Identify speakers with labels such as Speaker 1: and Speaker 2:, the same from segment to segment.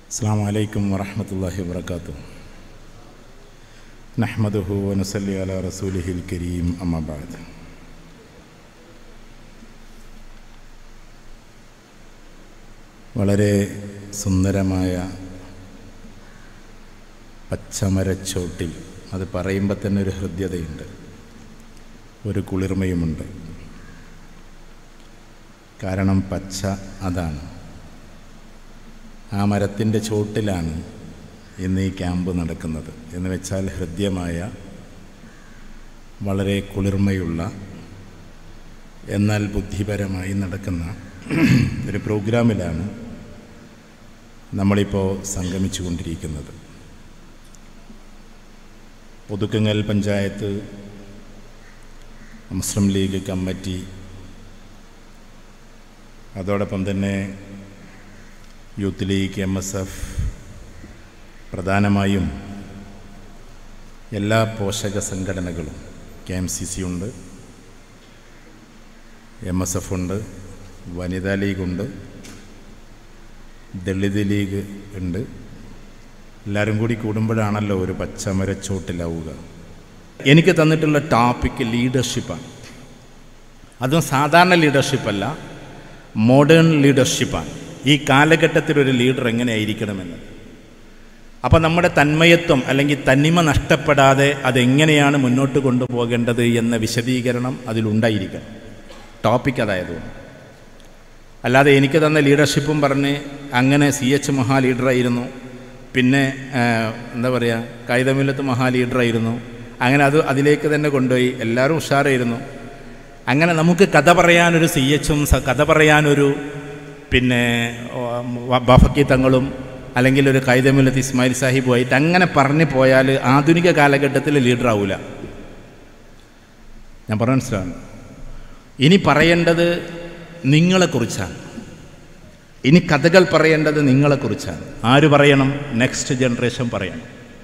Speaker 1: അസ്സലാമു അലൈക്കും വറഹ്മത്തുള്ളാഹി വബറകാതുഹു. നഹ്മദുഹു വനുസല്ലി അലാ റസൂലിഹിൽ കരീം. അമ്മാ ബഅദ്. വളരെ സുന്ദരമായ പച്ചമരച്ചോട്ടിൽ, അത് പറയുമ്പോൾ തന്നെ ഒരു ഹൃദ്യതയുണ്ട്, ഒരു കുളിർമയുമുണ്ട്. കാരണം പച്ച അതാണ്. ആ മരത്തിൻ്റെ ചോട്ടിലാണ് ഇന്ന് ഈ ക്യാമ്പ് നടക്കുന്നത്. എന്ന് വെച്ചാൽ ഹൃദ്യമായ, വളരെ കുളിർമയുള്ള, എന്നാൽ ബുദ്ധിപരമായി നടക്കുന്ന ഒരു പ്രോഗ്രാമിലാണ് നമ്മളിപ്പോൾ സംഗമിച്ചു കൊണ്ടിരിക്കുന്നത്. ഒതുക്കുങ്ങൽ പഞ്ചായത്ത് മുസ്ലിം ലീഗ് കമ്മിറ്റി, അതോടൊപ്പം തന്നെ യൂത്ത് ലീഗ്, MSF, പ്രധാനമായും എല്ലാ പോഷക സംഘടനകളും, KMCC ഉണ്ട്, MSF ഉണ്ട്, വനിതാ ലീഗുണ്ട്, ദളിത് ലീഗ് ഉണ്ട്. എല്ലാവരും കൂടി കൂടുമ്പോഴാണല്ലോ ഒരു പച്ചമരച്ചോട്ടിലാവുക. എനിക്ക് തന്നിട്ടുള്ള ടോപ്പിക്ക് ലീഡർഷിപ്പാണ്. അതും സാധാരണ ലീഡർഷിപ്പല്ല, മോഡേൺ ലീഡർഷിപ്പാണ്. ഈ കാലഘട്ടത്തിൽ ഒരു ലീഡർ എങ്ങനെയായിരിക്കണമെന്ന്. അപ്പോൾ നമ്മുടെ തന്മയത്വം അല്ലെങ്കിൽ തന്നിമ നഷ്ടപ്പെടാതെ അതെങ്ങനെയാണ് മുന്നോട്ട് കൊണ്ടുപോകേണ്ടത് എന്ന വിശദീകരണം അതിലുണ്ടായിരിക്കണം. ടോപ്പിക് അതായതുകൊണ്ട്. അല്ലാതെ എനിക്ക് തന്ന ലീഡർഷിപ്പും പറഞ്ഞ് അങ്ങനെ CH മഹാ ലീഡറായിരുന്നു, പിന്നെ എന്താ പറയുക, കൈതമില്ലത്ത് മഹാ ലീഡറായിരുന്നു, അങ്ങനെ അതിലേക്ക് തന്നെ കൊണ്ടുപോയി എല്ലാവരും ഉഷാറായിരുന്നു. അങ്ങനെ നമുക്ക് കഥ പറയാനൊരു CHും കഥ പറയാനൊരു പിന്നെ ബാഫക്കി തങ്ങളും അല്ലെങ്കിൽ ഒരു കൈതമില്ലത്ത് ഇസ്മായിൽ സാഹിബുമായിട്ട് അങ്ങനെ പറഞ്ഞു പോയാൽ ആധുനിക കാലഘട്ടത്തിൽ ലീഡറാവില്ല. ഞാൻ പറഞ്ഞ മനസ്സിലാണ്. ഇനി പറയേണ്ടത് നിങ്ങളെക്കുറിച്ചാണ്. ഇനി കഥകൾ പറയേണ്ടത് നിങ്ങളെക്കുറിച്ചാണ്. ആര് പറയണം? നെക്സ്റ്റ് ജനറേഷൻ പറയണം.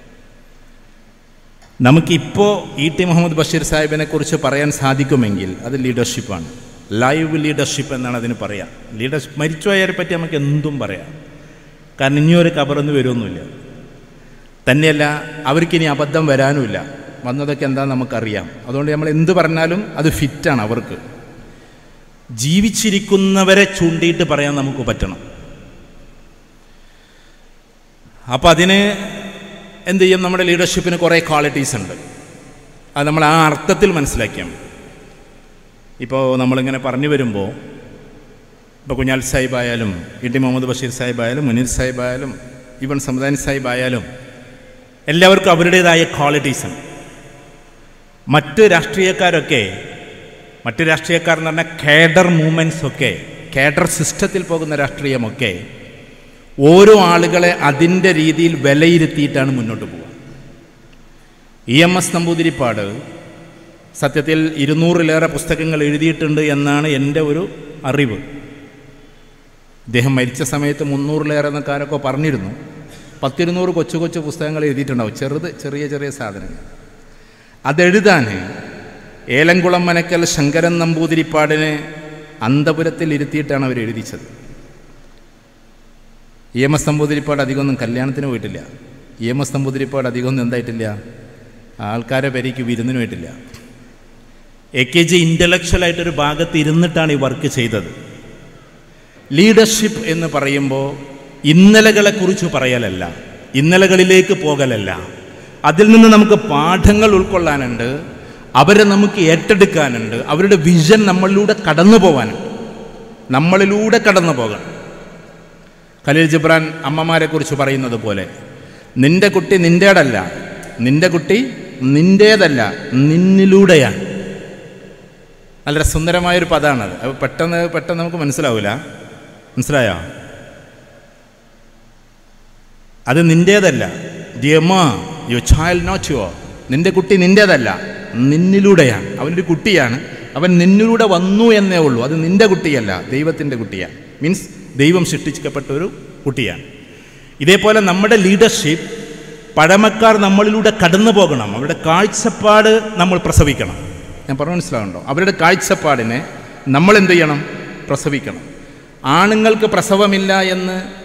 Speaker 1: നമുക്കിപ്പോൾ E.T. മുഹമ്മദ് ബഷീർ സാഹിബിനെ കുറിച്ച് പറയാൻ സാധിക്കുമെങ്കിൽ അത് ലീഡർഷിപ്പാണ്. ലൈവ് ലീഡർഷിപ്പ് എന്നാണ് അതിന് പറയാം. ലീഡർഷിപ്പ് മരിച്ചുപോയവരെ പറ്റി നമുക്ക് എന്തും പറയാം. കാരണം ഇനിയൊരു കബറൊന്നും വരുമൊന്നുമില്ല. തന്നെയല്ല, അവർക്കിനി അബദ്ധം വരാനുമില്ല. വന്നതൊക്കെ എന്താണെന്ന് നമുക്കറിയാം. അതുകൊണ്ട് നമ്മൾ എന്ത് പറഞ്ഞാലും അത് ഫിറ്റാണ് അവർക്ക്. ജീവിച്ചിരിക്കുന്നവരെ ചൂണ്ടിയിട്ട് പറയാൻ നമുക്ക് പറ്റണം. അപ്പോൾ അതിന് എന്ത് ചെയ്യും? നമ്മുടെ ലീഡർഷിപ്പിന് കുറേ ക്വാളിറ്റീസ് ഉണ്ട്. അത് നമ്മൾ ആ അർത്ഥത്തിൽ മനസ്സിലാക്കിയാൽ മതി. ഇപ്പോൾ നമ്മളിങ്ങനെ പറഞ്ഞു വരുമ്പോൾ, ഇപ്പോൾ കുഞ്ഞാൽ സാഹിബായാലും E.T. മുഹമ്മദ് ബഷീർ സാഹിബായാലും മുനീർ സാഹിബായാലും ഈവൻ സമദാനി സാഹിബായാലും എല്ലാവർക്കും അവരുടേതായ ക്വാളിറ്റീസാണ്. മറ്റ് രാഷ്ട്രീയക്കാരെന്ന് പറഞ്ഞാൽ കേഡർ മൂവ്മെൻറ്റ്സൊക്കെ, കേഡർ സിസ്റ്റത്തിൽ പോകുന്ന രാഷ്ട്രീയമൊക്കെ ഓരോ ആളുകളെ അതിൻ്റെ രീതിയിൽ വിലയിരുത്തിയിട്ടാണ് മുന്നോട്ട് പോകുക. EMS നമ്പൂതിരിപ്പാട് സത്യത്തിൽ 200-ലേറെ പുസ്തകങ്ങൾ എഴുതിയിട്ടുണ്ട് എന്നാണ് എൻ്റെ ഒരു അറിവ്. അദ്ദേഹം മരിച്ച സമയത്ത് 300-ലേറെ എന്നൊക്കെ പറഞ്ഞിരുന്നു. 10-200 കൊച്ചു കൊച്ചു പുസ്തകങ്ങൾ എഴുതിയിട്ടുണ്ടാവും, ചെറിയ സാധനങ്ങൾ. അതെഴുതാൻ ഏലംകുളം മനക്കൽ ശങ്കരൻ നമ്പൂതിരിപ്പാടിനെ അന്തപുരത്തിൽ ഇരുത്തിയിട്ടാണ് അവർ എഴുതിച്ചത്. EMS നമ്പൂതിരിപ്പാട് അധികമൊന്നും കല്യാണത്തിന് പോയിട്ടില്ല. EMS നമ്പൂതിരിപ്പാട് അധികമൊന്നും എന്തായിട്ടില്ല, ആൾക്കാരെ പേരേക്ക് വിരുന്നിന് പോയിട്ടില്ല. AKG ഇൻ്റലക്ച്വലായിട്ടൊരു ഭാഗത്ത് ഇരുന്നിട്ടാണ് ഈ വർക്ക് ചെയ്തത്. ലീഡർഷിപ്പ് എന്ന് പറയുമ്പോൾ ഇന്നലകളെക്കുറിച്ച് പറയലല്ല, ഇന്നലകളിലേക്ക് പോകലല്ല. അതിൽ നിന്ന് നമുക്ക് പാഠങ്ങൾ ഉൾക്കൊള്ളാനുണ്ട്, അവരെ നമുക്ക് ഏറ്റെടുക്കാനുണ്ട്, അവരുടെ വിഷൻ നമ്മളിലൂടെ കടന്നു പോകണം. ഖലീൽ ജിബ്രാൻ അമ്മമാരെ കുറിച്ച് പറയുന്നത് പോലെ, നിന്റെ കുട്ടി നിൻ്റേതല്ല, നിന്റെ കുട്ടി നിൻ്റേതല്ല, നിന്നിലൂടെയാണ്. നല്ല സുന്ദരമായൊരു പദമാണത്. അത് പെട്ടെന്ന് നമുക്ക് മനസ്സിലാവില്ല. മനസ്സിലായോ? അത് നിൻ്റേതല്ല. Your child not your. നിൻ്റെ കുട്ടി നിൻ്റേതല്ല, നിന്നിലൂടെയാണ്. അവനൊരു കുട്ടിയാണ്, അവൻ നിന്നിലൂടെ വന്നു എന്നേ ഉള്ളൂ. അത് നിൻ്റെ കുട്ടിയല്ല, ദൈവത്തിൻ്റെ കുട്ടിയാണ്. മീൻസ് ദൈവം സൃഷ്ടിക്കപ്പെട്ട ഒരു കുട്ടിയാണ്. ഇതേപോലെ നമ്മുടെ ലീഡർഷിപ്പ് പഴമക്കാർ നമ്മളിലൂടെ കടന്നു പോകണം. അവരുടെ കാഴ്ചപ്പാട് നമ്മൾ പ്രസവിക്കണം. ഞാൻ പറഞ്ഞു മനസ്സിലാവുന്നുണ്ടോ? അവരുടെ കാഴ്ചപ്പാടിനെ നമ്മൾ എന്ത് ചെയ്യണം? പ്രസവിക്കണം. ആണുങ്ങൾക്ക് പ്രസവമില്ല എന്ന്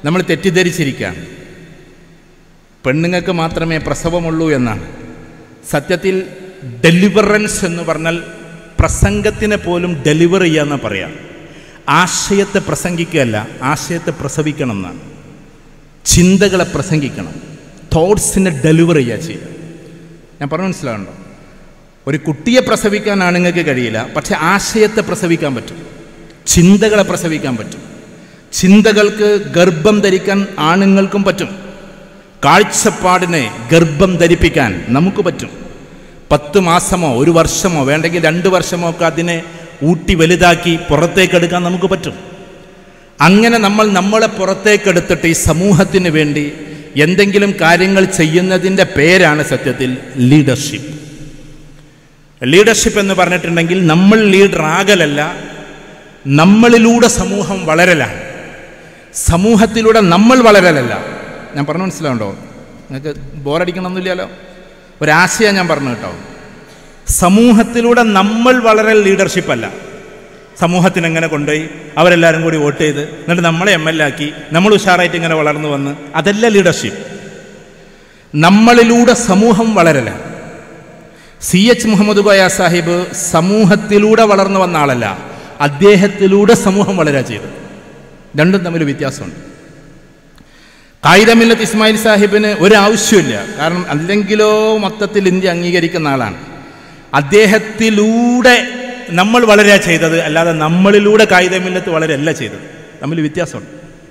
Speaker 1: നമ്മൾ തെറ്റിദ്ധരിച്ചിരിക്കുകയാണ്. പെണ്ണുങ്ങൾക്ക് മാത്രമേ പ്രസവമുള്ളൂ എന്നാണ്. സത്യത്തിൽ ഡെലിവറൻസ് എന്ന് പറഞ്ഞാൽ പ്രസംഗത്തിനെ പോലും ഡെലിവർ ചെയ്യാമെന്ന് പറയാം. ആശയത്തെ പ്രസംഗിക്കുകയല്ല, ആശയത്തെ പ്രസവിക്കണം എന്നാണ്. ചിന്തകളെ പ്രസംഗിക്കണം, തോട്ട്സിനെ ഡെലിവർ ചെയ്യുക. ഞാൻ പറഞ്ഞു മനസ്സിലാവുണ്ടോ? ഒരു കുട്ടിയെ പ്രസവിക്കാൻ ആണുങ്ങൾക്ക് കഴിയില്ല, പക്ഷെ ആശയത്തെ പ്രസവിക്കാൻ പറ്റും, ചിന്തകളെ പ്രസവിക്കാൻ പറ്റും. ചിന്തകൾക്ക് ഗർഭം ധരിക്കാൻ ആണുങ്ങൾക്കും പറ്റും. കാഴ്ചപ്പാടിനെ ഗർഭം ധരിപ്പിക്കാൻ നമുക്ക് പറ്റും. 10 മാസമോ 1 വർഷമോ വേണ്ടെങ്കിൽ 2 വർഷമോ ഒക്കെ അതിനെ ഊട്ടി വലുതാക്കി പുറത്തേക്കെടുക്കാൻ നമുക്ക് പറ്റും. അങ്ങനെ നമ്മൾ നമ്മളെ പുറത്തേക്കെടുത്തിട്ട് ഈ സമൂഹത്തിന് വേണ്ടി എന്തെങ്കിലും കാര്യങ്ങൾ ചെയ്യുന്നതിൻ്റെ പേരാണ് സത്യത്തിൽ ലീഡർഷിപ്പ്. ലീഡർഷിപ്പ് എന്ന് പറഞ്ഞിട്ടുണ്ടെങ്കിൽ നമ്മൾ ലീഡർ ആകലല്ല, നമ്മളിലൂടെ സമൂഹം വളരലാണ്. സമൂഹത്തിലൂടെ നമ്മൾ വളരലല്ല. ഞാൻ പറഞ്ഞു മനസ്സിലാവുണ്ടോ? നിങ്ങൾക്ക് ബോറടിക്കണമെന്നില്ലല്ലോ. ഒരാശയം ഞാൻ പറഞ്ഞു കേട്ടോ. സമൂഹത്തിലൂടെ നമ്മൾ വളരൽ ലീഡർഷിപ്പല്ല. സമൂഹത്തിനെങ്ങനെ കൊണ്ടുപോയി അവരെല്ലാവരും കൂടി വോട്ട് ചെയ്ത് എന്നിട്ട് നമ്മളെ MLA ആക്കി നമ്മൾ ഉഷാറായിട്ട് ഇങ്ങനെ വളർന്നു വന്ന്, അതല്ല ലീഡർഷിപ്പ്. നമ്മളിലൂടെ സമൂഹം വളരല. CH മുഹമ്മദ് കോയ സാഹിബ് സമൂഹത്തിലൂടെ വളർന്നു വന്ന ആളല്ല, അദ്ദേഹത്തിലൂടെ സമൂഹം വളരുക ചെയ്തു. രണ്ടും തമ്മിൽ വ്യത്യാസമുണ്ട്. ഖായിദ മില്ലത്ത് ഇസ്മായിൽ സാഹിബിന് ഒരാവശ്യമില്ല, കാരണം അല്ലെങ്കിലോ മൊത്തത്തിൽ ഇന്ത്യ അംഗീകരിക്കുന്ന ആളാണ്. അദ്ദേഹത്തിലൂടെ നമ്മൾ വളരുക ചെയ്തത്, അല്ലാതെ നമ്മളിലൂടെ ഖായിദ മില്ലത്ത് വളരെയല്ല ചെയ്തത്. തമ്മിൽ വ്യത്യാസമുണ്ട്.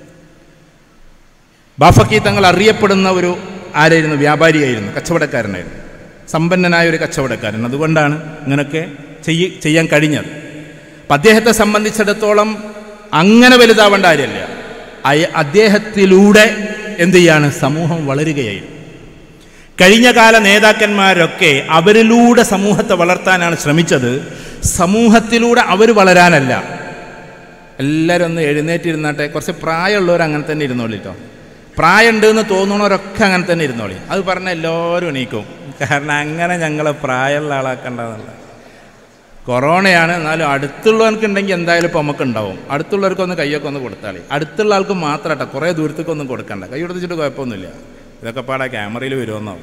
Speaker 1: ബാഫക്കി തങ്ങൾ അറിയപ്പെടുന്ന ഒരു ആരായിരുന്നു? വ്യാപാരിയായിരുന്നു, കച്ചവടക്കാരനായിരുന്നു, സമ്പന്നനായ ഒരു കച്ചവടക്കാരൻ. അതുകൊണ്ടാണ് ഇങ്ങനെയൊക്കെ ചെയ്യാൻ കഴിഞ്ഞത്. അപ്പം അദ്ദേഹത്തെ സംബന്ധിച്ചിടത്തോളം അങ്ങനെ വലുതാവേണ്ട കാര്യമല്ല. അദ്ദേഹത്തിലൂടെ എന്ത് ചെയ്യാണ്? സമൂഹം വളരുകയായിരുന്നു. കഴിഞ്ഞ കാല നേതാക്കന്മാരൊക്കെ അവരിലൂടെ സമൂഹത്തെ വളർത്താനാണ് ശ്രമിച്ചത്, സമൂഹത്തിലൂടെ അവർ വളരാനല്ല. എല്ലാവരും ഒന്ന് എഴുന്നേറ്റിരുന്നാട്ടെ. കുറച്ച് പ്രായമുള്ളവർ അങ്ങനെ തന്നെ ഇരുന്നോളി കേട്ടോ. പ്രായമുണ്ട് എന്ന് തോന്നുന്നവരൊക്കെ അങ്ങനെ തന്നെ ഇരുന്നോളി. അത് പറഞ്ഞാൽ എല്ലാവരും എണീക്കും. കാരണം അങ്ങനെ ഞങ്ങളെ പ്രായമുള്ള ആളാക്കണ്ടെന്നുള്ള. കൊറോണയാണ്, എന്നാലും അടുത്തുള്ളവർക്ക് ഉണ്ടെങ്കിൽ എന്തായാലും ഇപ്പോൾ നമുക്കുണ്ടാവും. അടുത്തുള്ളവർക്കൊന്ന് കയ്യൊക്കെ ഒന്ന് കൊടുത്താൽ, അടുത്തുള്ള ആൾക്ക് മാത്രം കേട്ടോ, കുറേ ദൂരത്തേക്കൊന്നും കൊടുക്കണ്ട. കൈ കൊടുത്തിട്ട് കുഴപ്പമൊന്നുമില്ല. ഇതൊക്കെ പാടാ ക്യാമറയിൽ വരുമെന്നോ.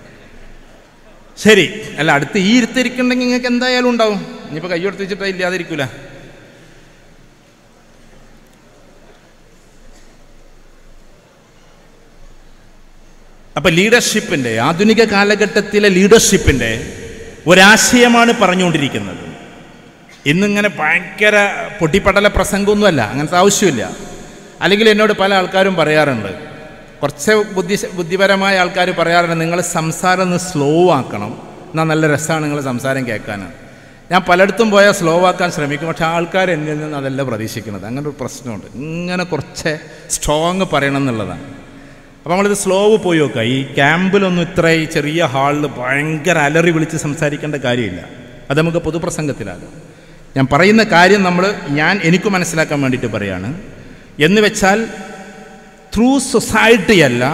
Speaker 1: ശരി, അല്ല അടുത്ത് ഈ ഇരുത്തിരിക്കുന്നുണ്ടെങ്കിൽ നിങ്ങൾക്ക് എന്തായാലും ഉണ്ടാവും. ഇനിയിപ്പോൾ കൈ കൊടുത്തിട്ട് ഇല്ലാതിരിക്കൂല. അപ്പം ലീഡർഷിപ്പിൻ്റെ, ആധുനിക കാലഘട്ടത്തിലെ ലീഡർഷിപ്പിൻ്റെ ഒരാശയമാണ് പറഞ്ഞുകൊണ്ടിരിക്കുന്നത്. ഇന്നിങ്ങനെ ഭയങ്കര പൊട്ടിപ്പടല പ്രസംഗമൊന്നുമല്ല, അങ്ങനത്തെ ആവശ്യമില്ല. അല്ലെങ്കിൽ എന്നോട് പല ആൾക്കാരും പറയാറുണ്ട്, കുറച്ച് ബുദ്ധിപരമായ ആൾക്കാർ പറയാറുണ്ട്, നിങ്ങൾ സംസാരം ഒന്ന് സ്ലോ ആക്കണം, എന്നാൽ നല്ല രസമാണ് നിങ്ങൾ സംസാരം കേൾക്കാൻ. ഞാൻ പലയിടത്തും പോയാൽ സ്ലോ ആക്കാൻ ശ്രമിക്കും, പക്ഷേ ആൾക്കാർ എന്നിൽ നിന്ന് അതല്ല പ്രതീക്ഷിക്കുന്നത്. അങ്ങനെ ഒരു പ്രശ്നമുണ്ട്. ഇങ്ങനെ കുറച്ച് സ്ട്രോങ് പറയണം എന്നുള്ളതാണ്. അപ്പോൾ നമ്മളിത് സ്ലോവ് പോയി നോക്കുക. ഈ ക്യാമ്പിലൊന്നും ഇത്ര ഈ ചെറിയ ഹാളിൽ ഭയങ്കര അലറി വിളിച്ച് സംസാരിക്കേണ്ട കാര്യമില്ല. അത് നമുക്ക് പൊതുപ്രസംഗത്തിലാകും. ഞാൻ പറയുന്ന കാര്യം എനിക്ക് മനസ്സിലാക്കാൻ വേണ്ടിയിട്ട് പറയാണ്. എന്ന് വെച്ചാൽ ത്രൂ സൊസൈറ്റി അല്ല,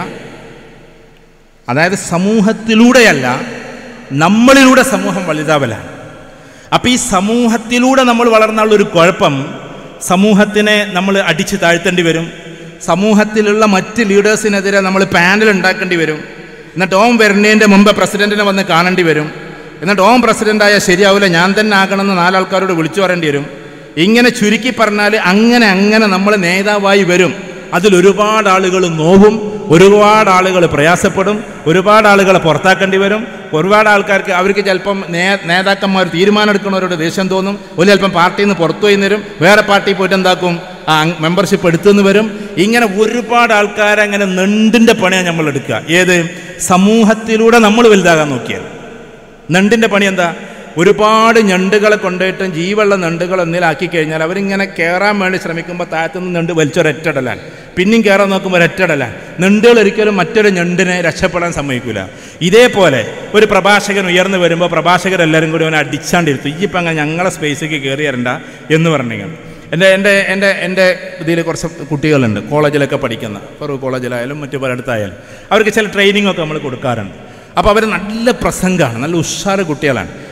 Speaker 1: അതായത് സമൂഹത്തിലൂടെയല്ല, നമ്മളിലൂടെ സമൂഹം വലുതാവലാണ്. അപ്പോൾ ഈ സമൂഹത്തിലൂടെ നമ്മൾ വളർന്നുള്ളൊരു കുഴപ്പം, സമൂഹത്തിനെ നമ്മൾ അടിച്ച് താഴ്ത്തേണ്ടി വരും. സമൂഹത്തിലുള്ള മറ്റ് ലീഡേഴ്സിനെതിരെ നമ്മൾ പാനൽ ഉണ്ടാക്കേണ്ടി വരും. എന്നിട്ട് ഓം വരുന്നതിൻ്റെ മുമ്പ് പ്രസിഡൻറ്റിനെ വന്ന് കാണേണ്ടി വരും. എന്നിട്ട് ഓം പ്രസിഡൻ്റായാൽ ശരിയാവില്ല, ഞാൻ തന്നെ ആകണമെന്ന് 4 ആൾക്കാരോട് വിളിച്ചു പറയേണ്ടി വരും. ഇങ്ങനെ ചുരുക്കി പറഞ്ഞാൽ അങ്ങനെ നമ്മൾ നേതാവായി വരും. അതിലൊരുപാട് ആളുകൾ നോവും, ഒരുപാട് ആളുകൾ പ്രയാസപ്പെടും, ഒരുപാട് ആളുകളെ പുറത്താക്കേണ്ടി വരും. ഒരുപാട് ആൾക്കാർക്ക് അവർക്ക് ചിലപ്പം നേതാക്കന്മാർ തീരുമാനം എടുക്കുന്നവരോട് ദേഷ്യം തോന്നും. ഒരു ചിലപ്പം പാർട്ടിയിൽ നിന്ന് പുറത്തു പോയി വരും, വേറെ പാർട്ടിയിൽ പോയിട്ട് എന്താക്കും, മെമ്പർഷിപ്പ് എടുത്തുനിന്ന് വരും. ഇങ്ങനെ ഒരുപാട് ആൾക്കാരെ അങ്ങനെ നെണ്ടിൻ്റെ പണിയാണ് നമ്മൾ എടുക്കുക. ഏത്? സമൂഹത്തിലൂടെ നമ്മൾ വലുതാകാൻ നോക്കിയാൽ. നെണ്ടിൻ്റെ പണി എന്താ? ഒരുപാട് ഞണ്ടുകളെ കൊണ്ടുപോയിട്ട് ജീവുള്ള നെണ്ടുകൾ ഒന്നിലാക്കി കഴിഞ്ഞാൽ അവരിങ്ങനെ കയറാൻ വേണ്ടി ശ്രമിക്കുമ്പോൾ താഴത്തുനിന്ന് നെണ്ട് വലിച്ചൊരൊറ്റടലാണ്, പിന്നെയും കയറാൻ നോക്കുമ്പോൾ ഒരൊറ്റടലാണ്. നെണ്ടുകൾ ഒരിക്കലും മറ്റൊരു ഞണ്ടിനെ രക്ഷപ്പെടാൻ സമ്മതിക്കില്ല. ഇതേപോലെ ഒരു പ്രഭാഷകൻ ഉയർന്നു വരുമ്പോൾ പ്രഭാഷകരെല്ലാവരും കൂടി അവനെ അടിച്ചാണ്ടിരുത്തും. ഇപ്പം അങ്ങനെ ഞങ്ങളെ സ്പേസിലേക്ക് കയറി വരണ്ട എന്ന് പറഞ്ഞെങ്കിൽ. എൻ്റെ ഇതിൽ കുറച്ച് കുട്ടികളുണ്ട്, കോളേജിലൊക്കെ പഠിക്കുന്ന, ഫറൂഖ് കോളേജിലായാലും മറ്റു പലയിടത്തായാലും. അവർക്ക് ചില ട്രെയിനിങ്ങൊക്കെ നമ്മൾ കൊടുക്കാറുണ്ട്. അപ്പോൾ അവർ നല്ല പ്രസംഗമാണ്, നല്ല ഉഷാറ് കുട്ടികളാണ്.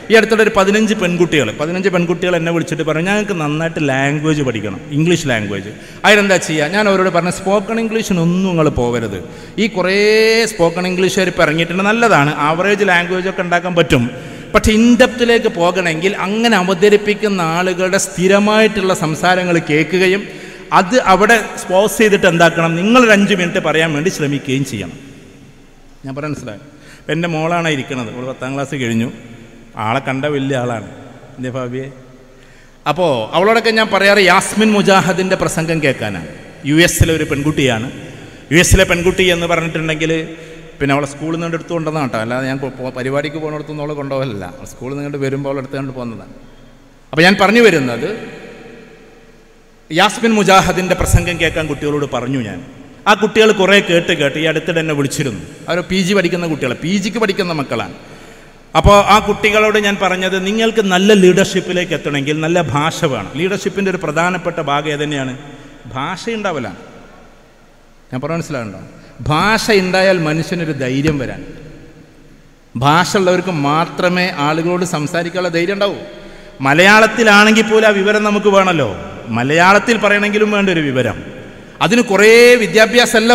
Speaker 1: ഈ അടുത്തിടെ ഒരു 15 പെൺകുട്ടികൾ എന്നെ വിളിച്ചിട്ട് പറഞ്ഞു, ഞങ്ങൾക്ക് നന്നായിട്ട് ലാംഗ്വേജ് പഠിക്കണം, ഇംഗ്ലീഷ് ലാംഗ്വേജ്. അതിനെന്താ ചെയ്യുക? ഞാൻ അവരോട് പറഞ്ഞു, സ്പോക്കൺ ഇംഗ്ലീഷിനൊന്നും നിങ്ങൾ പോകരുത്. ഈ കുറേ സ്പോക്കൺ ഇംഗ്ലീഷുകാർ ഇപ്പോൾ ഇറങ്ങിയിട്ടുണ്ട്, നല്ലതാണ്, ആവറേജ് ലാംഗ്വേജൊക്കെ ഉണ്ടാക്കാൻ പറ്റും. പക്ഷേ ഇൻഡെപ്തിലേക്ക് പോകണമെങ്കിൽ അങ്ങനെ അവതരിപ്പിക്കുന്ന ആളുകളുടെ സ്ഥിരമായിട്ടുള്ള സംസാരങ്ങൾ കേൾക്കുകയും അത് അവിടെ സ്പോസ് ചെയ്തിട്ട് എന്താക്കണം, നിങ്ങളൊരു 5 മിനിറ്റ് പറയാൻ വേണ്ടി ശ്രമിക്കുകയും ചെയ്യണം. ഞാൻ പറയാൻ മനസ്സിലായി. അപ്പം എൻ്റെ മോളാണ് ഇരിക്കുന്നത്, അവൾ 10ാം ക്ലാസ് കഴിഞ്ഞു, ആളെ കണ്ട വലിയ ആളാണ് എൻ്റെ ഭാവിയെ. അപ്പോൾ അവളോടൊക്കെ ഞാൻ പറയാറ് യാസ്മിൻ മുജാഹിദിൻ്റെ പ്രസംഗം കേൾക്കാനാണ്. US ഒരു പെൺകുട്ടിയാണ്. US പെൺകുട്ടി എന്ന് പറഞ്ഞിട്ടുണ്ടെങ്കിൽ പിന്നെ അവളെ സ്കൂളിൽ നിന്ന് എടുത്തു കൊണ്ടുവന്നാണ് കേട്ടോ, അല്ലാതെ ഞാൻ പരിപാടിക്ക് പോകുന്നിടത്തൊന്നും അവളെ കൊണ്ടുപോകലല്ല, സ്കൂളിൽ നിന്ന് വരുമ്പോൾ അവൾ എടുത്തുകൊണ്ട് പോകുന്നതാണ്. അപ്പോൾ ഞാൻ പറഞ്ഞു വരുന്നത്, യാസ്മിൻ മുജാഹിദിൻ്റെ പ്രസംഗം കേൾക്കാൻ കുട്ടികളോട് പറഞ്ഞു ഞാൻ. ആ കുട്ടികൾ കുറേ കേട്ട് ഈ അടുത്തിടെ എന്നെ വിളിച്ചിരുന്നു. അവർ PG പഠിക്കുന്ന കുട്ടികൾ, PGക്ക് പഠിക്കുന്ന മക്കളാണ്. അപ്പോൾ ആ കുട്ടികളോട് ഞാൻ പറഞ്ഞത്, നിങ്ങൾക്ക് നല്ല ലീഡർഷിപ്പിലേക്ക് എത്തണമെങ്കിൽ നല്ല ഭാഷ വേണം. ലീഡർഷിപ്പിൻ്റെ ഒരു പ്രധാനപ്പെട്ട ഭാഗം ഏതന്നെയാണ്? ഭാഷ ഉണ്ടാവലാണ്. ഞാൻ പറഞ്ഞ മനസ്സിലാകുന്നുണ്ടോ? ഭാഷ ഉണ്ടായാൽ മനുഷ്യനൊരു ധൈര്യം വരാൻ. ഭാഷ ഉള്ളവർക്ക് മാത്രമേ ആളുകളോട് സംസാരിക്കാനുള്ള ധൈര്യം ഉണ്ടാവൂ. മലയാളത്തിലാണെങ്കിൽ പോലും ആ വിവരം നമുക്ക് വേണമല്ലോ. മലയാളത്തിൽ പറയണമെങ്കിലും വേണ്ട ഒരു വിവരം. അതിന് കുറേ വിദ്യാഭ്യാസമല്ല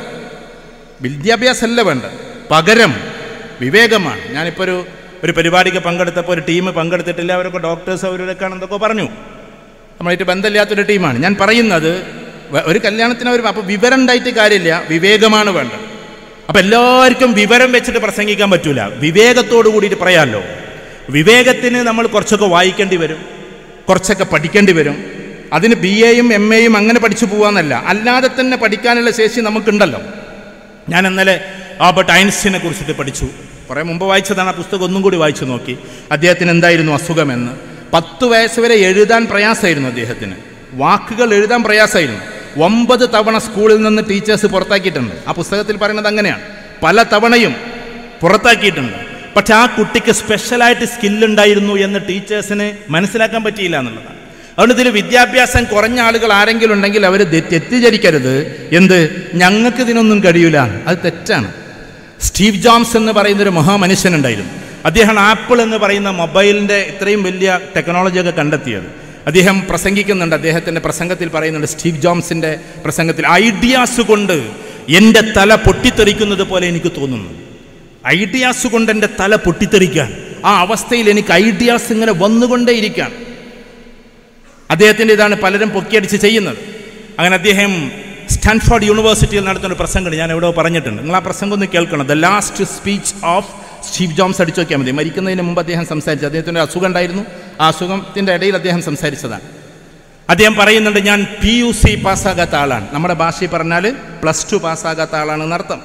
Speaker 1: വേണ്ടത്, പകരം വിവേകമാണ്. ഞാനിപ്പോൾ ഒരു പരിപാടിക്ക് പങ്കെടുത്തപ്പോൾ ഒരു ടീം പങ്കെടുത്തിട്ടില്ല, അവരൊക്കെ ഡോക്ടേഴ്സ് അവരൊക്കെ എന്തൊക്കെ പറഞ്ഞു, നമ്മളായിട്ട് ബന്ധമില്ലാത്തൊരു ടീമാണ്. ഞാൻ പറയുന്നത്, ഒരു കല്യാണത്തിന് അവർ, അപ്പോൾ വിവരം ഉണ്ടായിട്ട് കാര്യമില്ല, വിവേകമാണ് വേണ്ടത്. അപ്പം എല്ലാവർക്കും വിവരം വെച്ചിട്ട് പ്രസംഗിക്കാൻ പറ്റൂല, വിവേകത്തോടു കൂടിയിട്ട് പറയാമല്ലോ. വിവേകത്തിന് നമ്മൾ കുറച്ചൊക്കെ വായിക്കേണ്ടി വരും, കുറച്ചൊക്കെ പഠിക്കേണ്ടി വരും. അതിന് BAയും MAയും അങ്ങനെ പഠിച്ചു പോകാമെന്നല്ല, അല്ലാതെ തന്നെ പഠിക്കാനുള്ള ശേഷി നമുക്കുണ്ടല്ലോ. ഞാൻ ഇന്നലെ ആൽബർട്ട് ഐൻസ്റ്റീനെ കുറിച്ചിട്ട് പഠിച്ചു. കുറേ മുമ്പ് വായിച്ചതാണ്, ആ പുസ്തകം ഒന്നും കൂടി വായിച്ചു നോക്കി. അദ്ദേഹത്തിന് എന്തായിരുന്നു അസുഖമെന്ന്. 10 വയസ്സ് വരെ എഴുതാൻ പ്രയാസമായിരുന്നു അദ്ദേഹത്തിന്, വാക്കുകൾ എഴുതാൻ പ്രയാസമായിരുന്നു. 9 തവണ സ്കൂളിൽ നിന്ന് ടീച്ചേഴ്സ് പുറത്താക്കിയിട്ടുണ്ട്. ആ പുസ്തകത്തിൽ പറയുന്നത് അങ്ങനെയാണ്, പല തവണയും പുറത്താക്കിയിട്ടുണ്ട്. പക്ഷെ ആ കുട്ടിക്ക് സ്പെഷ്യലായിട്ട് സ്കില്ലുണ്ടായിരുന്നു എന്ന് ടീച്ചേഴ്സിന് മനസ്സിലാക്കാൻ പറ്റിയില്ല എന്നുള്ളതാണ്. അതുകൊണ്ട് ഇതിൽ വിദ്യാഭ്യാസം കുറഞ്ഞ ആളുകൾ ആരെങ്കിലും ഉണ്ടെങ്കിൽ അവർ തെറ്റിദ്ധരിക്കരുത്, എന്ത് ഞങ്ങൾക്ക് ഇതിനൊന്നും കഴിയില്ല, അത് തെറ്റാണ്. സ്റ്റീവ് ജോബ്സ് എന്ന് പറയുന്നൊരു മഹാമനുഷ്യനുണ്ടായിരുന്നു. അദ്ദേഹം ആപ്പിൾ എന്ന് പറയുന്ന മൊബൈലിൻ്റെ ഇത്രയും വലിയ ടെക്നോളജിയൊക്കെ കണ്ടെത്തിയത്. അദ്ദേഹം പ്രസംഗിക്കുന്നുണ്ട്, അദ്ദേഹത്തിൻ്റെ പ്രസംഗത്തിൽ പറയുന്നുണ്ട്, സ്റ്റീവ് ജോബ്സിൻ്റെ പ്രസംഗത്തിൽ, ഐഡിയാസ് കൊണ്ട് എൻ്റെ തല പൊട്ടിത്തെറിക്കുന്നത് പോലെ എനിക്ക് തോന്നുന്നു. ഐഡിയാസ് കൊണ്ട് എൻ്റെ തല പൊട്ടിത്തെറിക്കാൻ, ആ അവസ്ഥയിൽ എനിക്ക് ഐഡിയാസ് ഇങ്ങനെ വന്നുകൊണ്ടേയിരിക്കാൻ. അദ്ദേഹത്തിൻ്റെ ഇതാണ് പലരും പൊക്കിയടിച്ച് ചെയ്യുന്നത്. അങ്ങനെ അദ്ദേഹം സ്റ്റാൻഫോർഡ് യൂണിവേഴ്സിറ്റിയിൽ നടത്തുന്ന ഒരു പ്രസംഗം ഞാൻ എവിടെയോ പറഞ്ഞിട്ടുണ്ട്, നിങ്ങൾ ആ പ്രസംഗം ഒന്ന് കേൾക്കണം. The last speech of Steve Jobs അടിച്ചു നോക്കിയാൽ മതി. മരിക്കുന്നതിന് മുമ്പ് അദ്ദേഹം സംസാരിച്ചു. അദ്ദേഹത്തിൻ്റെ അസുഖം ഉണ്ടായിരുന്നു, ആ അസുഖത്തിൻ്റെ ഇടയിൽ അദ്ദേഹം സംസാരിച്ചതാണ്. അദ്ദേഹം പറയുന്നുണ്ട്, ഞാൻ PUC പാസ്സാകാത്ത ആളാണ്. നമ്മുടെ ഭാഷയിൽ പറഞ്ഞാൽ +2 പാസ്സാകാത്ത ആളാണെന്ന് അർത്ഥം.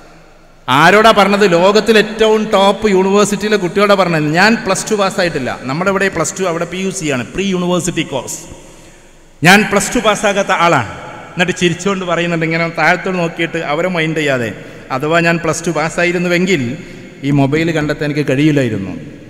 Speaker 1: ആരോടാ പറഞ്ഞത്? ലോകത്തിൽ ഏറ്റവും ടോപ്പ് യൂണിവേഴ്സിറ്റിയിലെ കുട്ടിയോടെ പറഞ്ഞത്. ഞാൻ +2 പാസ്സായിട്ടില്ല. നമ്മുടെ ഇവിടെ +2, അവിടെ PUC ആണ്, പ്രീ യൂണിവേഴ്സിറ്റി കോഴ്സ്. ഞാൻ +2 പാസ്സാകാത്ത ആളാണ്. എന്നിട്ട് ചിരിച്ചുകൊണ്ട് പറയുന്നുണ്ട്, ഇങ്ങനെ താഴത്തോട് നോക്കിയിട്ട് അവരെ മൈൻഡ് ചെയ്യാതെ, അഥവാ ഞാൻ +2 പാസ്സായിരുന്നുവെങ്കിൽ ഈ മൊബൈൽ കണ്ടെത്താൻ എനിക്ക് കഴിയില്ലായിരുന്നു.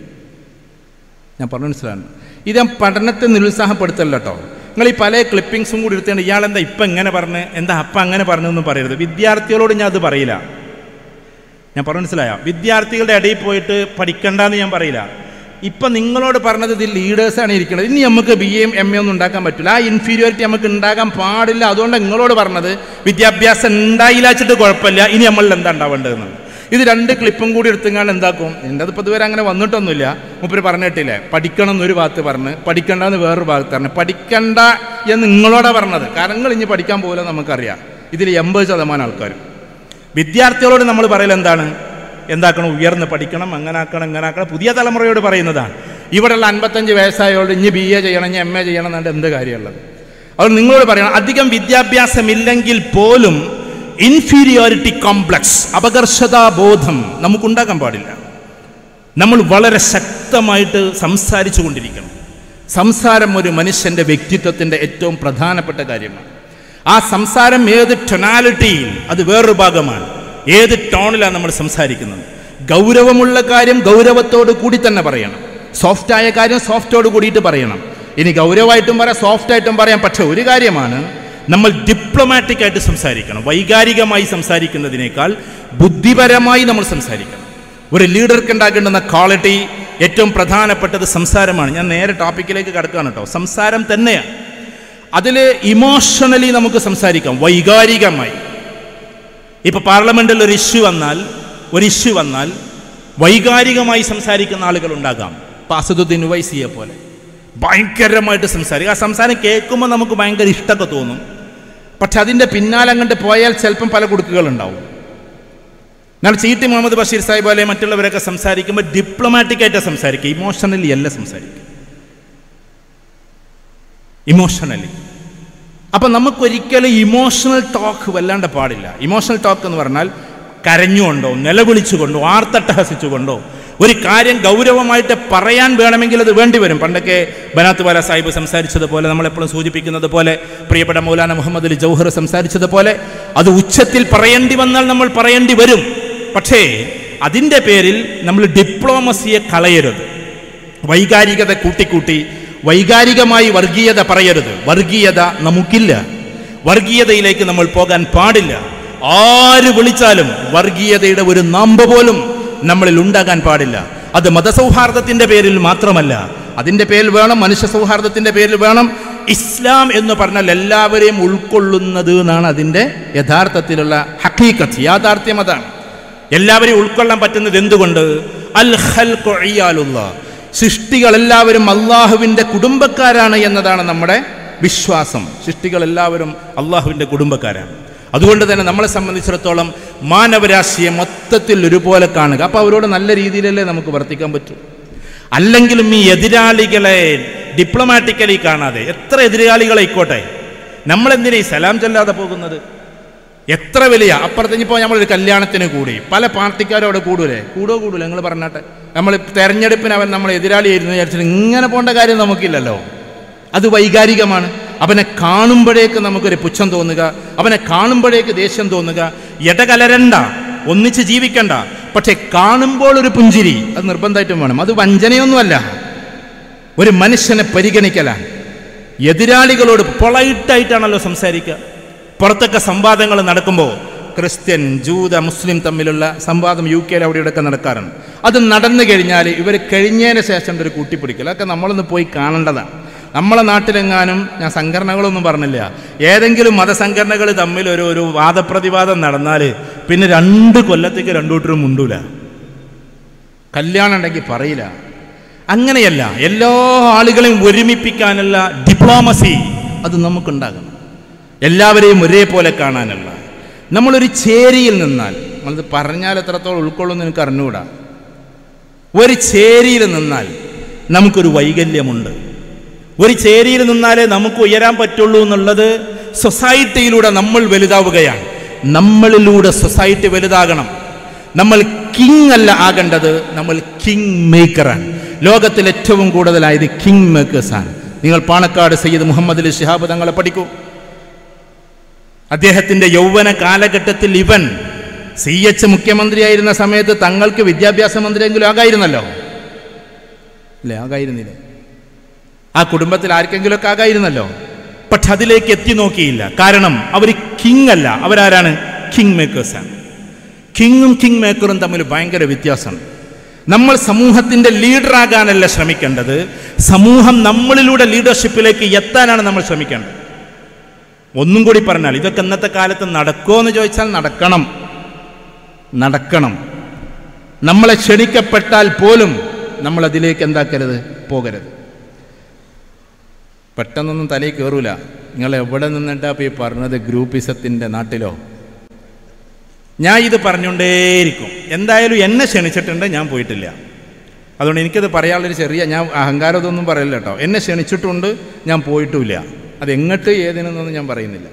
Speaker 1: ഞാൻ പറഞ്ഞു മനസ്സിലാണ്. ഇത് ഞാൻ പഠനത്തെ നിരുത്സാഹപ്പെടുത്തല്ലോ കേട്ടോ. നിങ്ങൾ ഈ പല ക്ലിപ്പിങ്സും കൂടി എടുത്തുകൊണ്ട് ഇയാളെന്താ ഇപ്പം എങ്ങനെ പറഞ്ഞ്, എന്താ അപ്പം അങ്ങനെ പറഞ്ഞൊന്നും പറയരുത്. വിദ്യാർത്ഥികളോട് ഞാൻ അത് പറയില്ല. ഞാൻ പറഞ്ഞു മനസ്സിലായോ? വിദ്യാർത്ഥികളുടെ ഇടയിൽ പോയിട്ട് പഠിക്കണ്ടെന്ന് ഞാൻ പറയില്ല. ഇപ്പം നിങ്ങളോട് പറഞ്ഞത് ഇതിൽ ലീഡേഴ്സാണ് ഇരിക്കുന്നത്. ഇനി നമുക്ക് BAയും MA ഒന്നും ഉണ്ടാക്കാൻ പറ്റില്ല, ആ ഇൻഫീരിയോറിറ്റി നമുക്ക് ഉണ്ടാകാൻ പാടില്ല. അതുകൊണ്ട് നിങ്ങളോട് പറഞ്ഞത് വിദ്യാഭ്യാസം ഉണ്ടായില്ലാച്ചിട്ട് കുഴപ്പമില്ല, ഇനി നമ്മളിൽ എന്താ ഉണ്ടാവേണ്ടതെന്ന്. ഇത് 2 ക്ലിപ്പും കൂടി എടുത്തുകൊണ്ട് എന്താക്കും, എൻ്റെ അതിപ്പോൾ ഇതുവരെ അങ്ങനെ വന്നിട്ടൊന്നുമില്ല. മൂപ്പര് പറഞ്ഞിട്ടില്ലേ, പഠിക്കണം എന്നൊരു ഭാഗത്ത് പറഞ്ഞ് പഠിക്കണ്ടെന്ന് വേറൊരു ഭാഗത്ത് പറഞ്ഞ്. പഠിക്കണ്ട എന്ന് നിങ്ങളോടാണ് പറഞ്ഞത്, കാരണം നിങ്ങൾ ഇനി പഠിക്കാൻ പോകില്ല നമുക്കറിയാം. ഇതിൽ 80% ആൾക്കാരും. വിദ്യാർത്ഥികളോട് നമ്മൾ പറയൽ എന്താണ്, എന്താക്കണം, ഉയർന്ന് പഠിക്കണം, അങ്ങനെ ആക്കണം, ഇങ്ങനെ ആക്കണം. പുതിയ തലമുറയോട് പറയുന്നതാണ്. ഇവിടെയുള്ള 55 വയസ്സായോട് ഇനി BA ചെയ്യണം, ഇനി MA ചെയ്യണം എന്നുണ്ട് എന്ത് കാര്യമുള്ളത്? അതുകൊണ്ട് നിങ്ങളോട് പറയണം, അധികം വിദ്യാഭ്യാസമില്ലെങ്കിൽ പോലും ഇൻഫീരിയോറിറ്റി കോംപ്ലക്സ്, അപകർഷതാബോധം നമുക്കുണ്ടാക്കാൻ പാടില്ല. നമ്മൾ വളരെ ശക്തമായിട്ട് സംസാരിച്ചു കൊണ്ടിരിക്കണം. സംസാരം ഒരു മനുഷ്യൻ്റെ വ്യക്തിത്വത്തിൻ്റെ ഏറ്റവും പ്രധാനപ്പെട്ട കാര്യമാണ്. ആ സംസാരം ഏത് ടൊണാലിറ്റിയിൽ, അത് വേറൊരു ഭാഗമാണ്. ഏത് ടോണിലാണ് നമ്മൾ സംസാരിക്കുന്നത്. ഗൗരവമുള്ള കാര്യം ഗൗരവത്തോട് കൂടി തന്നെ പറയണം, സോഫ്റ്റായ കാര്യം സോഫ്റ്റോട് കൂടിയിട്ട് പറയണം. ഇനി ഗൗരവമായിട്ടും പറയാം, സോഫ്റ്റായിട്ടും പറയാം. പക്ഷെ ഒരു കാര്യമാണ്, നമ്മൾ ഡിപ്ലോമാറ്റിക് ആയിട്ട് സംസാരിക്കണം. വൈകാരികമായി സംസാരിക്കുന്നതിനേക്കാൾ ബുദ്ധിപരമായി നമ്മൾ സംസാരിക്കണം. ഒരു ലീഡർക്ക് ഉണ്ടാക്കേണ്ടുന്ന ക്വാളിറ്റി ഏറ്റവും പ്രധാനപ്പെട്ടത് സംസാരമാണ്. ഞാൻ നേരെ ടോപ്പിക്കിലേക്ക് കടക്കുകയാണ് കേട്ടോ. സംസാരം തന്നെയാണ്. അതിൽ ഇമോഷണലി നമുക്ക് സംസാരിക്കാം, വൈകാരികമായി. ഇപ്പം പാർലമെൻറ്റിൽ ഒരു ഇഷ്യൂ വന്നാൽ വൈകാരികമായി സംസാരിക്കുന്ന ആളുകളുണ്ടാകാം. അസദുദ്ദീൻ ഉവൈസിയെ പോലെ ഭയങ്കരമായിട്ട് സംസാരിക്കും. ആ സംസാരം കേൾക്കുമ്പോൾ നമുക്ക് ഭയങ്കര ഇഷ്ടമൊക്കെ തോന്നും. പക്ഷെ അതിൻ്റെ പിന്നാലെ അങ്ങോട്ട് പോയാൽ ചിലപ്പം പല കുടുക്കുകളുണ്ടാവും. എന്നാൽ ചീട്ടി മുഹമ്മദ് ബഷീർ സാഹിബ് അല്ലെ മറ്റുള്ളവരൊക്കെ സംസാരിക്കുമ്പോൾ ഡിപ്ലോമാറ്റിക്കായിട്ടാണ് സംസാരിക്കുക, ഇമോഷണലി അല്ല സംസാരിക്കുക, ഇമോഷണലി. അപ്പം നമുക്കൊരിക്കലും ഇമോഷണൽ ടോക്ക് വല്ലാണ്ട് പാടില്ല. ഇമോഷണൽ ടോക്ക് എന്ന് പറഞ്ഞാൽ കരഞ്ഞുകൊണ്ടോ നിലവിളിച്ചുകൊണ്ടോ ആർത്തട്ടഹസിച്ചുകൊണ്ടോ ഒരു കാര്യം ഗൗരവമായിട്ട് പറയാൻ വേണമെങ്കിൽ അത് വേണ്ടി വരും. പണ്ടൊക്കെ ബനാത്ത് വാല സാഹിബ് സംസാരിച്ചതുപോലെ, നമ്മളെപ്പോഴും സൂചിപ്പിക്കുന്നത് പോലെ, പ്രിയപ്പെട്ട മൗലാന മുഹമ്മദ് അലി ജൗഹർ സംസാരിച്ചതുപോലെ അത് ഉച്ചത്തിൽ പറയേണ്ടി വന്നാൽ നമ്മൾ പറയേണ്ടി വരും. പക്ഷേ അതിൻ്റെ പേരിൽ നമ്മൾ ഡിപ്ലോമസിയെ കളയരുത്. വൈകാരികത കൂട്ടിക്കൂട്ടി വൈകാരികമായി വർഗീയത പറയരുത്. വർഗീയത നമുക്കില്ല. വർഗീയതയിലേക്ക് നമ്മൾ പോകാൻ പാടില്ല. ആര് വിളിച്ചാലും വർഗീയതയുടെ ഒരു നാമ്പ് പോലും നമ്മളിൽ ഉണ്ടാകാൻ പാടില്ല. അത് മതസൗഹാർദ്ദത്തിൻ്റെ പേരിൽ മാത്രമല്ല, അതിൻ്റെ പേരിൽ വേണം, മനുഷ്യ സൗഹാർദ്ദത്തിൻ്റെ പേരിൽ വേണം. ഇസ്ലാം എന്ന് പറഞ്ഞാൽ എല്ലാവരെയും ഉൾക്കൊള്ളുന്നത് എന്നാണ് അതിൻ്റെ യഥാർത്ഥത്തിലുള്ള ഹഖീഖത്ത്, യാഥാർത്ഥ്യം അതാണ്. എല്ലാവരെയും ഉൾക്കൊള്ളാൻ പറ്റുന്നത് എന്തുകൊണ്ട്? അൽ ഖൽഖു ഇയാലുല്ലാഹ്, സൃഷ്ടികളെല്ലാവരും അള്ളാഹുവിൻ്റെ കുടുംബക്കാരാണ് എന്നതാണ് നമ്മുടെ വിശ്വാസം. സൃഷ്ടികളെല്ലാവരും അള്ളാഹുവിൻ്റെ കുടുംബക്കാരാണ്. അതുകൊണ്ട് തന്നെ നമ്മളെ സംബന്ധിച്ചിടത്തോളം മാനവരാശിയെ മൊത്തത്തിൽ ഒരുപോലെ കാണുക. അപ്പോൾ അവരോട് നല്ല രീതിയിലല്ലേ നമുക്ക് വർത്തിക്കാൻ പറ്റൂ. അല്ലെങ്കിലും ഈ എതിരാളികളെ ഡിപ്ലോമാറ്റിക്കലി കാണാതെ, എത്ര എതിരാളികളായിക്കോട്ടെ, നമ്മളെന്തിനാ ഈ സലാം ചൊല്ലാതെ പോകുന്നത്? എത്ര വലിയ അപ്പുറത്തിപ്പോൾ നമ്മളൊരു കല്യാണത്തിന് കൂടി പല പാർട്ടിക്കാരും അവിടെ കൂടൂലേ? കൂടൂല നിങ്ങൾ പറഞ്ഞാട്ടെ. നമ്മൾ തെരഞ്ഞെടുപ്പിന് അവൻ നമ്മൾ എതിരാളിയായിരുന്നു വിചാരിച്ചിട്ട് ഇങ്ങനെ പോകേണ്ട കാര്യം നമുക്കില്ലല്ലോ. അത് വൈകാരികമാണ്. അവനെ കാണുമ്പോഴേക്ക് നമുക്കൊരു പുച്ഛം തോന്നുക, അവനെ കാണുമ്പോഴേക്ക് ദേഷ്യം തോന്നുക. ഇടകലരണ്ട, ഒന്നിച്ച് ജീവിക്കണ്ട, പക്ഷെ കാണുമ്പോൾ ഒരു പുഞ്ചിരി അത് നിർബന്ധമായിട്ടും വേണം. അത് വഞ്ചനയൊന്നുമല്ല, ഒരു മനുഷ്യനെ പരിഗണിക്കലാണ്. എതിരാളികളോട് പൊളൈറ്റായിട്ടാണല്ലോ സംസാരിക്കുക. പുറത്തൊക്കെ സംവാദങ്ങൾ നടക്കുമ്പോൾ ക്രിസ്ത്യൻ, ജൂത, മുസ്ലിം തമ്മിലുള്ള സംവാദം UK അവിടെ ഇവിടെയൊക്കെ നടക്കാറുണ്ട്. അത് നടന്നു കഴിഞ്ഞാൽ ഇവർ കഴിഞ്ഞതിന് ശേഷം ഒരു കൂട്ടിപ്പിടിക്കൽ, അതൊക്കെ നമ്മളൊന്ന് പോയി കാണേണ്ടതാണ്. നമ്മളെ നാട്ടിലെങ്ങാനും, ഞാൻ സംഘടനകളൊന്നും പറഞ്ഞില്ല, ഏതെങ്കിലും മതസംഘടനകൾ തമ്മിൽ ഒരു വാദപ്രതിവാദം നടന്നാൽ പിന്നെ 2 കൊല്ലത്തേക്ക് 2 കൂട്ടരും മുണ്ടൂല. കല്യാണം ഉണ്ടെങ്കിൽ പറയില്ല. അങ്ങനെയല്ല, എല്ലാ ആളുകളെയും ഒരുമിപ്പിക്കാനുള്ള ഡിപ്ലോമസി അത് നമുക്കുണ്ടാകണം. എല്ലാവരെയും ഒരേപോലെ കാണാനുള്ള. നമ്മളൊരു ചേരിയിൽ നിന്നാൽ, നമ്മളത് പറഞ്ഞാൽ എത്രത്തോളം ഉൾക്കൊള്ളുമെന്ന് എനിക്ക് അറിഞ്ഞുകൂടാ. ഒരു ചേരിയിൽ നിന്നാൽ നമുക്കൊരു വൈകല്യമുണ്ട്. ഒരു ചേരിയിൽ നിന്നാലേ നമുക്ക് ഉയരാൻ പറ്റുള്ളൂ എന്നുള്ളത് സൊസൈറ്റിയിലൂടെ നമ്മൾ വലുതാവുകയാണ്. നമ്മളിലൂടെ സൊസൈറ്റി വലുതാകണം. നമ്മൾ കിങ് അല്ല ആകേണ്ടത്, നമ്മൾ കിങ് മേക്കറാണ്. ലോകത്തിൽ ഏറ്റവും കൂടുതലായത് കിങ് മേക്കേഴ്സാണ്. നിങ്ങൾ പാണക്കാട് സയ്യിദ് മുഹമ്മദ് അലി ശിഹാബ് തങ്ങളെ പഠിക്കൂ. അദ്ദേഹത്തിൻ്റെ യൗവന കാലഘട്ടത്തിൽ ഇവൻ CH മുഖ്യമന്ത്രിയായിരുന്ന സമയത്ത് തങ്ങൾക്ക് വിദ്യാഭ്യാസ മന്ത്രിയെങ്കിലും ആകായിരുന്നല്ലോ, അല്ലേ? ആകായിരുന്നില്ലേ? ആ കുടുംബത്തിൽ ആർക്കെങ്കിലുമൊക്കെ ആകായിരുന്നല്ലോ. പക്ഷെ അതിലേക്ക് എത്തി നോക്കിയില്ല. കാരണം അവർ കിങ് അല്ല, അവരാരാണ്? കിങ് മേക്കേഴ്സാണ്. കിങ്ങും കിങ് മേക്കറും തമ്മിൽ ഭയങ്കര വ്യത്യാസമാണ്. നമ്മൾ സമൂഹത്തിൻ്റെ ലീഡറാകാനല്ല ശ്രമിക്കേണ്ടത്, സമൂഹം നമ്മളിലൂടെ ലീഡർഷിപ്പിലേക്ക് എത്താനാണ് നമ്മൾ ശ്രമിക്കേണ്ടത്. ഒന്നും കൂടി പറഞ്ഞാൽ, ഇതൊക്കെ ഇന്നത്തെ കാലത്ത് നടക്കുമോ എന്ന് ചോദിച്ചാൽ നടക്കണം. നമ്മളെ ക്ഷണിക്കപ്പെട്ടാൽ പോലും നമ്മൾ അതിലേക്ക് എന്താക്കരുത്, പോകരുത്. പെട്ടെന്നൊന്നും തലയിൽ കയറൂല. നിങ്ങൾ എവിടെ നിന്നിട്ടാ ഇപ്പോൾ ഈ പറഞ്ഞത്? ഗ്രൂപ്പിസത്തിൻ്റെ നാട്ടിലോ? ഞാൻ ഇത് പറഞ്ഞുകൊണ്ടേയിരിക്കും. എന്തായാലും എന്നെ ക്ഷണിച്ചിട്ടുണ്ട്, ഞാൻ പോയിട്ടില്ല. അതുകൊണ്ട് എനിക്കത് പറയാനുള്ളൊരു ചെറിയ, ഞാൻ അഹങ്കാരം ഇതൊന്നും പറയില്ല കേട്ടോ. എന്നെ ക്ഷണിച്ചിട്ടുണ്ട്, ഞാൻ പോയിട്ടുമില്ല. അതെങ്ങോട്ട് ഏതിനൊന്നും ഞാൻ പറയുന്നില്ല.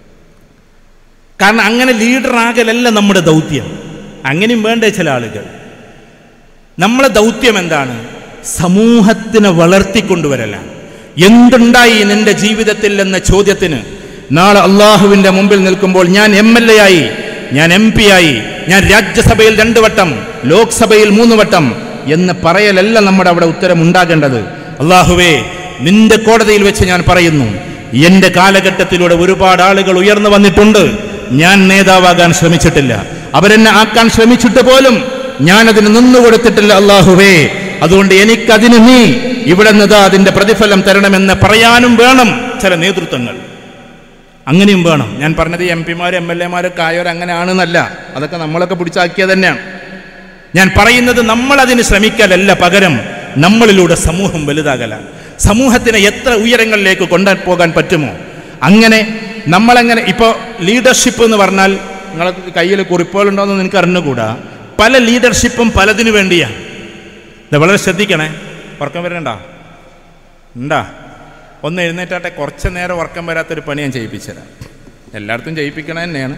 Speaker 1: കാരണം അങ്ങനെ ലീഡറാകലല്ല നമ്മുടെ ദൗത്യം. അങ്ങനെയും വേണ്ട ചില ആളുകൾ. നമ്മളെ ദൗത്യം എന്താണ്? സമൂഹത്തിനെ വളർത്തിക്കൊണ്ടുവരലാണ്. എന്തുണ്ടായി നിന്റെ ജീവിതത്തിൽ എന്ന ചോദ്യത്തിന് നാളെ അള്ളാഹുവിൻ്റെ മുമ്പിൽ നിൽക്കുമ്പോൾ ഞാൻ MLA ആയി, ഞാൻ MP ആയി, ഞാൻ രാജ്യസഭയിൽ 2 വട്ടം, ലോക്സഭയിൽ 3 വട്ടം എന്ന് പറയലല്ല നമ്മുടെ അവിടെ ഉത്തരം ഉണ്ടാകേണ്ടത്. അള്ളാഹുവേ, നിന്റെ കോടതിയിൽ വെച്ച് ഞാൻ പറയുന്നു, എൻ്റെ കാലഘട്ടത്തിലൂടെ ഒരുപാട് ആളുകൾ ഉയർന്നു വന്നിട്ടുണ്ട്. ഞാൻ നേതാവാകാൻ ശ്രമിച്ചിട്ടില്ല. അവരെന്നെ ആക്കാൻ ശ്രമിച്ചിട്ട് പോലും ഞാനതിന് നിന്നുകൊടുത്തിട്ടില്ല. അള്ളാഹുവേ, അതുകൊണ്ട് എനിക്കതിന് നീ ഇവിടെ നിന്ന് അതിൻ്റെ പ്രതിഫലം തരണമെന്ന് പറയാനും വേണം ചില നേതൃത്വങ്ങൾ. അങ്ങനെയും വേണം. ഞാൻ പറഞ്ഞത് MP-മാരും MLA-മാരൊക്കെ ആയവർ അങ്ങനെയാണെന്നല്ല, അതൊക്കെ നമ്മളൊക്കെ പിടിച്ചാക്കിയത് തന്നെയാണ്. ഞാൻ പറയുന്നത് നമ്മളതിന് ശ്രമിക്കലല്ല, പകരം നമ്മളിലൂടെ സമൂഹം വലുതാകലാണ്. സമൂഹത്തിനെ എത്ര ഉയരങ്ങളിലേക്ക് കൊണ്ടുപോകാൻ പറ്റുമോ അങ്ങനെ നമ്മളെങ്ങനെ. ഇപ്പോൾ ലീഡർഷിപ്പ് എന്ന് പറഞ്ഞാൽ നിങ്ങളെ കയ്യിൽ കുറിപ്പുകളുണ്ടോയെന്ന് എനിക്ക് അറിഞ്ഞുകൂടാ. പല ലീഡർഷിപ്പും പലതിനു വേണ്ടിയാണ്. ഇത് വളരെ ശ്രദ്ധിക്കണേ. ഉറക്കം വരണ്ടാ? ഉണ്ടാ? ഒന്ന് എഴുന്നേറ്റാട്ടെ. കുറച്ച് നേരം ഉറക്കം വരാത്തൊരു പണി ഞാൻ ചെയ്യിപ്പിച്ചുതരാം. എല്ലായിടത്തും ചെയ്യിപ്പിക്കണ തന്നെയാണ്.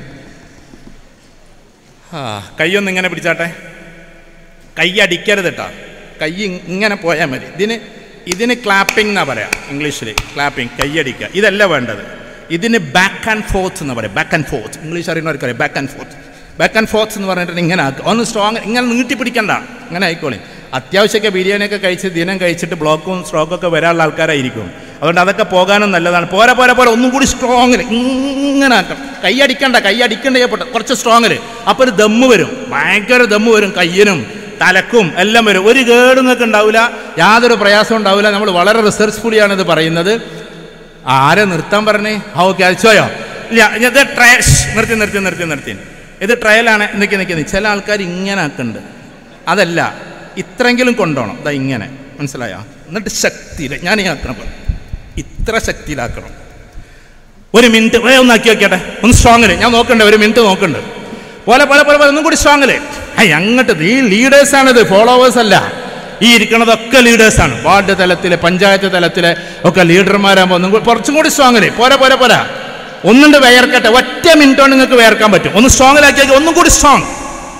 Speaker 1: കൈയൊന്ന് ഇങ്ങനെ പിടിച്ചാട്ടെ. കൈ അടിക്കരുത് കേട്ടോ. കൈ ഇങ്ങനെ പോയാൽ മതി. ഇതിന് ക്ലാപ്പിംഗ് എന്നാ പറയാം ഇംഗ്ലീഷിൽ. ക്ലാപ്പിംഗ്, കൈയടിക്കുക. ഇതല്ല വേണ്ടത്. ഇതിന് ബാക്ക് ആൻഡ് ഫോർത്ത് എന്ന് പറയാം. ബാക്ക് ആൻഡ് ഫോർത്ത് ഇംഗ്ലീഷ് അറിയുന്നവർക്കറിയാം. Back and forth. Back and forth എന്ന് പറഞ്ഞിട്ട് ഇങ്ങനെ ആക്കുക. ഒന്ന് സ്ട്രോങ്, ഇങ്ങനെ നീട്ടിപ്പിടിക്കണ്ട, ഇങ്ങനെ ആയിക്കോളി. അത്യാവശ്യമൊക്കെ ബിരിയാണിയൊക്കെ കഴിച്ച് ദിനം കഴിച്ചിട്ട് ബ്ലോക്കും സ്ട്രോക്കൊക്കെ വരാനുള്ള ആൾക്കാരായിരിക്കും. അതുകൊണ്ട് അതൊക്കെ പോകാനും നല്ലതാണ്. പോരാ പോരാ പോരാ, ഒന്നും കൂടി സ്ട്രോങ്ങിൽ ഇങ്ങനെ ആക്കണം. കൈ അടിക്കണ്ട കുറച്ച് സ്ട്രോങ്ങിൽ. അപ്പോൾ ഒരു ദമ്മ് വരും, ഭയങ്കര ദമ്മ് വരും. കയ്യിനും തലക്കും എല്ലാം വരും. ഒരു കേട് നിങ്ങൾക്ക് ഉണ്ടാവില്ല, യാതൊരു പ്രയാസം ഉണ്ടാവില്ല. നമ്മൾ വളരെ റിസർച്ച്ഫുള്ളിയാണ് ഇത് പറയുന്നത്. ആരെ നിർത്താൻ പറഞ്ഞേ? ഓക്കെ, അയച്ചോയോ? ഇല്ല, ഇത് നിർത്തി. ഇത് ട്രയലാണ്. നിൽക്കി ചില ആൾക്കാർ ഇങ്ങനെ ആക്കുന്നുണ്ട്. അതല്ല, ഇത്രയെങ്കിലും കൊണ്ടുപോകണം. ഇതാ ഇങ്ങനെ, മനസ്സിലായോ? എന്നിട്ട് ശക്തിയിൽ ഞാൻ ഈ ആക്കണം, ഇത്ര ശക്തിയിലാക്കണം. ഒരു മിനിറ്റ് ഒന്നാക്കി വെക്കട്ടെ, ഒന്ന് സ്ട്രോങ്ങില്. ഞാൻ നോക്കണ്ടേ, ഒരു മിനിറ്റ് നോക്കണ്ട്. പോലെ ഒന്നും കൂടി സ്ട്രോങ്ങില്. അങ്ങോട്ട് ഈ ലീഡേഴ്സാണിത്, ഫോളോവേഴ്സ് അല്ല. ഈ ഇരിക്കണതൊക്കെ ലീഡേഴ്സാണ്. വാർഡ് തലത്തിലെ, പഞ്ചായത്ത് തലത്തിലെ ഒക്കെ ലീഡർമാരാകുമ്പോൾ ഒന്നും കുറച്ചും കൂടി സ്ട്രോങ്ങില്. പോരാ, ഒന്നുണ്ട് വയർക്കട്ടെ. ഒറ്റ മിനിറ്റ് കൊണ്ട് നിങ്ങൾക്ക് വയർക്കാൻ പറ്റും. ഒന്ന് സ്ട്രോങ്ങിലാക്കി, ഒന്നും കൂടി സ്ട്രോങ്.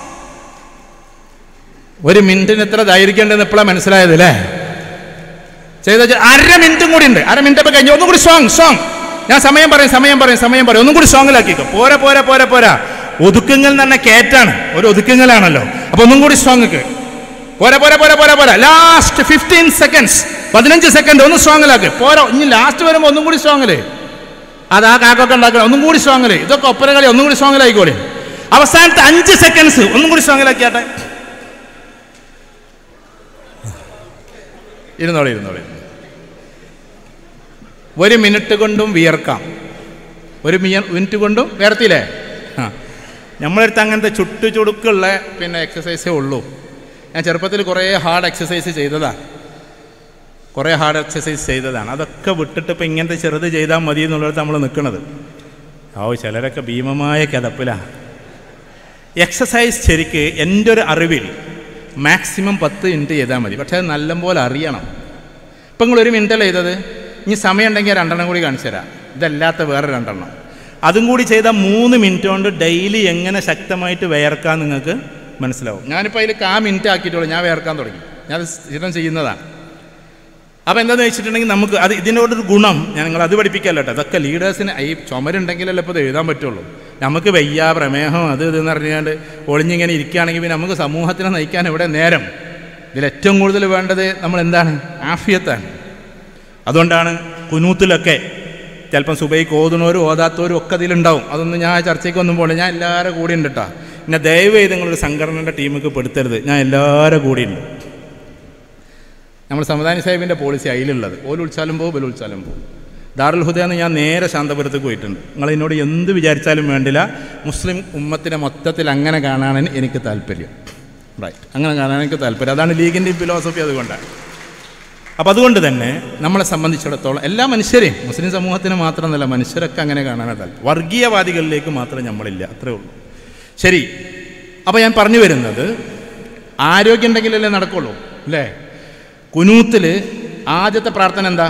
Speaker 1: ഒരു മിനിറ്റിന് എത്ര ദൈർഘ്യമുണ്ടെന്ന് എപ്പോഴാണ് മനസ്സിലായത് അല്ലേ? ചെയ്ത അര മിനിറ്റും കൂടി ഉണ്ട്. അര മിനിറ്റ് കഴിഞ്ഞു. ഒന്നും കൂടി സ്ട്രോങ്. ഞാൻ സമയം പറയും. ഒന്നും കൂടി സ്ട്രോങ്ങിലാക്കിക്കോ. പോരാ. ഒതുക്കുങ്ങൽ തന്നെ കേറ്റാണ്, ഒരു ഒതുക്കുങ്ങലാണല്ലോ. അപ്പൊ ഒന്നും കൂടി സ്ട്രോങ്. പോരാ. ലാസ്റ്റ് 15 സെക്കൻഡ്സ്, 15 സെക്കൻഡ് ഒന്ന് സ്ട്രോങ്ങിലാക്ക്. പോരാ, ഇനി ലാസ്റ്റ് വരുമ്പോൾ ഒന്നും കൂടി സ്ട്രോങ്ങില്. അത് ആ കാക്കൊക്കെ ഉണ്ടാക്കണം. ഒന്നും കൂടി സ്ട്രോങ്ങില്. ഇതൊക്കെ ഒപ്പന കളി. ഒന്നും കൂടി സ്ട്രോങ്ങിലായിക്കോളെ. അവസാനത്തെ 5 സെക്കൻഡ്സ് ഒന്നും കൂടി സ്ട്രോങ്ങിലാക്കിയാട്ടെ. ഇരുന്നോളെ. ഒരു മിനിറ്റ് കൊണ്ടും വിയർക്കാം. ഒരു മിനിറ്റ് കൊണ്ടും വിയർത്തില്ലേ? നമ്മളടുത്ത് അങ്ങനത്തെ ചുടുക്കുള്ള എക്സസൈസേ ഉള്ളൂ. ഞാൻ ചെറുപ്പത്തിൽ കുറേ ഹാർഡ് എക്സസൈസ് ചെയ്തതാണ്. അതൊക്കെ വിട്ടിട്ട് ഇപ്പം ഇങ്ങനത്തെ ചെറുത് ചെയ്താൽ മതി എന്നുള്ളിടത്ത് നമ്മൾ നിൽക്കുന്നത്. ചിലരൊക്കെ ഭീമമായ കിതപ്പിലാണ്. എക്സസൈസ് ശരിക്ക് എൻ്റെ ഒരു അറിവിൽ മാക്സിമം 10 മിനിറ്റ് ചെയ്താൽ മതി. പക്ഷേ അത് നല്ലപോലെ അറിയണം. ഇപ്പം നിങ്ങൾ 1 മിനിറ്റല്ലേ ചെയ്തത്, ഇനി സമയം ഉണ്ടെങ്കിൽ 2 എണ്ണം കൂടി കാണിച്ചു തരാം. ഇതല്ലാത്ത വേറെ 2 എണ്ണം അതും കൂടി ചെയ്താൽ 3 മിനിറ്റ് കൊണ്ട് ഡെയിലി എങ്ങനെ ശക്തമായിട്ട് വിയർക്കാൻ നിങ്ങൾക്ക് മനസ്സിലാവും. ഞാനിപ്പോൾ അതിൽ 1 മിനിറ്റ് ആക്കിയിട്ടുള്ളൂ. ഞാൻ വിയർക്കാൻ തുടങ്ങി. ഞാൻ സ്ഥിരം ചെയ്യുന്നതാണ്. അപ്പോൾ എന്താണെന്ന് വെച്ചിട്ടുണ്ടെങ്കിൽ നമുക്ക് അത് ഇതിനോടൊരു ഗുണം ഞാൻ നിങ്ങളത് പഠിപ്പിക്കാമല്ലോ കേട്ടോ. അതൊക്കെ ലീഡേഴ്സിന് ഈ ചുമരുണ്ടെങ്കിലല്ലേ ഇപ്പോൾ ഇത് എഴുതാൻ പറ്റുള്ളൂ. നമുക്ക് വയ്യ, പ്രമേഹം, ഇതെന്ന് പറഞ്ഞാണ്ട് ഒളിഞ്ഞിങ്ങനെ ഇരിക്കുകയാണെങ്കിൽ പിന്നെ നമുക്ക് സമൂഹത്തിനെ നയിക്കാൻ ഇവിടെ നേരം. ഇതിലേറ്റവും കൂടുതൽ വേണ്ടത് നമ്മൾ എന്താണ്? ആഫിയത്താണ്. അതുകൊണ്ടാണ് കുനൂത്തിലൊക്കെ ചിലപ്പം സുബൈക്ക് ഓതുന്നവരും ഓതാത്തവരും ഒക്കെ ഇതിലുണ്ടാവും. അതൊന്നും ഞാൻ ചർച്ചയ്ക്കൊന്നും പോകണ്ട. ഞാൻ എല്ലാവരും കൂടി ഉണ്ട് കേട്ടോ. പിന്നെ ദയവ് ചെയ്ത് നിങ്ങളൊരു സംഘടനയുടെ ടീമൊക്കെ പെടുത്തരുത്. ഞാൻ എല്ലാവരും കൂടിയുണ്ട്. നമ്മൾ സമദാനി സാഹിബിൻ്റെ പോളിസി അതിലുള്ളത്. ഓല് വിളിച്ചാലും പോകും, ബല് വിളിച്ചാലും പോകും. ദാറുൽ ഹുദയെന്ന് ഞാൻ നേരെ ശാന്തപുരത്തേക്ക് പോയിട്ടുണ്ട്. നിങ്ങൾ എന്നോട് എന്ത് വിചാരിച്ചാലും വേണ്ടില്ല, മുസ്ലിം ഉമ്മത്തിനെ മൊത്തത്തിൽ അങ്ങനെ കാണാനാണ് എനിക്ക് താല്പര്യം. റൈറ്റ്, അങ്ങനെ കാണാൻ എനിക്ക് താല്പര്യം. അതാണ് ലീഗിൻ്റെ ഫിലോസഫി. അതുകൊണ്ടാണ്. അപ്പോൾ അതുകൊണ്ട് തന്നെ നമ്മളെ സംബന്ധിച്ചിടത്തോളം എല്ലാ മനുഷ്യരെയും, മുസ്ലിം സമൂഹത്തിന് മാത്രമെന്നല്ല, മനുഷ്യരൊക്കെ അങ്ങനെ കാണാനാണ് താല്പര്യം. വർഗീയവാദികളിലേക്ക് മാത്രം നമ്മളില്ല, അത്രേ ഉള്ളൂ. ശരി. അപ്പോൾ ഞാൻ പറഞ്ഞു വരുന്നത്, ആരോഗ്യം ഉണ്ടെങ്കിലല്ലേ നടക്കുള്ളൂ അല്ലേ? കുനൂത്തിൽ ആദ്യത്തെ പ്രാർത്ഥന എന്താ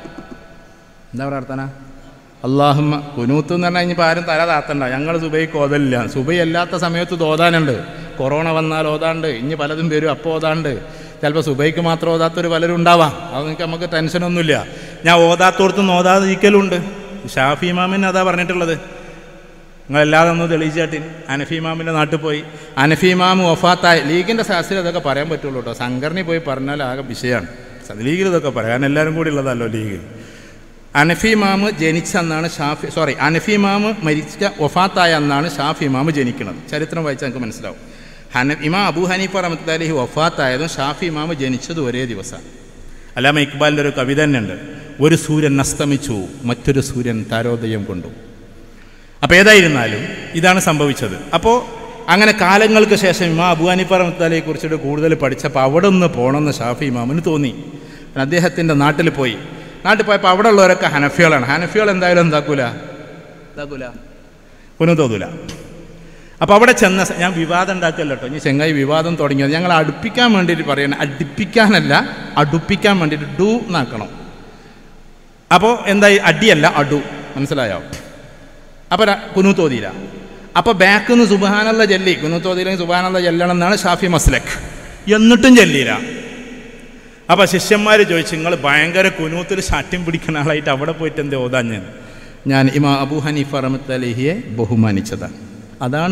Speaker 1: പ്രാർത്ഥന? അല്ലാഹുമ്മ. കുനൂത്ത് എന്ന് പറഞ്ഞാൽ ഇനിയിപ്പോൾ ആരും തല താത്തണ്ട. ഞങ്ങൾ സുബൈക്ക് ഓതലില്ല. സുബൈ അല്ലാത്ത സമയത്ത് ഓതാനുണ്ട്. കൊറോണ വന്നാൽ ഓതാണ്ട്, ഇനി പലതും വരും, അപ്പോൾ ഓതാണ്ട്. ചിലപ്പോൾ സുബൈക്ക് മാത്രം ഓതാത്തൊരു പലരും ഉണ്ടാവാം. അത് നമുക്ക് ടെൻഷനൊന്നുമില്ല. ഞാൻ ഓതാത്തോടത്തുനിന്ന് ഓതാതിരിക്കലുണ്ട്. ഷാഫി ഇമാമിന് അതാ പറഞ്ഞിട്ടുള്ളത്. നിങ്ങളെല്ലാതെ ഒന്ന് തെളിയിച്ചാട്ടി. അനഫി ഇമാമിൻ്റെ നാട്ടിൽ പോയി, അനഫി ഇമാം വഫാത്തായ ലീഗിൻ്റെ ശാസ്ത്രം അതൊക്കെ പറയാൻ പറ്റുള്ളൂ കേട്ടോ. സംഘടനയിൽ പോയി പറഞ്ഞാൽ ആകെ വിഷയമാണ്. ലീഗിൽ ഇതൊക്കെ പറയാം, കാരണം എല്ലാവരും കൂടി ഉള്ളതല്ലോ ലീഗ്. അനഫി ഇമാം ജനിച്ച അന്നാണ് അനഫി ഇമാം മരിച്ച വഫാത്തായ അന്നാണ് ഷാഫി ഇമാം ജനിക്കുന്നത്. ചരിത്രം വായിച്ചാൽ നമുക്ക് മനസ്സിലാവും. ഇമാം അബൂ ഹനീഫ റഹ്മത്തുള്ളാഹി അലൈഹി വഫാത്തായതും ഷാഫി ഇമാം ജനിച്ചതും ഒരേ ദിവസമാണ്. അല്ലാമ ഇക്ബാലിൻ്റെ ഒരു കവിത തന്നെ ഉണ്ട്, ഒരു സൂര്യൻ അസ്തമിച്ചു മറ്റൊരു സൂര്യൻ താരോദയം കൊണ്ടു. അപ്പോൾ ഏതായിരുന്നാലും ഇതാണ് സംഭവിച്ചത്. അപ്പോൾ അങ്ങനെ കാലങ്ങൾക്ക് ശേഷം ഇമാം അബൂ ഹനീഫ റഹ്മത്തുള്ളാഹിയെ കുറിച്ചിട്ട് കൂടുതൽ പഠിച്ചപ്പോൾ അവിടെ ഒന്ന് പോകണമെന്ന് ഷാഫി ഇമാമിന് തോന്നി. അദ്ദേഹത്തിൻ്റെ നാട്ടിൽ പോയപ്പോൾ അവിടെ ഉള്ളവരൊക്കെ ഹനഫികളാണ്. ഹനഫികൾ എന്തായാലും എന്താക്കൂല തോന്നൂല. അപ്പോൾ അവിടെ ചെന്ന ഞാൻ വിവാദം ഉണ്ടാക്കല്ലോ കേട്ടോ, ഇനി ചെങ്ങായി വിവാദം തുടങ്ങിയത് ഞങ്ങൾ അടുപ്പിക്കാൻ വേണ്ടിയിട്ട് പറയണം, അടുപ്പിക്കാനല്ല അടുപ്പിക്കാൻ വേണ്ടിയിട്ട് ഡു എന്നാക്കണം. അപ്പോൾ എന്തായി അടിയല്ല അടു, മനസ്സിലായോ? അപ്പോൾ കുനൂത്തോതിയില്ല. അപ്പോൾ ബാക്കിൽ നിന്ന് സുബ്ഹാനല്ലാഹ് ചൊല്ലി, കുനൂത്തോതിയില്ലെങ്കിൽ സുബ്ഹാനല്ലാഹ് ചൊല്ലണം എന്നാണ് ഷാഫി മസ്ലക്ക്, എന്നിട്ടും ചൊല്ലിയില്ല. അപ്പോൾ ശിഷ്യന്മാർ ചോദിച്ചു, നിങ്ങൾ ഭയങ്കര കുനൂത്തിൽ ശാഠ്യം പിടിക്കുന്ന ആളായിട്ട് അവിടെ പോയിട്ട് എന്തേ ഓതാഞ്ഞ്? ഞാൻ ഇമാം അബൂ ഹനീഫ റഹ്മത്തുള്ളാഹി അലൈഹിയെ ബഹുമാനിച്ചതാണ്. അതാണ്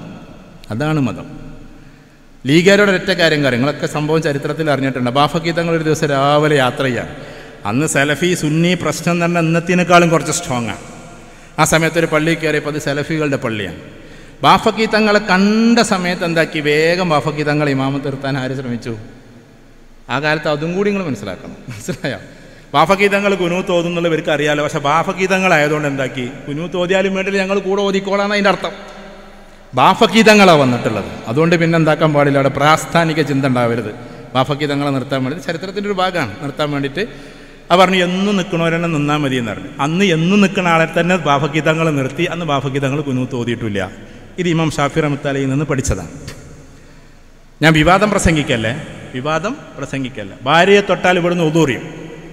Speaker 1: മതം. ലീഗാരോട് ഒറ്റ കാര്യം നിങ്ങളൊക്കെ സംഭവം ചരിത്രത്തിൽ അറിഞ്ഞിട്ടുണ്ട്. ബാഫക്കി തങ്ങൾ ഒരു ദിവസം രാവിലെ യാത്ര ചെയ്യാൻ, അന്ന് സലഫി സുന്നി പ്രശ്നം തന്നെ ഇന്നത്തിനേക്കാളും കുറച്ച് സ്ട്രോങ്ങാണ്. ആ സമയത്ത് ഒരു പള്ളി കയറിയപ്പോൾ അത് സലഫികളുടെ പള്ളിയാണ്. ബാഫക്കി തങ്ങളെ കണ്ട സമയത്ത് എന്താക്കി, വേഗം ബാഫക്കി തങ്ങൾ ഇമാമത്ത് നിർത്താൻ ആര് ശ്രമിച്ചു? ആ കാലത്ത് അതും കൂടി നിങ്ങൾ മനസ്സിലായോ? ബാഫക്കി തങ്ങൾ കുനൂത്ത് ഓതുന്നുള്ള ഇവർക്ക് അറിയാലോ. പക്ഷെ ബാഫക്കി തങ്ങളായതുകൊണ്ട് എന്താക്കി, കുനൂത്ത് ഓതിയാലും വേണ്ടിയിട്ട് ഞങ്ങൾ കൂടെ ഓതിക്കോളാണ് അതിൻ്റെ അർത്ഥം. ബാഫക്കി തങ്ങളാണ് വന്നിട്ടുള്ളത്. അതുകൊണ്ട് പിന്നെ എന്താക്കാൻ പാടില്ല, അവിടെ പ്രാസ്ഥാനിക ചിന്ത ഉണ്ടാവരുത്. ബാഫക്കി തങ്ങളെ നിർത്താൻ വേണ്ടിയിട്ട് ചരിത്രത്തിൻ്റെ ഒരു ഭാഗമാണ്, നിർത്താൻ വേണ്ടിയിട്ട് പറഞ്ഞു എന്നും നിൽക്കണവരെന്നെ നിന്നാൽ മതി എന്ന് പറഞ്ഞു. അന്ന് എന്നും നിൽക്കുന്ന ആളെ തന്നെ ബാഫക്കി തങ്ങൾ നിർത്തി. അന്ന് ബാഫക്കി തങ്ങൾ കുനൂത്ത് ഓതിയിട്ടില്ല. ഇത് ഇമാം ഷാഫി റഹ്മത്തുള്ളാഹി അലൈഹിയിൽ നിന്ന് പഠിച്ചതാണ്. ഞാൻ വിവാദം പ്രസംഗിക്കല്ലേ. ഭാര്യയെ തൊട്ടാൽ ഇവിടുന്ന് ഒതുറിയും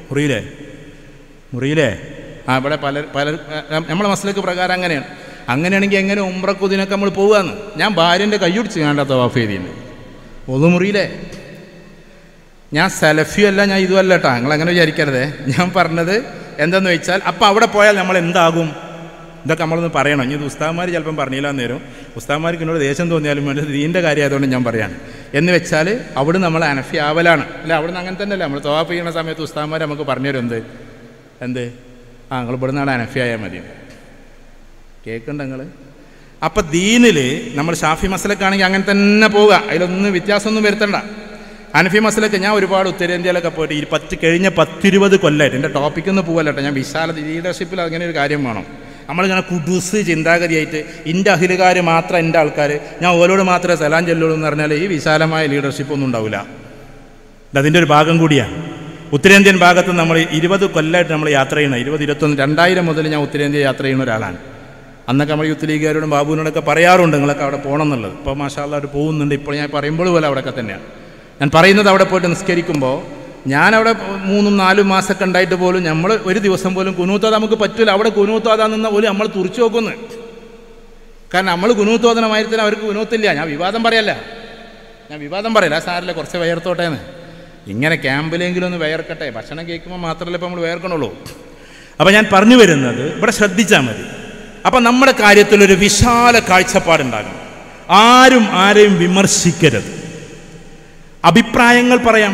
Speaker 1: മുറിയിലേ ഇവിടെ പല നമ്മളെ മസ്ലക്ക് പ്രകാരം അങ്ങനെയാണെങ്കിൽ എങ്ങനെ ഉംറക്കുദിനൊക്കെ നമ്മൾ പോവുകയെന്ന്. ഞാൻ ഭാര്യൻ്റെ കൈയൊടിച്ച് കാണാത്ത തവാഫ് ചെയ്തിട്ടുണ്ട്. ഒതുമുറിയിലേ ഞാൻ സലഫിയല്ല, ഞാൻ ഇതുമല്ല കേട്ടോ, നിങ്ങളങ്ങനെ വിചാരിക്കരുതേ. ഞാൻ പറഞ്ഞത് എന്താണെന്ന് വെച്ചാൽ അപ്പം അവിടെ പോയാൽ നമ്മൾ എന്താകും, ഇതൊക്കെ നമ്മളൊന്ന് പറയണം. ഇനി ഇത് ഉസ്താദ്മാർ ചിലപ്പം പറഞ്ഞില്ല നേരം, ഉസ്താദ്മാർക്ക് എന്നോട് ദേഷ്യം തോന്നിയാലും വേണ്ടി ദീൻ്റെ കാര്യം ആയതുകൊണ്ട് ഞാൻ പറയാണ്. എന്ന് വെച്ചാൽ അവിടെ നമ്മൾ അനഫി ആവലാണ്. അല്ല അവിടെ നിന്ന് അങ്ങനെ തന്നെയല്ല, നമ്മൾ തവാഫ് ചെയ്യുന്ന സമയത്ത് ഉസ്താദ്മാർ നമുക്ക് പറഞ്ഞുതരും എന്ത് നിങ്ങൾ ഇവിടെ നിന്നാണ് അനഫി ആയാൽ മതി. കേൾക്കണ്ട നിങ്ങൾ? അപ്പം ദീനിൽ നമ്മൾ ഷാഫി മസലക്കാണെങ്കിൽ അങ്ങനെ തന്നെ പോവുക, അതിലൊന്നും വ്യത്യാസമൊന്നും വരുത്തണ്ട. ഹനഫി മസലക്ക് ഞാൻ ഒരുപാട് ഉത്തരേന്ത്യയിലൊക്കെ പോയിട്ട് കഴിഞ്ഞ 10-20 കൊല്ലമായിട്ട് എൻ്റെ ടോപ്പിക്കൊന്നും പോവല്ലോ. ഞാൻ വിശാല ലീഡർഷിപ്പിൽ അങ്ങനെ ഒരു കാര്യം വേണം. നമ്മളിങ്ങനെ കുടുസ് ചിന്താഗതിയായിട്ട് എൻ്റെ അഹിലുകാർ മാത്രം എൻ്റെ ആൾക്കാർ, ഞാൻ ഓരോട് മാത്രമേ സലാം ചെല്ലുള്ളൂ എന്ന് പറഞ്ഞാൽ ഈ വിശാലമായ ലീഡർഷിപ്പൊന്നും ഉണ്ടാവില്ല. അതിൻ്റെ ഒരു ഭാഗം കൂടിയാണ്. ഉത്തരേന്ത്യൻ ഭാഗത്ത് നമ്മൾ 20 കൊല്ലമായിട്ട് നമ്മൾ യാത്ര ചെയ്യണം. 2021 മുതൽ ഞാൻ ഉത്തരേന്ത്യ യാത്ര ചെയ്യുന്ന ഒരാളാണ്. അന്നൊക്കെ നമ്മൾ യൂത്ത് ലീഗുകാരോടും ബാബുവിനോടൊക്കെ പറയാറുണ്ട് നിങ്ങളൊക്കെ അവിടെ പോകണം എന്നുള്ളത്. ഇപ്പോൾ മാഷാ അല്ലാഹ് അവർ പോകുന്നുണ്ട്. ഇപ്പോൾ ഞാൻ പറയുമ്പോൾ പോലെ അവിടെയൊക്കെ തന്നെയാണ് ഞാൻ പറയുന്നത്. അവിടെ പോയിട്ട് നിസ്കരിക്കുമ്പോൾ ഞാനവിടെ 3-4 മാസമൊക്കെ ഉണ്ടായിട്ട് പോലും നമ്മൾ ഒരു ദിവസം പോലും കുനൂത്തോതാ നമുക്ക് പറ്റില്ല. അവിടെ കുനൂത്തോതാ നിന്ന പോലും നമ്മൾ തുറച്ചു നോക്കുന്നു. കാരണം നമ്മൾ കുനൂത്തോദനമായിരുന്നില്ല, അവർക്ക് കുനൂത്തില്ല. ഞാൻ വിവാദം പറയല്ല, സാറില്ല കുറച്ച് വയർത്തോട്ടേന്ന്. ഇങ്ങനെ ക്യാമ്പിലെങ്കിലും ഒന്ന് വയർക്കട്ടെ. ഭക്ഷണം കേൾക്കുമ്പോൾ മാത്രമല്ല ഇപ്പോൾ നമ്മൾ വയർക്കണുള്ളൂ. അപ്പോൾ ഞാൻ പറഞ്ഞു വരുന്നത് ഇവിടെ ശ്രദ്ധിച്ചാൽ മതി. അപ്പം നമ്മുടെ കാര്യത്തിലൊരു വിശാല കാഴ്ചപ്പാടുണ്ടാകും. ആരെയും വിമർശിക്കരുത്. അഭിപ്രായങ്ങൾ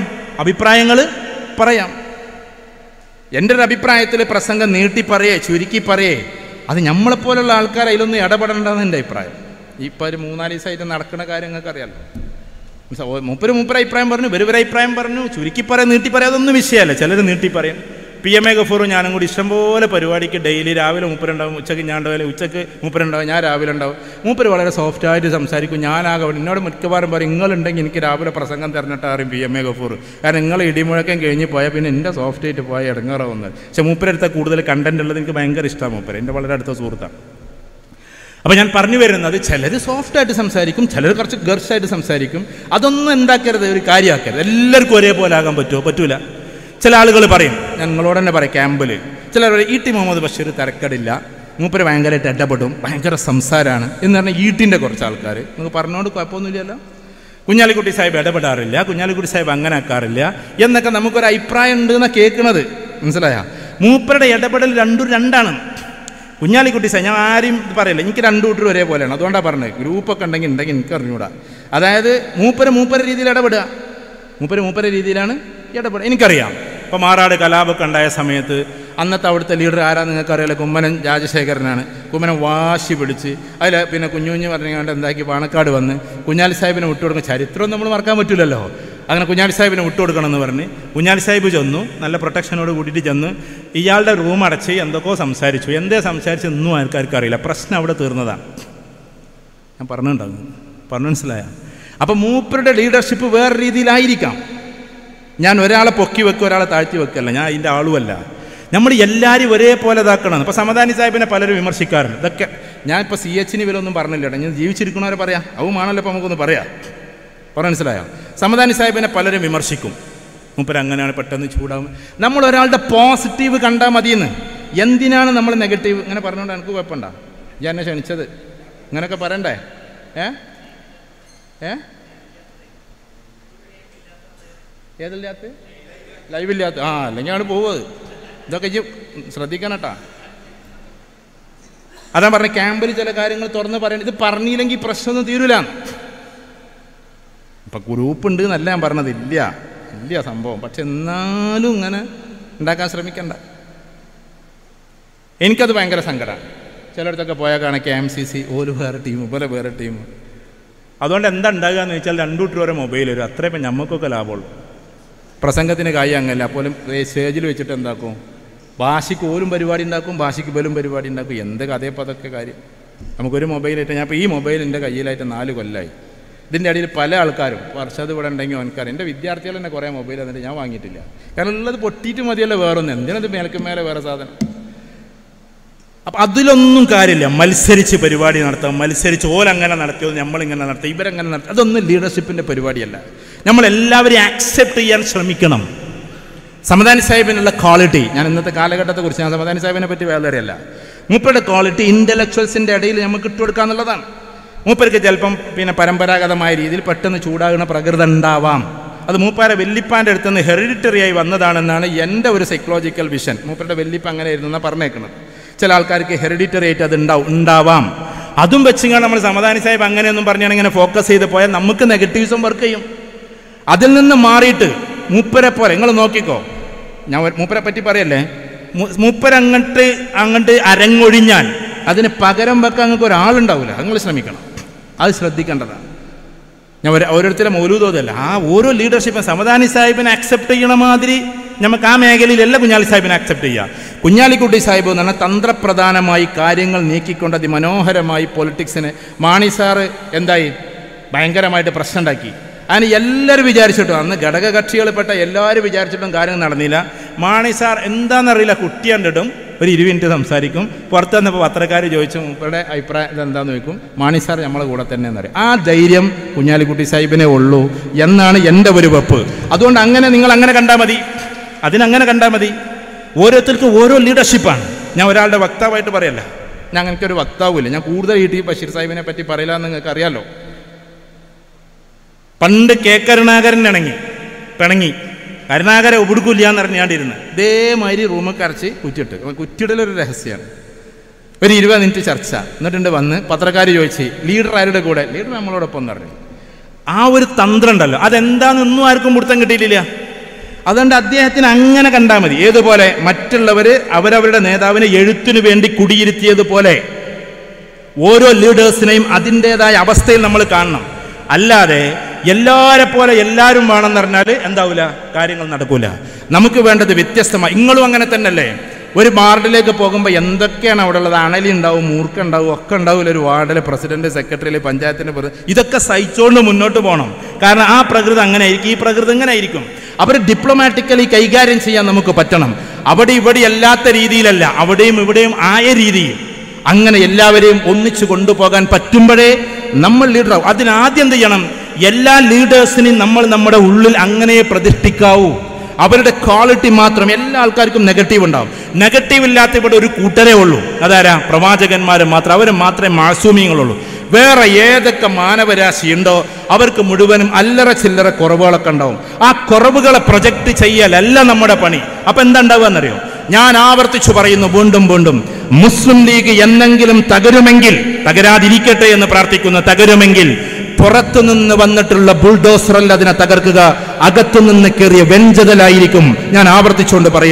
Speaker 1: പറയാം. എൻ്റെ ഒരു അഭിപ്രായത്തിൽ പ്രസംഗം ചുരുക്കി പറയേ അത് നമ്മളെപ്പോലുള്ള ആൾക്കാർ അതിലൊന്നും ഇടപെടേണ്ടതെന്ന് എൻ്റെ അഭിപ്രായം. ഇപ്പോൾ ഒരു 3-4 ദിവസമായിട്ട് നടക്കുന്ന കാര്യങ്ങൾക്ക് അറിയാമല്ലോ. മൂപ്പര് അഭിപ്രായം പറഞ്ഞു, ഇവരൊരു അഭിപ്രായം പറഞ്ഞു, ചുരുക്കി പറയാം, നീട്ടി പറയാം, അതൊന്നും വിഷയമല്ല. ചിലർ നീട്ടി പറയും. PMA ഗഫൂറും ഞാനും കൂടി ഇഷ്ടംപോലെ പരിപാടിക്ക് ഡെയിലി രാവിലെ മൂപ്പരുണ്ടാവും, ഉച്ചയ്ക്ക് ഞാൻ ഉണ്ടാവില്ല, ഉച്ചയ്ക്ക് മൂപ്പരുണ്ടാവും, ഞാൻ രാവിലെ ഉണ്ടാവും. മൂപ്പര് വളരെ സോഫ്റ്റായിട്ട് സംസാരിക്കും. ഞാനാകെ എന്നോട് മിക്കവാറും പറയും നിങ്ങളുണ്ടെങ്കിൽ എനിക്ക് രാവിലെ പ്രസംഗം തിരഞ്ഞിട്ട് അറിയും PMA ഗഫൂർ. കാരണം നിങ്ങൾ ഇടിമുഴക്കം കഴിഞ്ഞ് പോയാൽ പിന്നെ എൻ്റെ സോഫ്റ്റായിട്ട് പോയാൽ ഇടങ്ങാറാവുന്നത്. പക്ഷെ മൂപ്പരെടുത്ത കൂടുതൽ കണ്ടന്റ് ഉള്ളത് എനിക്ക് ഭയങ്കര ഇഷ്ടമാണ്. മൂപ്പര് എൻ്റെ വളരെ അടുത്ത സുഹൃത്താണ്. അപ്പോൾ ഞാൻ പറഞ്ഞു വരുന്നത് ചിലർ സോഫ്റ്റായിട്ട് സംസാരിക്കും, ചിലർ കുറച്ച് ഗർഷായിട്ട് സംസാരിക്കും. അതൊന്നും എന്താക്കരുത്, ഒരു കാര്യമാക്കരുത്. എല്ലാവർക്കും ഒരേപോലെ ആകാൻ പറ്റൂല. ചില ആളുകൾ പറയും, ഞാൻ നിങ്ങളോട് തന്നെ പറയാം, ക്യാമ്പിൽ ചിലർ പറയും ET മുഹമ്മദ് ബഷീർ തിരക്കടില്ല, മൂപ്പര് ഭയങ്കരമായിട്ട് ഇടപെടും, ഭയങ്കര സംസാരമാണ് എന്ന് പറഞ്ഞാൽ ഈട്ടിൻ്റെ കുറച്ച് ആൾക്കാർ നിങ്ങൾക്ക് പറഞ്ഞുകൊണ്ട് കുഴപ്പമൊന്നുമില്ലല്ലോ. കുഞ്ഞാലിക്കുട്ടി സാഹിബ് ഇടപെടാറില്ല, കുഞ്ഞാലിക്കുട്ടി സാഹിബ് അങ്ങനെ ആക്കാറില്ല എന്നൊക്കെ നമുക്കൊരു അഭിപ്രായം ഉണ്ട് എന്നാണ് കേൾക്കുന്നത്. മനസ്സിലായ? മൂപ്പരുടെ ഇടപെടൽ രണ്ടാണ്. കുഞ്ഞാലിക്കുട്ടി സാഹിബ് ഞാൻ ആരും പറയില്ല, എനിക്ക് 2 കൂട്ടരും ഒരേപോലെയാണ്. അതുകൊണ്ടാണ് പറഞ്ഞത് ഗ്രൂപ്പൊക്കെ ഉണ്ടെങ്കിൽ എനിക്ക് അറിഞ്ഞൂടാ. അതായത് മൂപ്പര രീതിയിൽ ഇടപെടുക, മൂപ്പര രീതിയിലാണ് ഇടപെടുക. എനിക്കറിയാം. ഇപ്പോൾ മാറാട് കലാപൊക്കെ ഉണ്ടായ സമയത്ത് അന്നത്തെ അവിടുത്തെ ലീഡർ ആരാ നിങ്ങൾക്ക് അറിയില്ല, കുമ്മനം രാജശേഖരനാണ്. കുമ്മനം വാശി പിടിച്ച് അതിൽ പിന്നെ കുഞ്ഞുഞ്ഞ് പറഞ്ഞുകൊണ്ട് എന്താക്കി പാണക്കാട് വന്ന് കുഞ്ഞാലി സാഹിബിനെ വിട്ടുകൊടുക്കും. ചരിത്രം നമ്മൾ മറക്കാൻ പറ്റില്ലല്ലോ. അങ്ങനെ കുഞ്ഞാലി സാഹിബിനെ വിട്ടുകൊടുക്കണമെന്ന് പറഞ്ഞ് കുഞ്ഞാലി സാഹിബ് ചെന്നു, നല്ല പ്രൊട്ടക്ഷനോട് കൂട്ടിയിട്ട് ചെന്ന് ഇയാളുടെ റൂം അടച്ച് എന്തൊക്കെയോ സംസാരിച്ചു. എന്തേ സംസാരിച്ചൊന്നും ആൾക്കാർക്ക് അറിയില്ല. പ്രശ്നം അവിടെ തീർന്നതാണ്. ഞാൻ പറഞ്ഞിട്ടുണ്ടാകും, പറഞ്ഞു മനസ്സിലായ? അപ്പം മൂപ്പരുടെ ലീഡർഷിപ്പ് വേറെ രീതിയിലായിരിക്കാം. ഞാൻ ഒരാളെ പൊക്കി വെക്കുക, ഒരാളെ താഴ്ത്തി വെക്കല്ല, ഞാൻ അതിൻ്റെ ആളുമല്ല. നമ്മൾ എല്ലാവരും ഒരേപോലെ ഇതാക്കണം. ഇപ്പോൾ സമദാനി സാഹിബിനെ പലരും വിമർശിക്കാറുണ്ട്. ഇതൊക്കെ ഞാൻ ഇപ്പോൾ CH ഇവരൊന്നും പറഞ്ഞില്ല, ഞാൻ ജീവിച്ചിരിക്കണവരെ പറയാം, അതുമാണല്ലോ ഇപ്പോൾ നമുക്കൊന്ന് പറയാം. പറഞ്ഞു മനസ്സിലായോ? സമദാനി സാഹിബിനെ പലരും വിമർശിക്കും. മൂപ്പര് അങ്ങനെയാണ്, പെട്ടെന്ന് ചൂടാവും. നമ്മൾ ഒരാളുടെ പോസിറ്റീവ് കണ്ടാൽ മതിയെന്ന്. എന്തിനാണ് നമ്മൾ നെഗറ്റീവ് ഇങ്ങനെ പറഞ്ഞുകൊണ്ട് എനിക്ക് കുഴപ്പമുണ്ടോ? ഞാൻ എന്നെ ക്ഷണിച്ചത് ഇങ്ങനെയൊക്കെ പറയണ്ടേ? ഏതില്ലാത്ത ലൈവില്ലാത്ത അല്ലെങ്കിൽ ആണ് പോവുന്നത്. ഇതൊക്കെ ശ്രദ്ധിക്കണം കേട്ടാ. അതാ പറഞ്ഞ ക്യാമ്പിൽ ചില കാര്യങ്ങൾ തുറന്ന് പറയണം. ഇത് പറഞ്ഞില്ലെങ്കിൽ പ്രശ്നമൊന്നും തീരൂല. ഇപ്പം ഗ്രൂപ്പുണ്ട് എന്നല്ല ഞാൻ പറഞ്ഞത്, ഇല്ല സംഭവം. പക്ഷെ എന്നാലും ഇങ്ങനെ ഉണ്ടാക്കാൻ ശ്രമിക്കണ്ട. എനിക്കത് ഭയങ്കര സങ്കടമാണ്. ചിലയിടത്തൊക്കെ പോയാൽ കാണാം KMCC ഓല് വേറെ ടീം, പോലെ വേറെ ടീം. അതുകൊണ്ട് എന്താ ഉണ്ടാകുക എന്ന് വെച്ചാൽ 2 കൂട്ടർ വരെ മൊബൈൽ വരും. അത്രേ ഇപ്പം നമുക്കൊക്കെ ലാഭമുള്ളൂ. പ്രസംഗത്തിന് കായ് അങ്ങല്ല. പോലും സ്റ്റേജിൽ വെച്ചിട്ട് എന്താക്കും, ഭാഷയ്ക്ക് പോലും പരിപാടി ഉണ്ടാക്കും, ഭാഷയ്ക്ക് പോലും പരിപാടി ഉണ്ടാക്കും. എന്ത് കഥയപ്പോൾ അതൊക്കെ കാര്യം. നമുക്കൊരു മൊബൈലായിട്ട്, ഞാൻ ഇപ്പോൾ ഈ മൊബൈൽ എൻ്റെ കയ്യിലായിട്ട് 4 കൊല്ലമായി. ഇതിൻ്റെ ഇടയിൽ പല ആൾക്കാരും വർഷത് ഇവിടെ ഉണ്ടെങ്കിൽ ഓനക്കാർ എൻ്റെ വിദ്യാർത്ഥികൾ തന്നെ കുറേ മൊബൈൽ എന്നിട്ട് ഞാൻ വാങ്ങിയിട്ടില്ല. കാരണം ഉള്ളത് പൊട്ടിയിട്ട് മതിയല്ലോ വേറൊന്നും. എന്തിനത് മേലെ വേറെ സാധനം. അപ്പം അതിലൊന്നും കാര്യമില്ല. മത്സരിച്ച് പരിപാടി നടത്താം, മത്സരിച്ച് ഓലങ്ങനെ നടത്തിയോ നമ്മളിങ്ങനെ നടത്തുക, ഇവരങ്ങനെ നടത്തുക. അതൊന്നും ലീഡർഷിപ്പിൻ്റെ പരിപാടിയല്ല. നമ്മളെല്ലാവരെയും ആക്സെപ്റ്റ് ചെയ്യാൻ ശ്രമിക്കണം. സമദാനി സാഹിബിനുള്ള ക്വാളിറ്റി, ഞാൻ ഇന്നത്തെ കാലഘട്ടത്തെക്കുറിച്ച്, ഞാൻ സമദാനി സാഹിബിനെ പറ്റി വേറെയല്ല, മൂപ്പരുടെ ക്വാളിറ്റി ഇൻ്റലക്ച്വൽസിൻ്റെ ഇടയിൽ നമുക്ക് ഇട്ടുകൊടുക്കുക എന്നുള്ളതാണ്. മൂപ്പർക്ക് ചിലപ്പം പിന്നെ പരമ്പരാഗതമായ രീതിയിൽ പെട്ടെന്ന് ചൂടാകുന്ന പ്രകൃതം ഉണ്ടാവാം. അത് മൂപ്പാരെ വെല്ലിപ്പാൻ്റെ അടുത്ത് നിന്ന് ഹെറിഡിറ്ററി ആയി വന്നതാണെന്നാണ് എൻ്റെ ഒരു സൈക്കോളജിക്കൽ വിഷൻ. മൂപ്പരുടെ വെല്ലിപ്പ അങ്ങനെ ആയിരുന്നു എന്നാണ് പറഞ്ഞേക്കുന്നത്. ചില ആൾക്കാർക്ക് ഹെറിഡിറ്ററി ആയിട്ട് അത് ഉണ്ടാവാം. അതും വെച്ചുകൊണ്ട് നമ്മൾ സമദാനി സാഹിബ് അങ്ങനെയൊന്നും പറഞ്ഞാൽ ഇങ്ങനെ ഫോക്കസ് ചെയ്ത് പോയാൽ നമുക്ക് നെഗറ്റീവ്സും വർക്ക് ചെയ്യും. അതിൽ നിന്ന് മാറിയിട്ട് മൂപ്പരെ പോലെ നിങ്ങൾ നോക്കിക്കോ. ഞാൻ മൂപ്പരെ പറ്റി പറയല്ലേ, മൂപ്പരങ്ങോട്ട് അരങ്ങൊഴിഞ്ഞാൽ അതിന് പകരം വെക്കാൻ നിങ്ങൾക്ക് ഒരാളുണ്ടാവില്ല. നിങ്ങൾ ശ്രമിക്കണം, അത് ശ്രദ്ധിക്കേണ്ടതാണ്. ഞാൻ ഓരോരുത്തരും മൗലൂദോതല്ല, ആ ഓരോ ലീഡർഷിപ്പും സമദാനി സാഹിബിനെ അക്സെപ്റ്റ് ചെയ്യണ മാതിരി നമുക്ക് ആ മേഖലയിലല്ല കുഞ്ഞാലി സാഹിബിനെ അക്സെപ്റ്റ് ചെയ്യുക. കുഞ്ഞാലിക്കുട്ടി സാഹിബ് എന്ന് പറഞ്ഞാൽ തന്ത്രപ്രധാനമായി കാര്യങ്ങൾ നീക്കിക്കൊണ്ട് അതിമനോഹരമായി പൊളിറ്റിക്സിന് മാണി സാറ് എന്തായി ഭയങ്കരമായിട്ട് പ്രശ്നം ഉണ്ടാക്കി. അതിന് എല്ലാവരും വിചാരിച്ചിട്ടും, അന്ന് ഘടകകക്ഷികൾപ്പെട്ട എല്ലാവരും വിചാരിച്ചിട്ടും കാര്യം നടന്നില്ല. മാണി സാർ എന്താണെന്നറിയില്ല, കുട്ടി കണ്ടിട്ടും ഒരു 20 മിനിറ്റ് സംസാരിക്കും. പുറത്ത് വന്നപ്പോൾ പത്രക്കാർ ചോദിച്ചു മൂപ്പരുടെ അഭിപ്രായം ഇതെന്താന്ന് ചോദിക്കും, മാണി സാർ നമ്മളെ കൂടെ തന്നെ എന്നറിയും. ആ ധൈര്യം കുഞ്ഞാലിക്കുട്ടി സാഹിബിനെ ഉള്ളൂ എന്നാണ് എൻ്റെ ഒരു വെപ്പ്. അതുകൊണ്ട് അങ്ങനെ നിങ്ങൾ അങ്ങനെ കണ്ടാൽ മതി, അതിനങ്ങനെ കണ്ടാൽ മതി. ഓരോരുത്തർക്കും ഓരോ ലീഡർഷിപ്പാണ്. ഞാൻ ഒരാളുടെ വക്താവായിട്ട് പറയല്ല, ഞാൻ എനിക്കൊരു വക്താവില്ല. ഞാൻ കൂടുതൽ ഈ ബഷീർ സാഹിബിനെ പറ്റി പറയില്ല എന്ന് നിങ്ങൾക്ക് അറിയാമല്ലോ. പണ്ട് കരുണാകരൻ പിണങ്ങി കരുണാകരൻ ഒടുക്കില്ല എന്ന് അറിഞ്ഞാണ്ടിരുന്നത് ഇതേമാതിരി റൂമൊക്കെ കരച്ച് കുറ്റിയിടലൊരു രഹസ്യമാണ്. ഒരു 20 മിനിറ്റ് ചർച്ച. എന്നിട്ടുണ്ട് വന്ന് പത്രക്കാർ ചോദിച്ച് ലീഡർ ആരുടെ കൂടെ, ലീഡർ നമ്മളോടൊപ്പം എന്ന് പറഞ്ഞു. ആ ഒരു തന്ത്രം ഉണ്ടല്ലോ, അതെന്താണെന്നൊന്നും ആർക്കും പിടുത്തം കിട്ടിയിട്ടില്ല. അതുകൊണ്ട് അദ്ദേഹത്തിന് അങ്ങനെ കണ്ടാൽ മതി. ഏതുപോലെ മറ്റുള്ളവർ അവരവരുടെ നേതാവിനെ എഴുത്തിനു വേണ്ടി കുടിയിരുത്തിയതുപോലെ ഓരോ ലീഡേഴ്സിനെയും അതിൻ്റെതായ അവസ്ഥയിൽ നമ്മൾ കാണണം. അല്ലാതെ എല്ലാവരെ പോലെ എല്ലാവരും വേണമെന്ന് പറഞ്ഞാൽ എന്താവില്ല, കാര്യങ്ങൾ നടക്കൂല. നമുക്ക് വേണ്ടത് വ്യത്യസ്തമായി. നിങ്ങളും അങ്ങനെ തന്നെയല്ലേ? ഒരു വാർഡിലേക്ക് പോകുമ്പോൾ എന്തൊക്കെയാണ് അവിടെ ഉള്ളത്? അണലി ഉണ്ടാവും, മൂർക്ക ഉണ്ടാവും, ഒക്കെ ഉണ്ടാവില്ല. ഒരു വാർഡിലെ പ്രസിഡന്റ്, സെക്രട്ടറി, പഞ്ചായത്തിൻ്റെ ഇതൊക്കെ സഹിച്ചുകൊണ്ട് മുന്നോട്ട് പോകണം. കാരണം ആ പ്രകൃതി അങ്ങനെ ആയിരിക്കും, ഈ പ്രകൃതി ഇങ്ങനെ ആയിരിക്കും. അവർ ഡിപ്ലോമാറ്റിക്കലി കൈകാര്യം ചെയ്യാൻ നമുക്ക് പറ്റണം. അവിടെ ഇവിടെ അല്ലാത്ത രീതിയിലല്ല, അവിടെയും ഇവിടെയും ആയ രീതിയിൽ അങ്ങനെ എല്ലാവരെയും ഒന്നിച്ചു കൊണ്ടുപോകാൻ പറ്റുമ്പോഴേ നമ്മൾ ലീഡറാവും. അതിനാദ്യം എന്ത് ചെയ്യണം? എല്ലാ ലീഡേഴ്സിനെയും നമ്മൾ നമ്മുടെ ഉള്ളിൽ അങ്ങനെ പ്രതിഷ്ഠിക്കാവൂ. അവരുടെ ക്വാളിറ്റി മാത്രം. എല്ലാ ആൾക്കാർക്കും നെഗറ്റീവ് ഉണ്ടാവും. നെഗറ്റീവ് ഇല്ലാത്ത ഇവിടെ ഒരു കൂട്ടരേ ഉള്ളൂ. അതാരാ? പ്രവാചകന്മാർ മാത്രം. അവർ മാത്രമേ മാസൂമിയങ്ങളുള്ളൂ. വേറെ ഏതൊക്കെ മാനവരാശിയുണ്ടോ അവർക്ക് മുഴുവനും അല്ലറ ചില്ലറ കുറവുകളൊക്കെ ഉണ്ടാവും. ആ കുറവുകളെ പ്രൊജക്റ്റ് ചെയ്യലല്ല നമ്മുടെ പണി. അപ്പം എന്താ ഉണ്ടാവുക എന്നറിയോ? ഞാൻ ആവർത്തിച്ചു പറയുന്നു വീണ്ടും, മുസ്ലിം ലീഗ് എന്നെങ്കിലും തകരുമെങ്കിൽ, തകരാതിരിക്കട്ടെ എന്ന് പ്രാർത്ഥിക്കുന്നു, തകരുമെങ്കിൽ പുറത്തുനിന്ന് വന്നിട്ടുള്ള ബുൾഡോസറല്ല അതിനെ തകർക്കുക, അകത്തുനിന്ന് കയറിയ വെഞ്ചതലായിരിക്കും. ഞാൻ ആവർത്തിച്ചുകൊണ്ട് പറയാൻ,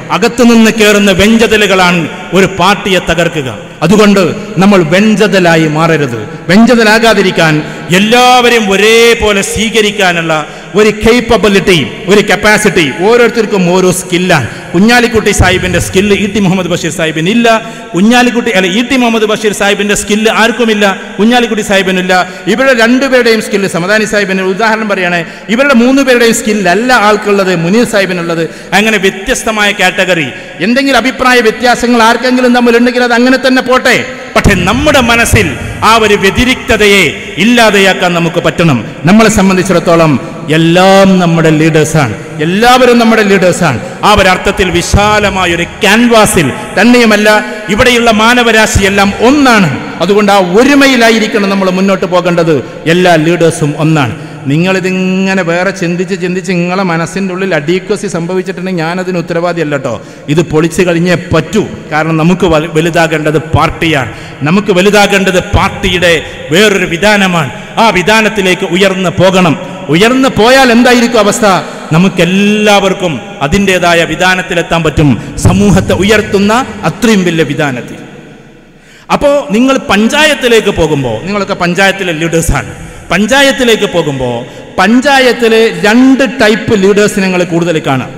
Speaker 1: അകത്തുനിന്ന് കയറുന്ന വെഞ്ചതലുകളാണ് ഒരു പാർട്ടിയെ തകർക്കുക. അതുകൊണ്ട് നമ്മൾ വെഞ്ചതലായി മാറരുത്. വെഞ്ചതലാകാതിരിക്കാൻ എല്ലാവരെയും ഒരേപോലെ സ്വീകരിക്കാനുള്ള ഒരു കേപ്പബിലിറ്റി, ഒരു കപ്പാസിറ്റി ഓരോരുത്തർക്കും ഓരോ സ്കില്ലാണ്. കുഞ്ഞാലിക്കുട്ടി സാഹിബിന്റെ സ്കില്ല് ഇ.ടി. മുഹമ്മദ് ബഷീർ സാഹിബിന് ഇല്ല. ഇ.ടി. മുഹമ്മദ് ബഷീർ സാഹിബിന്റെ സ്കില്ല് ആർക്കുമില്ല, കുഞ്ഞാലിക്കുട്ടി സാഹിബിനില്ല. ഇവരുടെ രണ്ടുപേരുടെയും സ്കില്ല്, സമദാനി സാഹിബിന് ഉദാഹരണം പറയുകയാണെ, ഇവരുടെ 3 പേരുടെയും സ്കില്ലല്ല ആൾക്കുള്ളത്, മുനീർ സാഹിബിനുള്ളത്. അങ്ങനെ വ്യത്യസ്തമായ കാറ്റഗറി. എന്തെങ്കിലും അഭിപ്രായ വ്യത്യാസങ്ങൾ ആർക്കെങ്കിലും തമ്മിലുണ്ടെങ്കിൽ അത് അങ്ങനെ തന്നെ പോട്ടെ. പക്ഷെ നമ്മുടെ മനസ്സിൽ ആ ഒരു വ്യതിരിക്തതയെ ഇല്ലാതെയാക്കാൻ നമുക്ക് പറ്റണം. നമ്മളെ സംബന്ധിച്ചിടത്തോളം എല്ലാം നമ്മുടെ ലീഡേഴ്സാണ്, എല്ലാവരും നമ്മുടെ ലീഡേഴ്സാണ്. ആ ഒരർത്ഥത്തിൽ വിശാലമായൊരു ക്യാൻവാസിൽ തന്നെയുമല്ല, ഇവിടെയുള്ള മാനവരാശിയെല്ലാം ഒന്നാണ്. അതുകൊണ്ട് ആ ഒരുമയിലായിരിക്കണം നമ്മൾ മുന്നോട്ട് പോകേണ്ടത്. എല്ലാ ലീഡേഴ്സും ഒന്നാണ്. നിങ്ങളിതിങ്ങനെ വേറെ ചിന്തിച്ച് നിങ്ങളെ മനസ്സിൻ്റെ ഉള്ളിൽ അഡീക്വസി സംഭവിച്ചിട്ടുണ്ടെങ്കിൽ ഞാനതിന് ഉത്തരവാദിയല്ല കേട്ടോ. ഇത് പൊളിച്ചു കഴിഞ്ഞേ പറ്റൂ. കാരണം നമുക്ക് വലുതാകേണ്ടത് പാർട്ടിയാണ്. നമുക്ക് വലുതാകേണ്ടത് പാർട്ടിയുടെ വേറൊരു വിധാനമാണ്. ആ വിധാനത്തിലേക്ക് ഉയർന്നു പോകണം. ഉയർന്നു പോയാൽ എന്തായിരിക്കും അവസ്ഥ? നമുക്കെല്ലാവർക്കും അതിൻ്റെതായ വിധാനത്തിലെത്താൻ പറ്റും, സമൂഹത്തെ ഉയർത്തുന്ന അത്രയും വലിയ വിധാനത്തിൽ. അപ്പോൾ നിങ്ങൾ പഞ്ചായത്തിലേക്ക് പോകുമ്പോൾ, നിങ്ങളൊക്കെ പഞ്ചായത്തിലെ ലീഡേഴ്സാണ്. പഞ്ചായത്തിലേക്ക് പോകുമ്പോൾ പഞ്ചായത്തിൽ 2 ടൈപ്പ് ലീഡേഴ്സ് നിങ്ങൾ കൂടുതൽ കാണാം.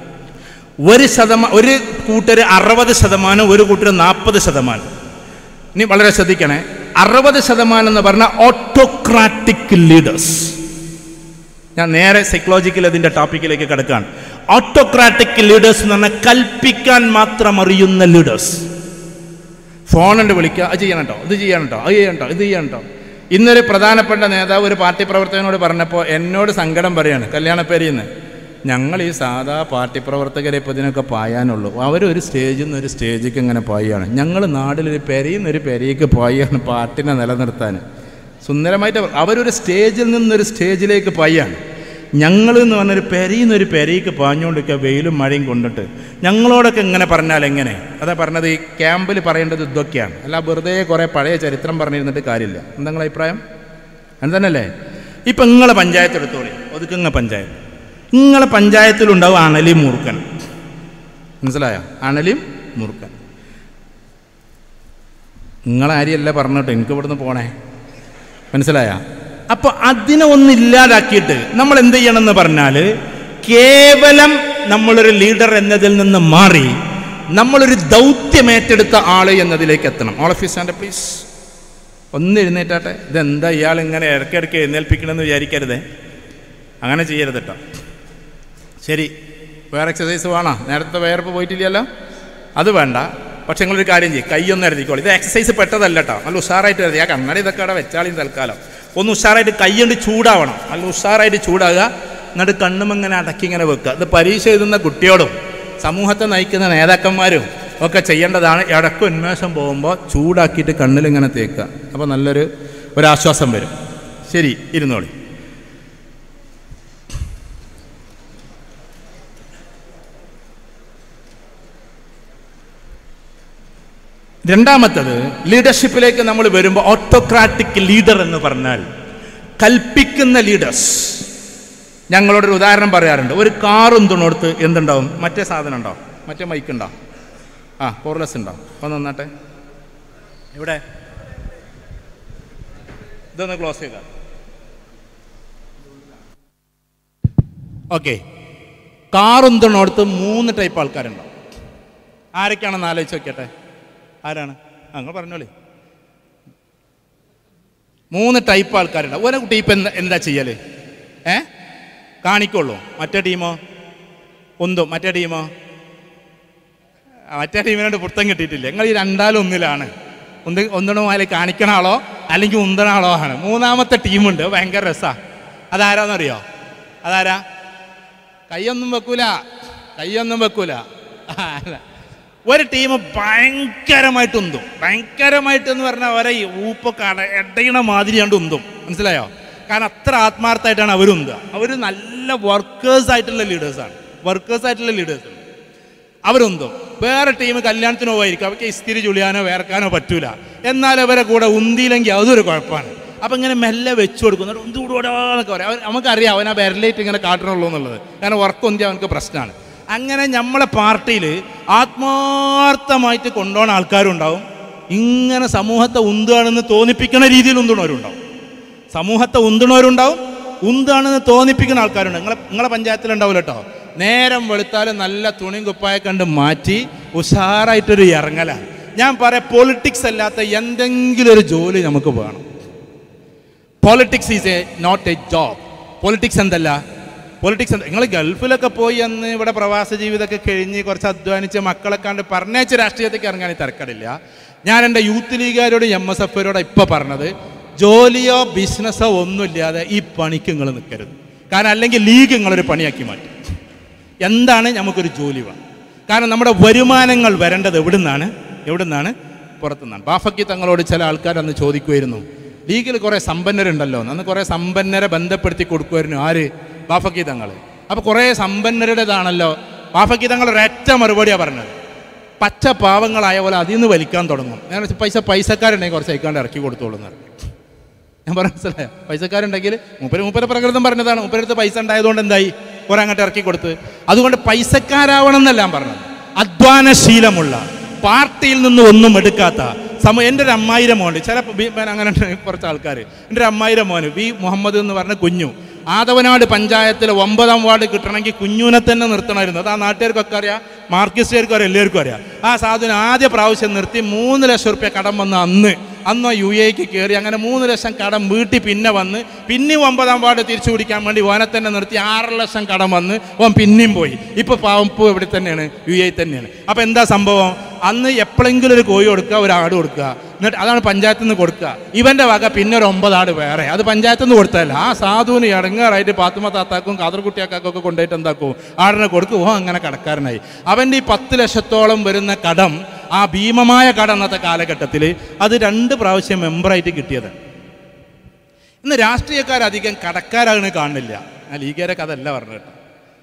Speaker 1: ഒരു കൂട്ടർ 60%, ഒരു കൂട്ടർ 40%. ഇനി വളരെ ശ്രദ്ധിക്കണേ. 60% എന്ന് പറഞ്ഞാൽ ഓട്ടോക്രാറ്റിക് ലീഡേഴ്സ്. ഞാൻ നേരെ സൈക്കോളജിക്കൽ അതിൻ്റെ ടോപ്പിക്കിലേക്ക് കിടക്കുകയാണ്. ഓട്ടോക്രാറ്റിക് ലീഡേഴ്സ് എന്ന് പറഞ്ഞാൽ കൽപ്പിക്കാൻ മാത്രം അറിയുന്ന ലീഡേഴ്സ്. ഫോണുണ്ട് വിളിക്കുക, അത് ചെയ്യണം കേട്ടോ, ഇത് ചെയ്യണം കേട്ടോ, അത് ചെയ്യണം കേട്ടോ, ഇത് ചെയ്യണം കേട്ടോ. ഇന്നൊരു പ്രധാനപ്പെട്ട നേതാവ് ഒരു പാർട്ടി പ്രവർത്തകനോട് പറഞ്ഞപ്പോൾ എന്നോട് സങ്കടം പറയാണ്, കല്യാണപ്പേരിന്ന്, ഞങ്ങൾ ഈ സാധാ പാർട്ടി പ്രവർത്തകരെ ഇപ്പോൾ ഇതിനൊക്കെ പായാനുള്ളൂ. അവരൊരു സ്റ്റേജിൽ നിന്ന് ഒരു സ്റ്റേജിലേക്ക് ഇങ്ങനെ പായാണ്. ഞങ്ങൾ നാട്ടിലൊരു പെരയിൽ പെരയ്ക്ക് പായാണ് പാർട്ടിനെ നിലനിർത്താൻ. സുന്ദരമായിട്ട് അവരൊരു സ്റ്റേജിൽ നിന്നൊരു സ്റ്റേജിലേക്ക് പായാണ്. ഞങ്ങൾ എന്ന് പറഞ്ഞൊരു പെരയിൽ നിന്നൊരു പെരയ്ക്ക് പാഞ്ഞുകൊണ്ടിരിക്കുക, വെയിലും മഴയും കൊണ്ടിട്ട്. ഞങ്ങളോടൊക്കെ ഇങ്ങനെ പറഞ്ഞാൽ എങ്ങനെ? അതാ പറഞ്ഞത്, ഈ ക്യാമ്പിൽ പറയേണ്ടത് ഇതൊക്കെയാണ്. അല്ല വെറുതെ കുറേ പഴയ ചരിത്രം പറഞ്ഞിരുന്നിട്ട് കാര്യമില്ല. എന്താ നിങ്ങളുടെ അഭിപ്രായം? അങ്ങനല്ലേ? ഇപ്പം നിങ്ങളെ പഞ്ചായത്ത് എടുത്തോളി, ഒതുക്കുങ്ങ പഞ്ചായത്ത്. നിങ്ങളെ പഞ്ചായത്തിലുണ്ടാവും അണലിയും മൂർക്കൻ. മനസ്സിലായോ? അണലിയും മൂർക്കൻ. നിങ്ങളാരിയല്ല പറഞ്ഞിട്ട് എനിക്ക് ഇവിടുന്ന് പോണേ. മനസ്സിലായ? അപ്പോൾ അതിനെ ഒന്നില്ലാതാക്കിയിട്ട് നമ്മൾ എന്ത് ചെയ്യണമെന്ന് പറഞ്ഞാൽ, കേവലം നമ്മളൊരു ലീഡർ എന്നതിൽ നിന്ന് മാറി നമ്മളൊരു ദൗത്യമേറ്റെടുത്ത ആള് എന്നതിലേക്ക് എത്തണം. All of you stand please. ഒന്ന് എഴുന്നേറ്റാട്ടെ. ഇതെന്താ ഇയാൾ ഇങ്ങനെ ഇടയ്ക്കിടയ്ക്ക് എഴുന്നേൽപ്പിക്കണമെന്ന് വിചാരിക്കരുതേ. അങ്ങനെ ചെയ്യരുത് കേട്ടോ. ശരി, വേറെ എക്സസൈസ് വേണോ? നേരത്തെ വേർപ്പ് പോയിട്ടില്ലല്ലോ, അത് വേണ്ട. പക്ഷെ നിങ്ങളൊരു കാര്യം ചെയ്യും, കൈയൊന്നും എഴുതിക്കോളൂ. ഇത് എക്സസൈസ് പെട്ടതല്ല കേട്ടോ. നല്ല ഉഷാറായിട്ട് എഴുതി. ആ കണ്ണടി ഇതൊക്കെ അവിടെ വെച്ചാളിയും തൽക്കാലം. ഒന്ന് ഉഷാറായിട്ട് കൈയ്യുണ്ട് ചൂടാവണം. നല്ല ഉഷാറായിട്ട് ചൂടാകുക. എന്നിട്ട് കണ്ണും ഇങ്ങനെ അടക്കി ഇങ്ങനെ വെക്കുക. ഇത് പരീക്ഷ എഴുതുന്ന കുട്ടിയോടും സമൂഹത്തെ നയിക്കുന്ന നേതാക്കന്മാരും ഒക്കെ ചെയ്യേണ്ടതാണ്. ഇടയ്ക്ക് ഉന്മേഷം പോകുമ്പോൾ ചൂടാക്കിയിട്ട് കണ്ണിലിങ്ങനെ തേക്കുക. അപ്പോൾ ഒരാശ്വാസം വരും. ശരി, ഇരുന്നോളി. രണ്ടാമത്തത്, ലീഡർഷിപ്പിലേക്ക് നമ്മൾ വരുമ്പോൾ ഓട്ടോക്രാറ്റിക് ലീഡർ എന്ന് പറഞ്ഞാൽ കൽപ്പിക്കുന്ന ലീഡേഴ്സ്. ഞങ്ങളോടൊരു ഉദാഹരണം പറയാറുണ്ട്. ഒരു കാറും തുണോടുത്ത് എന്തുണ്ടാവും? മറ്റേ സാധനം ഉണ്ടാവും, മറ്റേ മൈക്ക് ഉണ്ടാവും, കോർലെസ് ഉണ്ടാവും. ഒന്ന് നന്നാട്ടെ, ഇവിടെ ഇതൊന്ന് ക്ലോസ് ചെയ്താൽ ഓക്കെ. കാറും തുണോടുത്ത് 3 ടൈപ്പ് ആൾക്കാരുണ്ടാവും. ആരൊക്കെയാണെന്ന് ആലോചിച്ച് നോക്കിയട്ടെ. ആരാണ്? നിങ്ങൾ പറഞ്ഞോളി. 3 ടൈപ്പ് ആൾക്കാരുണ്ടാവും. ഒരു ടീപ്പ് എന്താ ചെയ്യല്? കാണിക്കുള്ളൂ. മറ്റേ ടീമോ ഒന്നും. മറ്റേ ടീമിനോട് പുറത്തം കിട്ടിയിട്ടില്ല. നിങ്ങൾ ഈ രണ്ടാലും ഒന്നിലാണ്. ഒന്നിനുമായാലും കാണിക്കണ ആളോ അല്ലെങ്കിൽ ഉന്തണ ആളോ ആണ്. 3ാമത്തെ ടീമുണ്ട്, ഭയങ്കര രസമാണ്. അതാരാന്നറിയോ? അതാരാ? കൈയൊന്നും വെക്കൂല. ഒരു ടീം ഭയങ്കരമായിട്ട് ഉന്തും. ഭയങ്കരമായിട്ടെന്ന് പറഞ്ഞാൽ അവരെ ഊപ്പൊക്കെ എടയണ മാതിരിയാണ്ട് ഉന്തും. മനസ്സിലായോ? കാരണം അത്ര ആത്മാർത്ഥമായിട്ടാണ് അവരുന്തുക. അവർ നല്ല വർക്കേഴ്സായിട്ടുള്ള ലീഡേഴ്സാണ്. അവരുന്തും. വേറെ ടീം കല്യാണത്തിന് പോയിരിക്കും. അവർക്ക് ഇസ്തിരി ചുളിയാനോ വേർക്കാനോ പറ്റൂല. എന്നാൽ അവരെ കൂടെ ഉന്തിയില്ലെങ്കിൽ അതൊരു കുഴപ്പമാണ്. അപ്പം ഇങ്ങനെ മെല്ലെ വെച്ചു കൊടുക്കുന്നു. ഉന്തുകൂടാന്നൊക്കെ പറയാം. നമുക്കറിയാം അവൻ ആ വിരലേറ്റ് ഇങ്ങനെ കാട്ടണുള്ളൂ എന്നുള്ളത്. കാരണം ഉറക്കം ഉന്തി അവനക്ക് പ്രശ്നമാണ്. അങ്ങനെ നമ്മളെ പാർട്ടിയിൽ ആത്മാർത്ഥമായിട്ട് കൊണ്ടുപോകുന്ന ആൾക്കാരുണ്ടാവും, ഇങ്ങനെ സമൂഹത്തെ ഉന്തുകയാണെന്ന് തോന്നിപ്പിക്കുന്ന രീതിയിൽ ഉന്തുണവരുണ്ടാവും. സമൂഹത്തെ ഉന്തുണവരുണ്ടാവും, ഉന്താണെന്ന് തോന്നിപ്പിക്കുന്ന ആൾക്കാരുണ്ട്. നിങ്ങളെ പഞ്ചായത്തിലുണ്ടാവില്ല കേട്ടോ. നേരം വെളുത്താലും നല്ല തുണിയും കുപ്പായ കണ്ട് മാറ്റി ഉഷാറായിട്ടൊരു ഇറങ്ങലാണ്. ഞാൻ പറയാം, പൊളിറ്റിക്സ് അല്ലാത്ത എന്തെങ്കിലും ഒരു ജോലി നമുക്ക് വേണം. Politics is not a job. Politics എന്തല്ല, പൊളിറ്റിക്സ് എന്താ? നിങ്ങൾ ഗൾഫിലൊക്കെ പോയി അന്ന് ഇവിടെ പ്രവാസ ജീവിതമൊക്കെ കഴിഞ്ഞ് കുറച്ച് അധ്വാനിച്ച് മക്കളെ കണ്ട് പറഞ്ഞേച്ച് രാഷ്ട്രീയത്തേക്ക് ഇറങ്ങാൻ തിരക്കടില്ല. ഞാൻ എൻ്റെ യൂത്ത് ലീഗുകാരോട് MSFരോട് ഇപ്പോൾ പറഞ്ഞത്, ജോലിയോ ബിസിനസ്സോ ഒന്നുമില്ലാതെ ഈ പണിക്ക് നിങ്ങൾ നിൽക്കരുത്. കാരണം അല്ലെങ്കിൽ ലീഗ് നിങ്ങളൊരു പണിയാക്കി മാറ്റും. എന്താണ് നമുക്കൊരു ജോലി വേണം. കാരണം നമ്മുടെ വരുമാനങ്ങൾ വരേണ്ടത് എവിടുന്നാണ്? പുറത്തുനിന്നാണ്. ബാഫക്കി തങ്ങളോട് ചില ആൾക്കാർ അന്ന് ചോദിക്കുമായിരുന്നു, ലീഗിൽ കുറേ സമ്പന്നരുണ്ടല്ലോ, അന്ന് കുറേ സമ്പന്നരെ ബന്ധപ്പെടുത്തി കൊടുക്കുമായിരുന്നു. ആര്? ബാഫക്കി തങ്ങൾ. അപ്പോൾ കുറേ സമ്പന്നരുടേതാണല്ലോ. ബാഫക്കി തങ്ങൾ ഒരൊറ്റ മറുപടിയാണ് പറഞ്ഞത്, പച്ച പാവങ്ങളായ പോലെ അതിൽ നിന്ന് വലിക്കാൻ തുടങ്ങും. ഞാൻ പൈസക്കാരുണ്ടെങ്കിൽ കുറച്ച് അയക്കാണ്ട് ഇറക്കി കൊടുത്തോളൂ എന്ന് പറഞ്ഞു. ഞാൻ പറഞ്ഞ മനസ്സിലായോ? പൈസക്കാരുണ്ടെങ്കിൽ മൂപ്പര് പ്രകൃതം പറഞ്ഞതാണ്. മൂപ്പരടുത്ത് പൈസ ഉണ്ടായതുകൊണ്ട് എന്തായി, കുറെ അങ്ങോട്ട് ഇറക്കി കൊടുത്ത്. അതുകൊണ്ട് പൈസക്കാരാവണം എന്നല്ല ഞാൻ പറഞ്ഞത്, അധ്വാനശീലമുള്ള, പാർട്ടിയിൽ നിന്ന് ഒന്നും എടുക്കാത്ത എൻ്റെ ഒരു അമ്മായിരം മോൻ, ചില അങ്ങനെ കുറച്ച് ആൾക്കാർ, എൻ്റെ ഒരു അമ്മായിരം മോന് വി മുഹമ്മദ് എന്ന് പറഞ്ഞ കുഞ്ഞു, ആദവനാട് പഞ്ചായത്തിലെ 9ാം വാർഡ് കിട്ടണമെങ്കിൽ കുഞ്ഞുനെ തന്നെ നിർത്തണമായിരുന്നു. അത് ആ നാട്ടുകാർക്കൊക്കെ അറിയാം, മാർക്സിസ്റ്റുകാർക്കും അറിയാം, എല്ലാവർക്കും അറിയാം. ആ സാധുവിന് ആദ്യ പ്രാവശ്യം നിർത്തി 3 ലക്ഷം റുപ്യ കടം വന്ന് അന്ന് UAEക്ക് കയറി. അങ്ങനെ 3 ലക്ഷം കടം വീട്ടി പിന്നെ വന്ന് പിന്നെ 9ാം വാർഡ് തിരിച്ചു പിടിക്കാൻ വേണ്ടി ഓനെ തന്നെ നിർത്തി 6 ലക്ഷം കടം വന്ന് ഓൻ പിന്നെയും പോയി. ഇപ്പോൾ പാവപ്പൂ ഇവിടെ തന്നെയാണ്, UAE തന്നെയാണ്. അപ്പോൾ എന്താ സംഭവം? അന്ന് എപ്പോഴെങ്കിലും ഒരു കോഴി കൊടുക്കുക, ഒരു ആട് കൊടുക്കുക, എന്നിട്ട് അതാണ് പഞ്ചായത്തിൽ നിന്ന് കൊടുക്കുക. ഇവൻ്റെ വക പിന്നെ ഒരു 9 ആട് വേറെ, അത് പഞ്ചായത്തിൽ നിന്ന് കൊടുത്തതല്ല. ആ സാധുവിന് ഇടങ്ങാറായിട്ട് പാത്തുമ്മ താത്താക്കും കാതർകുട്ടിയാക്കാക്കൊക്കെ കൊണ്ടുപോയിട്ട് എന്താക്കും, ആടിനെ കൊടുക്കും. അങ്ങനെ കടക്കാരനായി. അവൻ്റെ ഈ 10 ലക്ഷത്തോളം വരുന്ന കടം, ആ ഭീമമായ കടം അന്നത്തെ കാലഘട്ടത്തിൽ അത് 2 പ്രാവശ്യം മെമ്പറായിട്ട് കിട്ടിയത്. ഇന്ന് രാഷ്ട്രീയക്കാരധികം കടക്കാരാണ് കാണുന്നില്ല. ഞാൻ ലീഗുകാരൊക്കെ അതല്ല പറഞ്ഞു കേട്ടോ.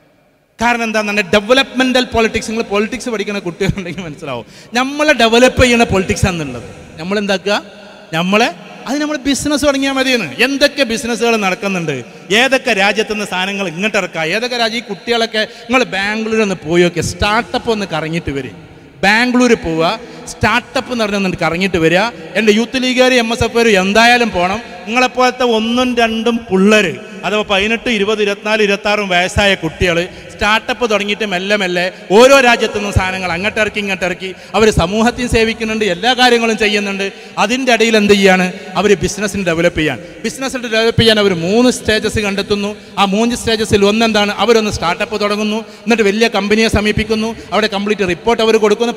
Speaker 1: കാരണം എന്താണെന്ന്, ഡെവലപ്മെൻ്റൽ പൊളിറ്റിക്സ്. നിങ്ങൾ പൊളിറ്റിക്സ് പഠിക്കുന്ന കുട്ടികളുണ്ടെങ്കിൽ മനസ്സിലാവും, നമ്മളെ ഡെവലപ്പ് ചെയ്യുന്ന പൊളിറ്റിക്സ് എന്നുള്ളത്. നമ്മളെന്താക്കുക, നമ്മൾ ബിസിനസ് തുടങ്ങിയാൽ മതിയെന്ന്. എന്തൊക്കെ ബിസിനസ്സുകൾ നടക്കുന്നുണ്ട്, ഏതൊക്കെ രാജ്യത്തുനിന്ന് സാധനങ്ങൾ ഇങ്ങോട്ട് ഇറക്കുക, ഏതൊക്കെ രാജ്യം. ഈ കുട്ടികളൊക്കെ നിങ്ങൾ ബാംഗ്ലൂരിൽ ഒന്ന് പോയി നോക്കിയാൽ, സ്റ്റാർട്ടപ്പ് ഒന്ന് കറങ്ങിയിട്ട് വരും. ബാംഗ്ലൂർ പോവുക, സ്റ്റാർട്ടപ്പ് എന്ന് പറഞ്ഞൊന്ന് കറങ്ങിയിട്ട് വരിക. എൻ്റെ യൂത്ത് ലീഗുകാർ MSF എന്തായാലും പോകണം. നിങ്ങളെപ്പോലത്തെ 1ഉം 2ഉം പിള്ളേർ, അഥവാ 18, 20, 24, 26 വയസ്സായ കുട്ടികൾ സ്റ്റാർട്ടപ്പ് തുടങ്ങിയിട്ട് മെല്ലെ ഓരോ രാജ്യത്തു നിന്നും സാധനങ്ങൾ അങ്ങോട്ടിറക്കി അവർ സമൂഹത്തിൽ സേവിക്കുന്നുണ്ട്, എല്ലാ കാര്യങ്ങളും ചെയ്യുന്നുണ്ട്. അതിൻ്റെ ഇടയിൽ എന്ത് ചെയ്യാണ്, അവർ ബിസിനസ്സിന് ഡെവലപ്പ് ചെയ്യാൻ അവർ 3 സ്റ്റേജസ് കണ്ടെത്തുന്നു. ആ 3 സ്റ്റേജസിൽ ഒന്നെന്താണ്, അവരൊന്ന് സ്റ്റാർട്ടപ്പ് തുടങ്ങുന്നു, എന്നിട്ട് വലിയ കമ്പനിയെ സമീപിക്കുന്നു, അവിടെ കംപ്ലീറ്റ് റിപ്പോർട്ട് അവർ കൊടുക്കുന്നു.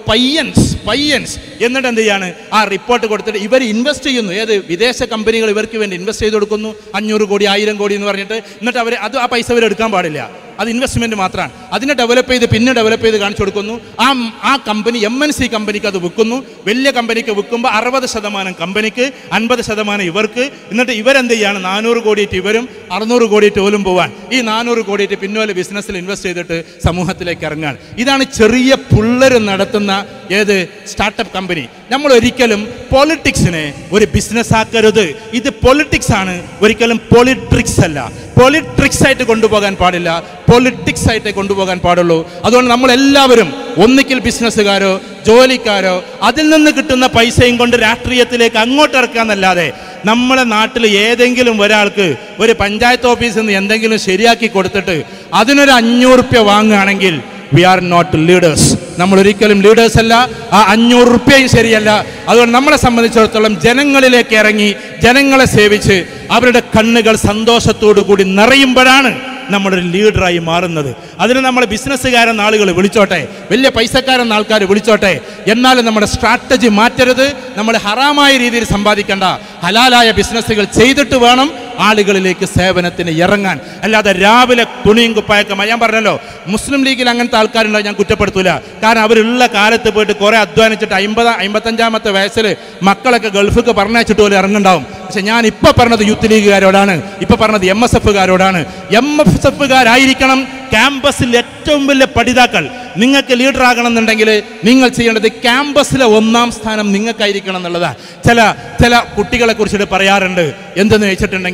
Speaker 1: പയ്യൻസ് എന്നിട്ട് എന്ത് ചെയ്യാണ്, ആ റിപ്പോർട്ട് കൊടുത്തിട്ട് ഇവർ ഇൻവെസ്റ്റ് ചെയ്യുന്നു. ഏത് വിദേശ കമ്പനികൾ ഇവർക്ക് വേണ്ടി ഇൻവെസ്റ്റ് ചെയ്ത് കൊടുക്കുന്നു, 500 കോടി 1000 കോടി എന്ന് പറഞ്ഞിട്ട്. എന്നിട്ട് ആ പൈസ അവർ എടുക്കാൻ പാടില്ല, അത് ഇൻവെസ്റ്റ്മെൻറ്റ് മാത്രമാണ്. അതിനെ ഡെവലപ്പ് ചെയ്ത് കാണിച്ചു കൊടുക്കുന്നു. ആ കമ്പനി MNC കമ്പനിക്ക് അത് വിൽക്കുന്നു. വലിയ കമ്പനിക്ക് വിൽക്കുമ്പോൾ 60% കമ്പനിക്ക്, 50% ഇവർക്ക്. എന്നിട്ട് ഇവരെന്ത് ചെയ്യാണ്, 400 കോടിയിട്ട് ഇവരും 600 കോടിയിട്ട് ഓലും പോവാൻ. ഈ 400 കോടിയിട്ട് പിന്നോലെ ബിസിനസ്സിൽ ഇൻവെസ്റ്റ് ചെയ്തിട്ട് സമൂഹത്തിലേക്ക് ഇറങ്ങാൻ. ഇതാണ് ചെറിയ പിള്ളേർ നടത്തുന്ന ഏത് സ്റ്റാർട്ടപ്പ് കമ്പനി. നമ്മൾ ഒരിക്കലും പൊളിറ്റിക്സിനെ ഒരു ബിസിനസ് ആക്കരുത്. ഇത് പൊളിറ്റിക്സ് ആണ്, ഒരിക്കലും പൊളിട്രിക്സ് അല്ല. പൊളിട്രിക്സ് ആയിട്ട് കൊണ്ടുപോകാൻ പാടില്ല, പൊളിറ്റിക്സ് ആയിട്ട് കൊണ്ടുപോകാൻ പാടുള്ളൂ. അതുകൊണ്ട് നമ്മളെല്ലാവരും ഒന്നിക്കൽ ബിസിനസ്സുകാരോ ജോലിക്കാരോ അതിൽ നിന്ന് കിട്ടുന്ന പൈസയും കൊണ്ട് രാഷ്ട്രീയത്തിലേക്ക് അങ്ങോട്ട് ഇറക്കാന്നല്ലാതെ, നമ്മളെ നാട്ടിൽ ഏതെങ്കിലും ഒരാൾക്ക് ഒരു പഞ്ചായത്ത് ഓഫീസിൽ നിന്ന് എന്തെങ്കിലും ശരിയാക്കി കൊടുത്തിട്ട് അതിനൊരു 500 റുപ്യ വാങ്ങുകയാണെങ്കിൽ വി ആർ നോട്ട് ലീഡേഴ്സ്. നമ്മൾ ഒരിക്കലും ലീഡേഴ്സ് അല്ല. ആ 500 റുപ്യയും ശരിയല്ല. അതുകൊണ്ട് നമ്മളെ സംബന്ധിച്ചിടത്തോളം ജനങ്ങളിലേക്ക് ഇറങ്ങി ജനങ്ങളെ സേവിച്ച് അവരുടെ കണ്ണുകൾ സന്തോഷത്തോടു കൂടി നിറയുമ്പോഴാണ് നമ്മളൊരു ലീഡറായി മാറുന്നത്. അതിന് നമ്മൾ ബിസിനസ്സുകാരെന്ന ആളുകൾ വിളിച്ചോട്ടെ, വലിയ പൈസക്കാരെന്ന ആൾക്കാർ വിളിച്ചോട്ടെ, എന്നാലും നമ്മുടെ സ്ട്രാറ്റജി മാറ്റരുത്. നമ്മൾ ഹറാമായ രീതിയിൽ സമ്പാദിക്കേണ്ട, ഹലാലായ ബിസിനസ്സുകൾ ചെയ്തിട്ട് വേണം ആളുകളിലേക്ക് സേവനത്തിന് ഇറങ്ങാൻ. അല്ലാതെ രാവിലെ തുണിയും കുപ്പായൊക്കെ. ഞാൻ പറഞ്ഞല്ലോ, മുസ്ലിം ലീഗിൽ അങ്ങനത്തെ ആൾക്കാരുണ്ടാവും, ഞാൻ കുറ്റപ്പെടുത്തൂല. കാരണം അവരുള്ള കാലത്ത് പോയിട്ട് കുറേ അധ്വാനിച്ചിട്ട് 55-ാമത്തെ വയസ്സിൽ മക്കളൊക്കെ ഗൾഫിക്ക് പറഞ്ഞയച്ചിട്ട് പോലെ ഇറങ്ങുണ്ടാവും. പക്ഷെ ഞാൻ ഇപ്പോൾ പറഞ്ഞത് യൂത്ത് ലീഗുകാരോടാണ്, ഇപ്പോൾ പറഞ്ഞത് MSFകാരോടാണ്. MSFകാരായിരിക്കണം ക്യാമ്പസിൽ ഏറ്റവും വലിയ പഠിതാക്കൾ. നിങ്ങൾക്ക് ലീഡർ ആകണമെന്നുണ്ടെങ്കിൽ നിങ്ങൾ ചെയ്യേണ്ടത് ക്യാമ്പസിലെ 1ാം സ്ഥാനം നിങ്ങൾക്കായിരിക്കണം എന്നുള്ളതാണ്. ചില കുട്ടികളെ കുറിച്ചിട്ട് പറയാറുണ്ട്. എന്തെന്ന് വെച്ചിട്ടുണ്ടെങ്കിൽ,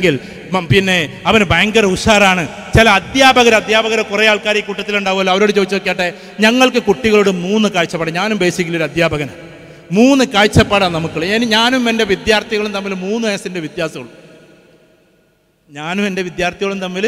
Speaker 1: പിന്നെ അവന് ഭയങ്കര ഉഷാറാണ്. ചില അധ്യാപകരെ കുറേ ആൾക്കാർ ഈ കൂട്ടത്തിലുണ്ടാവുമല്ലോ, അവരോട് ചോദിച്ചു നോക്കിയാട്ടെ, ഞങ്ങൾക്ക് കുട്ടികളോട് 3 കാഴ്ചപ്പാട്. ഞാനും ബേസിക്കലി ഒരു അധ്യാപകനാണ്. 3 കാഴ്ചപ്പാടാണ് നമുക്കുള്ളത്. ഞാനും എൻ്റെ വിദ്യാർത്ഥികളും തമ്മിൽ 3 വയസ്സിൻ്റെ വ്യത്യാസമുള്ളൂ. ഞാനും എൻ്റെ വിദ്യാർത്ഥികളും തമ്മിൽ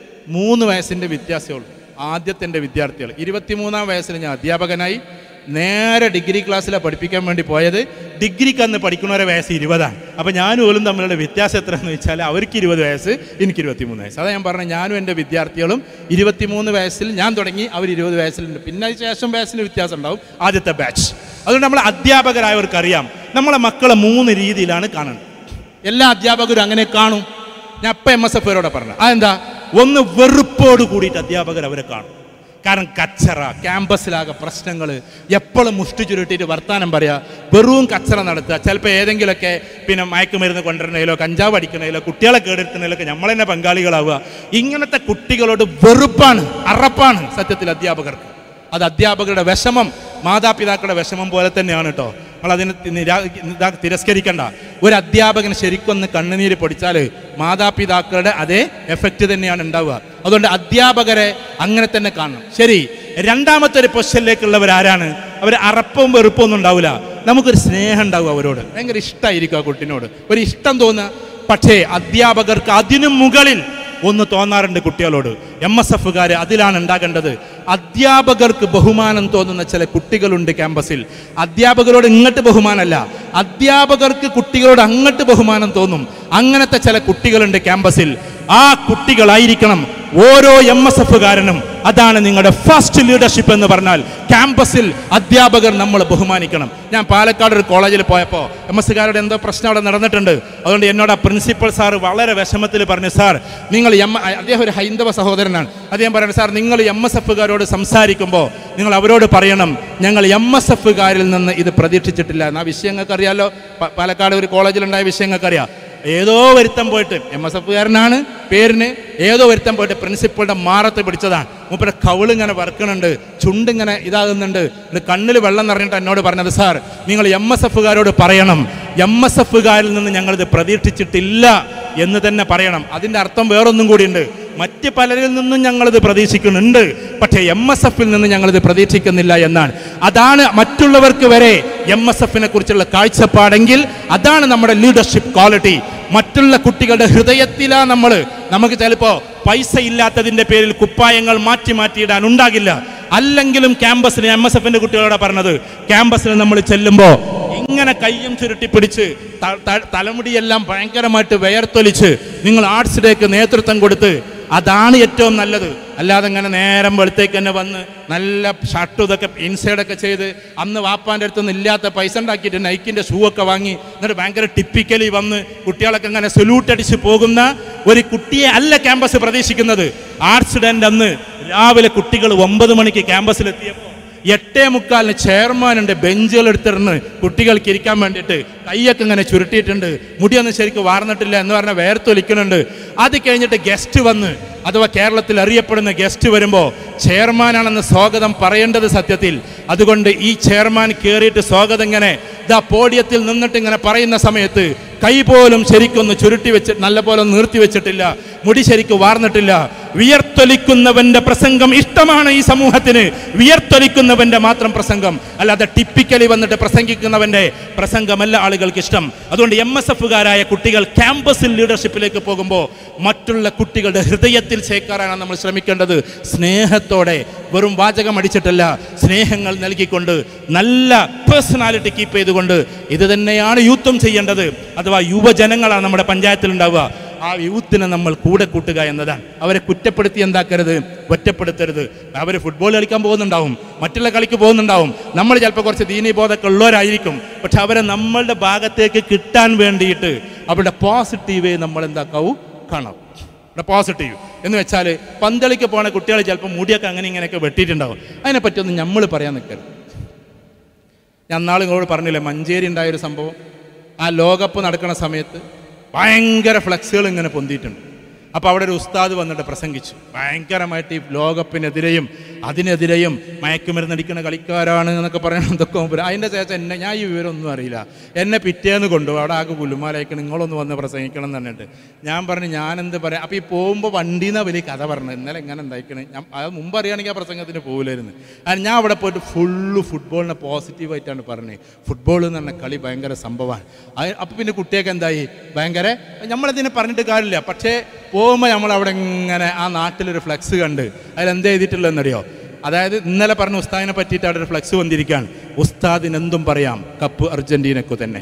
Speaker 1: 3 വയസ്സിൻ്റെ വ്യത്യാസമുള്ളൂ. ആദ്യത്തെ എൻ്റെ വിദ്യാർത്ഥികൾ 23-ാം വയസ്സിൽ ഞാൻ അധ്യാപകനായി. നേരെ ഡിഗ്രി ക്ലാസ്സിലാണ് പഠിപ്പിക്കാൻ വേണ്ടി പോയത്. ഡിഗ്രിക്ക് അന്ന് പഠിക്കുന്നവരെ വയസ്സ് 20ആണ്. അപ്പോൾ ഞാനും ഓലും തമ്മിലുള്ള വ്യത്യാസം എത്രയെന്ന് വെച്ചാൽ അവർക്ക് 20 വയസ്സ്, എനിക്ക് 23 വയസ്സ്. അതാണ് ഞാൻ പറഞ്ഞത്, ഞാനും എൻ്റെ വിദ്യാർത്ഥികളും 23 വയസ്സിൽ ഞാൻ തുടങ്ങി, അവർ 20 വയസ്സിലുണ്ട്. പിന്നെ അതിന് ശേഷം വയസ്സിന് വ്യത്യാസം ഉണ്ടാവും, ആദ്യത്തെ ബാച്ച്. അതുകൊണ്ട് നമ്മൾ അധ്യാപകരായവർക്കറിയാം നമ്മളെ മക്കളെ 3 രീതിയിലാണ് കാണുന്നത്. എല്ലാ അധ്യാപകരും അങ്ങനെ കാണും. ഞാൻ ഇപ്പം MSFകാരോടെ പറഞ്ഞു. അതെന്താ? ഒന്ന്, വെറുപ്പോട് കൂടിയിട്ട് അധ്യാപകർ അവരെ കാണും. കാരണം കച്ചറ, ക്യാമ്പസിലാകെ പ്രശ്നങ്ങൾ, എപ്പോഴും മുഷ്ടി ചുരുട്ടിയിട്ട് വർത്താനം പറയുക, വെറും കച്ചറ നടത്തുക. ചിലപ്പോൾ ഏതെങ്കിലുമൊക്കെ പിന്നെ മയക്കുമരുന്ന് കൊണ്ടുവരുന്നതിലോ കഞ്ചാവ് അടിക്കുന്നതിലോ കുട്ടികളെ കേടെടുക്കുന്നതിലൊക്കെ നമ്മൾ തന്നെ പങ്കാളികളാവുക. ഇങ്ങനത്തെ കുട്ടികളോട് വെറുപ്പാണ്, അറപ്പാണ് സത്യത്തിൽ അധ്യാപകർക്ക്. അത് അധ്യാപകരുടെ വിഷമം, മാതാപിതാക്കളുടെ വിഷമം പോലെ തന്നെയാണ് കേട്ടോ. നമ്മളതിനെ തിരസ്കരിക്കണ്ട. ഒരു അധ്യാപകൻ ശരിക്കൊന്ന് കണ്ണുനീര് പൊടിച്ചാൽ മാതാപിതാക്കളുടെ അതേ എഫക്റ്റ് തന്നെയാണ് ഉണ്ടാവുക. അതുകൊണ്ട് അധ്യാപകരെ അങ്ങനെ തന്നെ കാണണം. ശരി, രണ്ടാമത്തെ ഒരു പൊസിഷനിലേക്കുള്ളവരാരാണ്? അവർ അറപ്പവും വെറുപ്പവും ഒന്നും ഉണ്ടാവില്ല. നമുക്കൊരു സ്നേഹം ഉണ്ടാവും അവരോട്, ഭയങ്കര ഇഷ്ടമായിരിക്കും ആ കുട്ടീനോട്, ഒരു ഇഷ്ടം തോന്നുക. പക്ഷേ അധ്യാപകർക്ക് അതിനും മുകളിൽ ഒന്ന് തോന്നാറുണ്ട് കുട്ടികളോട്. MSFകാർ അതിലാണ് ഉണ്ടാകേണ്ടത്. അധ്യാപകർക്ക് ബഹുമാനം തോന്നുന്ന ചില കുട്ടികളുണ്ട് ക്യാമ്പസിൽ. അധ്യാപകരോട് ഇങ്ങോട്ട് ബഹുമാനമല്ല, അധ്യാപകർക്ക് കുട്ടികളോട് അങ്ങോട്ട് ബഹുമാനം തോന്നും. അങ്ങനത്തെ ചില കുട്ടികളുണ്ട് ക്യാമ്പസിൽ. ആ കുട്ടികളായിരിക്കണം ഓരോ MSFകാരനും. അതാണ് നിങ്ങളുടെ ഫസ്റ്റ് ലീഡർഷിപ്പ് എന്ന് പറഞ്ഞാൽ. ക്യാമ്പസിൽ അധ്യാപകർ നമ്മൾ ബഹുമാനിക്കണം. ഞാൻ പാലക്കാട് ഒരു കോളേജിൽ പോയപ്പോൾ MSകാരുടെ എന്തോ പ്രശ്നം അവിടെ നടന്നിട്ടുണ്ട്. അതുകൊണ്ട് എന്നോട് ആ പ്രിൻസിപ്പൽ സാർ വളരെ വിഷമത്തിൽ പറഞ്ഞു, സാർ നിങ്ങൾ അദ്ദേഹം ഒരു ഹൈന്ദവ സഹോദരനാണ്. അദ്ദേഹം പറയുന്നത്, സാർ നിങ്ങൾ MSFകാരോട് സംസാരിക്കുമ്പോൾ നിങ്ങൾ അവരോട് പറയണം, ഞങ്ങൾ MSFകാരിൽ നിന്ന് ഇത് പ്രതീക്ഷിച്ചിട്ടില്ല. ആ വിഷയങ്ങൾക്ക് അറിയാമല്ലോ, പാലക്കാട് ഒരു കോളേജിലുണ്ടായ വിഷയങ്ങൾക്ക് അറിയാം. ഏതോ ഒരുത്തം പോയിട്ട്, MSFകാരനാണ് പേരിന്, ഏതോ ഒരുത്തം പോയിട്ട് പ്രിൻസിപ്പളുടെ മാറത്ത് പിടിച്ചതാണ്. മൂപ്പരെ കവിളിങ്ങനെ വറക്കണുണ്ട്, ചുണ്ടിങ്ങനെ ഇതാകുന്നുണ്ട്, കണ്ണിൽ വെള്ളം നിറഞ്ഞിട്ട് എന്നോട് പറഞ്ഞത്, സാർ നിങ്ങൾ MSFകാരോട് പറയണം, MSFകാരിൽ നിന്ന് ഞങ്ങളിത് പ്രതീക്ഷിച്ചിട്ടില്ല എന്ന് തന്നെ പറയണം. അതിൻ്റെ അർത്ഥം വേറൊന്നും കൂടിയുണ്ട്. മറ്റ് പലരിൽ നിന്നും ഞങ്ങളിത് പ്രതീക്ഷിക്കുന്നുണ്ട്, പക്ഷേ MSFിൽ നിന്ന് ഞങ്ങളിത് പ്രതീക്ഷിക്കുന്നില്ല എന്നാണ്. അതാണ് മറ്റുള്ളവർക്ക് വരെ MSFിനെ കുറിച്ചുള്ള കാഴ്ചപ്പാടെങ്കിൽ അതാണ് നമ്മുടെ ലീഡർഷിപ്പ് ക്വാളിറ്റി. മറ്റുള്ള കുട്ടികളുടെ ഹൃദയത്തിലാണ് നമുക്ക് ചിലപ്പോൾ പൈസ ഇല്ലാത്തതിൻ്റെ പേരിൽ കുപ്പായങ്ങൾ മാറ്റിയിടാൻ ഉണ്ടാകില്ല. അല്ലെങ്കിലും ക്യാമ്പസിൽ MSFിൻ്റെ കുട്ടികളോട് പറഞ്ഞത്, ക്യാമ്പസിൽ നമ്മൾ ചെല്ലുമ്പോൾ ഇങ്ങനെ കയ്യും ചുരുട്ടി പിടിച്ച് തലമുടിയെല്ലാം ഭയങ്കരമായിട്ട് വേർത്തൊലിച്ച് നിങ്ങൾ ആർട്സ് ഡേക്ക് നേതൃത്വം കൊടുത്ത്, അതാണ് ഏറ്റവും നല്ലത്. അല്ലാതെ ഇങ്ങനെ നേരം വെളുത്തേക്ക് തന്നെ വന്ന് നല്ല ഷർട്ടും ഇതൊക്കെ ഇൻസൈഡൊക്കെ ചെയ്ത് അന്ന് വാപ്പാൻ്റെ അടുത്തൊന്നും ഇല്ലാത്ത പൈസ ഉണ്ടാക്കിയിട്ട് നൈക്കിൻ്റെ ഷൂ ഒക്കെ വാങ്ങി എന്നിട്ട് ഭയങ്കര ടിപ്പിക്കലി വന്ന് കുട്ടികളൊക്കെ ഇങ്ങനെ സല്യൂട്ട് അടിച്ച് പോകുന്ന ഒരു കുട്ടിയെ അല്ല ക്യാമ്പസ് പ്രതീക്ഷിക്കുന്നത്. ആർട്സ് ഡേൻ്റെ അന്ന് രാവിലെ കുട്ടികൾ 9 മണിക്ക് ക്യാമ്പസിലെത്തിയപ്പോൾ 8:45 ചെയർമാനുണ്ട് ബെഞ്ചുകൾ എടുത്തിരുന്ന് കുട്ടികൾക്ക് ഇരിക്കാൻ വേണ്ടിയിട്ട്. കൈയൊക്കെ ഇങ്ങനെ ചുരുട്ടിയിട്ടുണ്ട്, മുടിയൊന്നും ശരിക്കും വാർന്നിട്ടില്ല എന്ന് പറഞ്ഞാൽ വേർത്തൊലിക്കുന്നുണ്ട്. അത് കഴിഞ്ഞിട്ട് ഗസ്റ്റ് വന്ന്, അഥവാ കേരളത്തിൽ അറിയപ്പെടുന്ന ഗസ്റ്റ് വരുമ്പോൾ ചെയർമാനാണെന്ന് സ്വാഗതം പറയേണ്ടത് സത്യത്തിൽ. അതുകൊണ്ട് ഈ ചെയർമാൻ കയറിയിട്ട് സ്വാഗതം ഇങ്ങനെ ഇതാ പോഡിയത്തിൽ നിന്നിട്ട് ഇങ്ങനെ പറയുന്ന സമയത്ത് കൈ പോലും ശരിക്കൊന്ന് ചുരുട്ടി വെച്ചിട്ട് നല്ല പോലെ നിർത്തി വെച്ചിട്ടില്ല, മുടി ശരിക്കും വാർന്നിട്ടില്ല. വിയർത്തൊലിക്കുന്നവന്റെ പ്രസംഗം ഇഷ്ടമാണ് ഈ സമൂഹത്തിന്, വിയർത്തൊലിക്കുന്നവന്റെ മാത്രം പ്രസംഗം, അല്ലാതെ ടിപ്പിക്കലി വന്നിട്ട് പ്രസംഗിക്കുന്നവന്റെ പ്രസംഗമല്ല ആളുകൾക്ക് ഇഷ്ടം. അതുകൊണ്ട് MSFകാരായ കുട്ടികൾ ക്യാമ്പസിൽ ലീഡർഷിപ്പിലേക്ക് പോകുമ്പോൾ മറ്റുള്ള കുട്ടികളുടെ ഹൃദയത്തിൽ ചേക്കാറാണ് നമ്മൾ ശ്രമിക്കേണ്ടത്. സ്നേഹത്തോടെ, വെറും വാചകം അടിച്ചിട്ടല്ല, സ്നേഹങ്ങൾ നൽകിക്കൊണ്ട്, നല്ല പേഴ്സണാലിറ്റി കീപ്പ് ചെയ്തുകൊണ്ട്. ഇത് തന്നെയാണ് യൂത്തും ചെയ്യേണ്ടത്. അഥവാ യുവജനങ്ങളാണ് നമ്മുടെ പഞ്ചായത്തിൽ ഉണ്ടാവുക. ആ യൂത്തിനെ നമ്മൾ കൂടെ കൂട്ടുക എന്നതാണ്. അവരെ കുറ്റപ്പെടുത്തി എന്താക്കരുത്, ഒറ്റപ്പെടുത്തരുത്. അവർ ഫുട്ബോൾ കളിക്കാൻ പോകുന്നുണ്ടാവും, മറ്റുള്ള കളിക്ക് പോകുന്നുണ്ടാവും. നമ്മൾ ചിലപ്പോൾ കുറച്ച് ദീനീബോധമൊക്കെ ഉള്ളവരായിരിക്കും. പക്ഷെ അവരെ നമ്മളുടെ ഭാഗത്തേക്ക് കിട്ടാൻ വേണ്ടിയിട്ട് അവരുടെ പോസിറ്റീവേ നമ്മൾ എന്താക്കാവൂ കാണാം. അവിടെ പോസിറ്റീവ് എന്ന് വെച്ചാൽ പന്തളിക്ക് പോണ കുട്ടികൾ ചിലപ്പോൾ മുടിയൊക്കെ അങ്ങനെ ഇങ്ങനെയൊക്കെ വെട്ടിയിട്ടുണ്ടാവും. അതിനെപ്പറ്റിയൊന്നും നമ്മൾ പറയാൻ നിൽക്കരുത്. ഞാൻ നാളെ നിങ്ങളോട് പറഞ്ഞില്ലേ മഞ്ചേരി ഉണ്ടായൊരു സംഭവം. ആ ലോകകപ്പ് നടക്കുന്ന സമയത്ത് ഭയങ്കര ഫ്ലെക്സുകൾ ഇങ്ങനെ പൊന്തിയിട്ടുണ്ട്. അപ്പോൾ അവിടെ ഒരു ഉസ്താദ് വന്നിട്ട് പ്രസംഗിച്ചു. ഭയങ്കരമായിട്ട് ഈ ലോകകപ്പിനെതിരെയും അതിനെതിരെയും മയക്കുമരുന്നടിക്കുന്ന കളിക്കാരാണ് എന്നൊക്കെ പറയണം. എന്തൊക്കെ അതിൻ്റെ ശേഷം എന്നെ, ഞാൻ ഈ വിവരമൊന്നും അറിയില്ല, എന്നെ പിറ്റേന്ന് കൊണ്ടുപോകും, അവിടെ ആകെ ഗുലുമാലായിക്കണം, നിങ്ങളൊന്ന് വന്ന് പ്രസംഗിക്കണം എന്ന് പറഞ്ഞിട്ട്. ഞാൻ പറഞ്ഞു ഞാനെന്ത് പറയാം. അപ്പോൾ ഈ പോകുമ്പോൾ വണ്ടിയിൽ നിന്നാണ് വലിയ കഥ പറഞ്ഞത്. ഇന്നലെ എങ്ങനെ ഉണ്ടായിക്കണേ, ഞാൻ അത് മുമ്പ് അറിയുകയാണെങ്കിൽ ആ പ്രസംഗത്തിന് പോകില്ലായിരുന്നു. ഞാൻ അവിടെ പോയിട്ട് ഫുള്ള് ഫുട്ബോളിനെ പോസിറ്റീവായിട്ടാണ് പറഞ്ഞത്. ഫുട്ബോൾ എന്ന് പറഞ്ഞ കളി ഭയങ്കര സംഭവമാണ്. അപ്പോൾ പിന്നെ കുട്ടിയൊക്കെ എന്തായി, ഭയങ്കര, നമ്മളതിനെ പറഞ്ഞിട്ട് കാര്യമില്ല. പക്ഷേ പോകുമ്പോൾ നമ്മളവിടെ ഇങ്ങനെ ആ നാട്ടിലൊരു ഫ്ലെക്സ് കണ്ട് അതിലെന്ത് എഴുതിയിട്ടുള്ളതെന്നറിയോ? അതായത് ഇന്നലെ പറഞ്ഞ ഉസ്താദിനെ പറ്റിയിട്ട് അവിടെ ഒരു ഫ്ലെക്സ് വന്നിരിക്കുകയാണ്. ഉസ്താദിന് എന്തും പറയാം, കപ്പ് അർജന്റീനക്കു തന്നെ.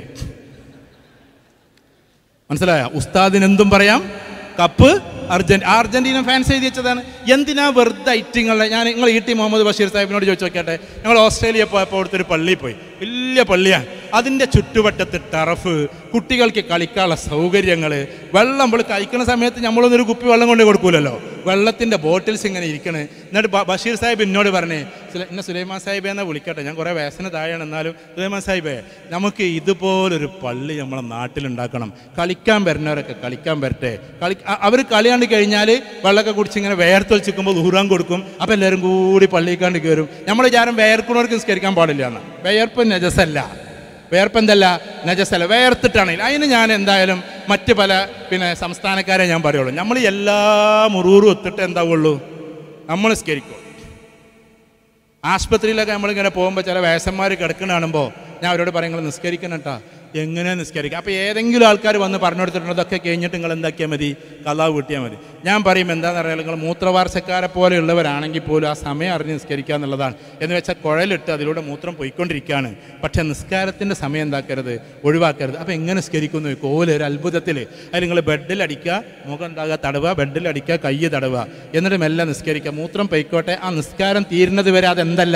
Speaker 1: മനസ്സിലായോ? ഉസ്താദിന് എന്തും പറയാം, കപ്പ് അർജന്റീന ഫാൻസ് എഴുതി വെച്ചതാണ്. എന്തിനാ വെറുതെ ഐറ്റിങ്ങളെ? നിങ്ങൾ ടി മുഹമ്മദ് ബഷീർ സാഹിബിനോട് ചോദിച്ചു നോക്കിയാട്ടെ. ഞങ്ങൾ ഓസ്ട്രേലിയ പോയപ്പോൾ അവിടുത്തെ പള്ളിയിൽ പോയി, വലിയ പള്ളിയാണ്. അതിൻ്റെ ചുറ്റുവട്ടത്ത് ടറഫ്, കുട്ടികൾക്ക് കളിക്കാനുള്ള സൗകര്യങ്ങൾ, വെള്ളം. നമ്മൾ കഴിക്കുന്ന സമയത്ത് നമ്മളൊന്നൊരു കുപ്പി വെള്ളം കൊണ്ട് കൊടുക്കൂലല്ലോ, വെള്ളത്തിൻ്റെ ബോട്ടിൽസ് ഇങ്ങനെ ഇരിക്കണേ. എന്നിട്ട് ബഷീർ സാഹിബ് എന്നോട് പറഞ്ഞേ, എന്നെ സുലൈമാൻ സാഹിബ് എന്നാ വിളിക്കട്ടെ, ഞാൻ കുറേ വയസ്സിന് താഴെയാണ്, എന്നാലും സുലൈമാൻ സാഹിബേ, നമുക്ക് ഇതുപോലൊരു പള്ളി നമ്മളെ നാട്ടിലുണ്ടാക്കണം. കളിക്കാൻ വരുന്നവരൊക്കെ കളിക്കാൻ വരട്ടെ. അവർ കളിയാണ്ട് കഴിഞ്ഞാൽ വെള്ളമൊക്കെ കുടിച്ച് ഇങ്ങനെ വേർത്തൊളിച്ചിരിക്കുമ്പോൾ ദൂരം കൊടുക്കും. അപ്പോൾ എല്ലാവരും കൂടി പള്ളിക്കാണ്ട് കയറും. നമ്മൾ വിചാരം വേർക്കുന്നവർക്ക് നിസ്കരിക്കാൻ പാടില്ല എന്നാണ്. വേർപ്പ് നജസല്ല, വേർപ്പെന്തല്ല, നജസല്ല, വേർത്തിട്ടാണെങ്കിൽ. അതിന് ഞാൻ എന്തായാലും മറ്റ് പല സംസ്ഥാനക്കാരെ ഞാൻ പറയുള്ളൂ. നമ്മൾ എല്ലാ മുറൂറും ഒത്തിട്ട് എന്താവുള്ളൂ, നമ്മൾ നിസ്കരിക്കും. ആശുപത്രിയിലൊക്കെ നമ്മളിങ്ങനെ പോകുമ്പോൾ ചില വയസ്സന്മാർ കിടക്കുന്ന കാണുമ്പോൾ ഞാൻ അവരോട് പറയും, നിങ്ങൾ നിസ്കരിക്കണം കേട്ടോ. എങ്ങനെ നിസ്കരിക്കുക? അപ്പോൾ ഏതെങ്കിലും ആൾക്കാർ വന്ന് പറഞ്ഞു കൊടുത്തിട്ടുണ്ട്, അതൊക്കെ കഴിഞ്ഞിട്ട് നിങ്ങൾ എന്താക്കിയാൽ മതി, കലാവ് കിട്ടിയാൽ മതി. ഞാൻ പറയും, എന്താണെന്ന് അറിയാം, നിങ്ങൾ മൂത്രവാർച്ചക്കാരെ പോലെയുള്ളവരാണെങ്കിൽ പോലും ആ സമയം അറിഞ്ഞ് നിസ്കരിക്കുക എന്നുള്ളതാണ്. എന്ന് വെച്ചാൽ കുഴലിട്ട് അതിലൂടെ മൂത്രം പോയിക്കൊണ്ടിരിക്കുകയാണ്. പക്ഷേ നിസ്കാരത്തിൻ്റെ സമയം എന്താക്കരുത്, ഒഴിവാക്കരുത്. അപ്പോൾ എങ്ങനെ നിസ്കരിക്കുന്നു ചോദിക്കും. ഒരു അത്ഭുതത്തിൽ അത് നിങ്ങൾ ബെഡിലടിക്കുക, മുഖം ഉണ്ടാകുക, തടവുക, ബെഡിലടിക്കുക, കൈ തടവുക, എന്നിട്ട് മെല്ലെ നിസ്കരിക്കുക. മൂത്രം പൊയ്ക്കോട്ടെ, ആ നിസ്കാരം തീരുന്നത് വരെ അതെന്തല്ല,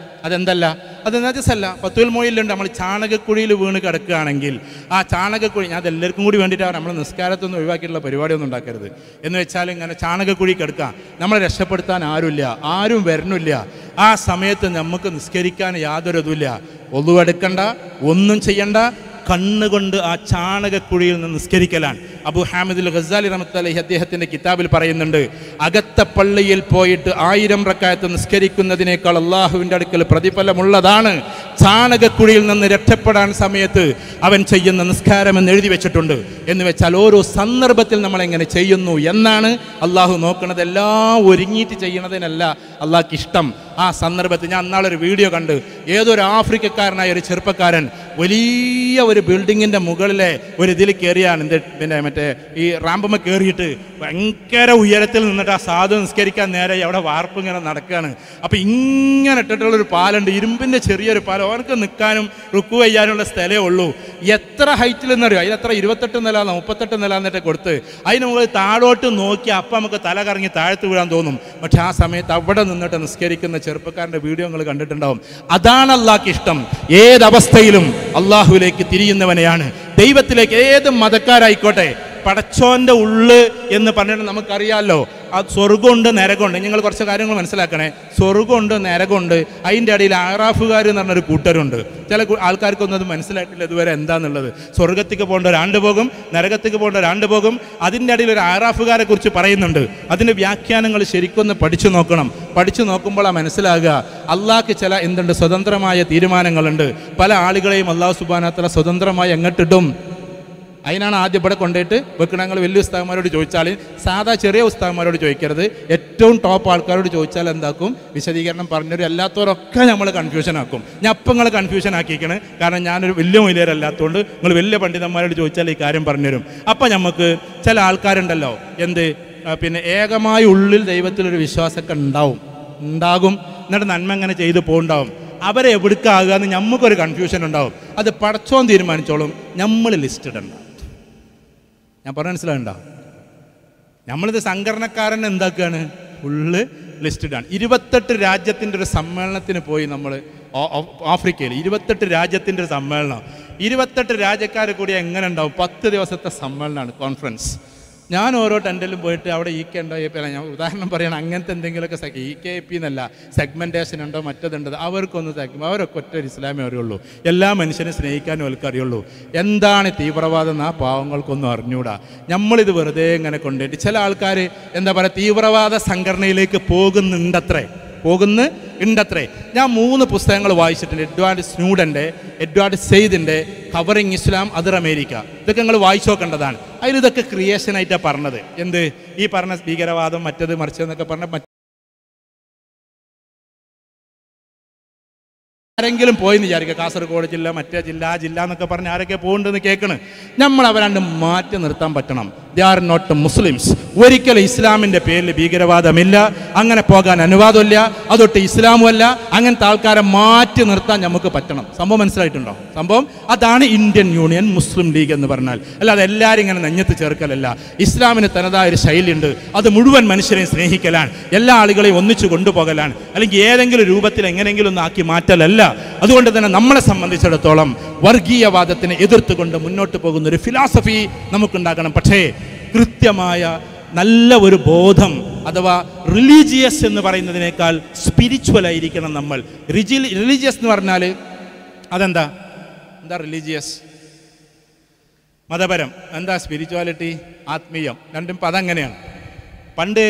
Speaker 1: അത് നജസല്ല. ഫത്തുൽ മൊയിലുണ്ട്, നമ്മൾ ചാണകക്കുഴിയിൽ വീണ് കിടക്കുകയാണെങ്കിൽ ആ ചാണകക്കുഴി, ഞാൻ അതെല്ലാവർക്കും കൂടി വേണ്ടിയിട്ടാണ്, നമ്മൾ നിസ്കാരത്തൊന്നും ഒഴിവാക്കിയിട്ടുള്ള പരിപാടിയൊന്നും ഉണ്ടാക്കരുത്. എന്ന് വെച്ചാൽ ഇങ്ങനെ ചാണകക്കുഴി കിടക്കുക, നമ്മളെ രക്ഷപ്പെടുത്താൻ ആരുമില്ല, ആരും വരണില്ല. ആ സമയത്ത് നമുക്ക് നിസ്കരിക്കാൻ യാതൊരു ഇതുമില്ല. ഒന്നും എടുക്കണ്ട, ഒന്നും ചെയ്യണ്ട, കണ്ണുകൊണ്ട് ആ ചാണകക്കുഴിയിൽ നിന്ന് നിസ്കരിക്കലാണ്. അബു ഹാമിദുൽ ഗസാലി റഹ്മത്തുള്ളാഹി അദ്ദേഹത്തിൻ്റെ കിതാബിൽ പറയുന്നുണ്ട്, അകത്ത പള്ളിയിൽ പോയിട്ട് 1000 റക്അത്ത് നിസ്കരിക്കുന്നതിനേക്കാൾ അള്ളാഹുവിൻ്റെ അടുക്കൽ പ്രതിഫലമുള്ളതാണ് ചാണകക്കുഴിയിൽ നിന്ന് രക്ഷപ്പെടാൻ സമയത്ത് അവൻ ചെയ്യുന്ന നിസ്കാരം എന്ന് എഴുതി വെച്ചിട്ടുണ്ട്. എന്ന് വെച്ചാൽ ഓരോ സന്ദർഭത്തിൽ നമ്മളെങ്ങനെ ചെയ്യുന്നു എന്നാണ് അള്ളാഹു നോക്കുന്നത്. എല്ലാം ഒരുങ്ങിയിട്ട് ചെയ്യണതിനല്ല അള്ളാഹ്ക്ക് ഇഷ്ടം. ആ സന്ദർഭത്തിൽ ഞാൻ നാളൊരു വീഡിയോ കണ്ട്, ഏതൊരു ആഫ്രിക്കക്കാരനായ ഒരു ചെറുപ്പക്കാരൻ വലിയ ഒരു ബിൽഡിങ്ങിൻ്റെ മുകളിലെ ഒരു ഇതിൽ കയറിയാണ്, മറ്റേ ഈ റാമ്പമ്മ കയറിയിട്ട് ഭയങ്കര ഉയരത്തിൽ നിന്നിട്ട് ആ സാധു നിസ്കരിക്കാൻ നേരെ അവിടെ വാർപ്പ് ഇങ്ങനെ നടക്കുകയാണ്. അപ്പോൾ ഇങ്ങനെ ഇട്ടിട്ടുള്ളൊരു പാലുണ്ട്, ഇരുമ്പിൻ്റെ ചെറിയൊരു പാലം, അവർക്ക് നിൽക്കാനും റുക്കു ചെയ്യാനുള്ള സ്ഥലമേ ഉള്ളൂ. എത്ര ഹൈറ്റിൽ എന്നറിയോ? അതിലെത്ര 28 നില 38 നില എന്നിട്ട് കൊടുത്ത് അതിന് മുകളിൽ താഴോട്ട് നോക്കി അപ്പം നമുക്ക് തല കറങ്ങി താഴ്ത്ത് വീഴാൻ തോന്നും. പക്ഷെ ആ സമയത്ത് അവിടെ നിന്നിട്ട് നിസ്കരിക്കുന്ന ചെറുപ്പക്കാരൻ്റെ വീഡിയോ നിങ്ങൾ കണ്ടിട്ടുണ്ടാവും. അതാണ് അള്ളാഹ്ക്ക് ഇഷ്ടം. ഏതവസ്ഥയിലും അള്ളാഹുവിലേക്ക് തിരിയുന്നവനെയാണ്, ദൈവത്തിലേക്ക്. ഏത് മതക്കാരായിക്കോട്ടെ, പടച്ചോൻ്റെ ഉള്ള് എന്ന് പറഞ്ഞിട്ട് നമുക്കറിയാമല്ലോ, ആ സ്വർഗമുണ്ട് നരകമുണ്ട്. നിങ്ങൾ കുറച്ച് കാര്യങ്ങൾ മനസ്സിലാക്കണേ. സ്വർഗമുണ്ട് നരകമുണ്ട്, അതിൻ്റെ ഇടയിൽ ആറാഫുകാർ എന്ന് പറഞ്ഞൊരു കൂട്ടരുണ്ട്. ചില ആൾക്കാർക്കൊന്നും അത് മനസ്സിലായിട്ടില്ല ഇതുവരെ എന്താണെന്നുള്ളത്. സ്വർഗത്തേക്ക് പോകേണ്ട ഒരാണ്ട് പോകും, നരകത്തേക്ക് പോകേണ്ട ഒരാണ്ട് പോകും. അതിൻ്റെ ഇടയിൽ ഒരു ആറാഫുകാരെ കുറിച്ച് പറയുന്നുണ്ട്. അതിൻ്റെ വ്യാഖ്യാനങ്ങൾ ശരിക്കൊന്ന് പഠിച്ചു നോക്കണം. പഠിച്ചു നോക്കുമ്പോൾ മനസ്സിലാകുക, അള്ളാഹ്ക്ക് ചില എന്തുണ്ട്, സ്വതന്ത്രമായ തീരുമാനങ്ങളുണ്ട്. പല ആളുകളെയും അള്ളാഹു സുബ്ഹാനഹു വ തആല സ്വതന്ത്രമായി എങ്ങോട്ടിടും. അതിനാണ് ആദ്യം ഇവിടെ കൊണ്ടുപോയിട്ട് വെക്കണം. ഞങ്ങൾ വലിയ ഉസ്താദന്മാരോട് ചോദിച്ചാൽ, സാധാ ചെറിയ ഉസ്താദന്മാരോട് ചോദിക്കരുത്, ഏറ്റവും ടോപ്പ് ആൾക്കാരോട് ചോദിച്ചാൽ എന്താക്കും, വിശദീകരണം പറഞ്ഞൊരു. അല്ലാത്തവരൊക്കെ നമ്മൾ കൺഫ്യൂഷൻ ആക്കും. ഞാൻ അപ്പം നിങ്ങൾ കൺഫ്യൂഷൻ ആക്കിയിരിക്കണം. കാരണം ഞാനൊരു വലിയ മൊയിലേരല്ലാത്തതുകൊണ്ട് നിങ്ങൾ വലിയ പണ്ഡിതന്മാരോട് ചോദിച്ചാൽ ഈ കാര്യം പറഞ്ഞുതരും. അപ്പം നമുക്ക് ചില ആൾക്കാരുണ്ടല്ലോ, ഏകമായ ഉള്ളിൽ ദൈവത്തിലൊരു വിശ്വാസമൊക്കെ ഉണ്ടാകും. എന്നിട്ട് നന്മ എങ്ങനെ ചെയ്ത് പോകുന്നുണ്ടാവും. അവരെ എവിടുക്കാകുക എന്ന് നമുക്കൊരു കൺഫ്യൂഷൻ ഉണ്ടാവും. അത് പടച്ചോൻ തീരുമാനിച്ചോളും, നമ്മൾ ലിസ്റ്റ് ഇടണ്ട. ഞാൻ പറഞ്ഞ മനസ്സിലാകണ്ട. നമ്മളിത് സംഘടനക്കാരൻ എന്താക്കുകയാണ്, ഫുള്ള് ലിസ്റ്റ് ഇടാണ്. 28 രാജ്യത്തിൻ്റെ ഒരു സമ്മേളനത്തിന് പോയി നമ്മൾ ആഫ്രിക്കയിൽ. 28 രാജ്യത്തിൻ്റെ ഒരു സമ്മേളനം. 28 രാജ്യക്കാർ കൂടി എങ്ങനെ ഉണ്ടാവും? 10 ദിവസത്തെ സമ്മേളനമാണ്, കോൺഫറൻസ്. ഞാൻ ഓരോ ടെൻറ്റിലും പോയിട്ട് അവിടെ EK ഉണ്ടോ AP അല്ല, ഞാൻ ഉദാഹരണം പറയണം, അങ്ങനത്തെ എന്തെങ്കിലുമൊക്കെ EKP എന്നല്ല, സെഗ്മെൻറ്റേഷൻ ഉണ്ടോ മറ്റതുണ്ടോ അവർക്കൊന്ന് അവരൊക്കെ ഒറ്റ ഒരു ഇസ്ലാമേ അറിയുള്ളൂ. എല്ലാ മനുഷ്യനെ സ്നേഹിക്കാനും അവർക്ക് അറിയുള്ളൂ. എന്താണ് തീവ്രവാദം എന്ന് ആ പാവങ്ങൾക്കൊന്നും അറിഞ്ഞൂടാ. നമ്മളിത് വെറുതെ ഇങ്ങനെ കൊണ്ടുപോയിട്ട് ചില ആൾക്കാർ എന്താ പറയുക തീവ്രവാദ സംഘടനയിലേക്ക് പോകുന്നുണ്ടത്രേ. ഞാൻ 3 പുസ്തകങ്ങൾ വായിച്ചിട്ടുണ്ട്. എഡ്വാർഡ് സ്നൂഡൻ്റെ, എഡ്വാർഡ് സെയ്ദിൻ്റെ കവറിങ് ഇസ്ലാം അതർ അമേരിക്ക. ഇതൊക്കെ നിങ്ങൾ വായിച്ചു നോക്കേണ്ടതാണ്. അതിലിതൊക്കെ ക്രിയേഷനായിട്ടാണ് പറഞ്ഞത്. എന്ത് ഈ പറഞ്ഞ ഭീകരവാദം മറ്റത് മറിച്ചതെന്നൊക്കെ പറഞ്ഞ ആരെങ്കിലും പോയെന്ന് വിചാരിക്കുക, കാസർഗോഡ് ജില്ല മറ്റേ ജില്ല ആ ജില്ല എന്നൊക്കെ പറഞ്ഞ് ആരൊക്കെ പോകുന്നുണ്ടെന്ന് കേൾക്കണം. നമ്മൾ അവരണ്ട് മാറ്റി നിർത്താൻ പറ്റണം. They are not Muslims. ഒരിക്കലും ഇസ്ലാമിൻ്റെ പേരിൽ ഭീകരവാദമില്ല, അങ്ങനെ പോകാൻ അനുവാദമില്ല, അതൊട്ട് ഇസ്ലാമുമല്ല. അങ്ങനത്തെ ആൾക്കാരെ മാറ്റി നിർത്താൻ നമുക്ക് പറ്റണം. സംഭവം മനസ്സിലായിട്ടുണ്ടോ? സംഭവം അതാണ് ഇന്ത്യൻ യൂണിയൻ മുസ്ലിം ലീഗ് എന്ന് പറഞ്ഞാൽ. അല്ലാതെ എല്ലാവരും ഇങ്ങനെ നെഞ്ഞത്ത് ചേർക്കലല്ല. ഇസ്ലാമിന് തനതായ ഒരു ശൈലിയുണ്ട്. അത് മുഴുവൻ മനുഷ്യരെയും സ്നേഹിക്കലാണ്, എല്ലാ ആളുകളെയും ഒന്നിച്ചു കൊണ്ടുപോകലാണ്, അല്ലെങ്കിൽ ഏതെങ്കിലും രൂപത്തിൽ എങ്ങനെയെങ്കിലും ഒന്ന് ആക്കി മാറ്റലല്ല. അതുകൊണ്ട് തന്നെ നമ്മളെ സംബന്ധിച്ചിടത്തോളം വർഗീയവാദത്തിനെ എതിർത്തുകൊണ്ട് മുന്നോട്ട് പോകുന്ന ഒരു ഫിലോസഫി നമുക്കുണ്ടാക്കണം. പക്ഷേ കൃത്യമായ നല്ല ഒരു ബോധം, അഥവാ റിലീജിയസ് എന്ന് പറയുന്നതിനേക്കാൾ സ്പിരിച്വൽ ആയിരിക്കണം നമ്മൾ. റിലീജിയസ് എന്ന് പറഞ്ഞാൽ അതെന്താ റിലീജിയസ്? മതപരം. എന്താ സ്പിരിച്വാലിറ്റി? ആത്മീയം. രണ്ടും പദം അങ്ങനെയാണ്. പണ്ട്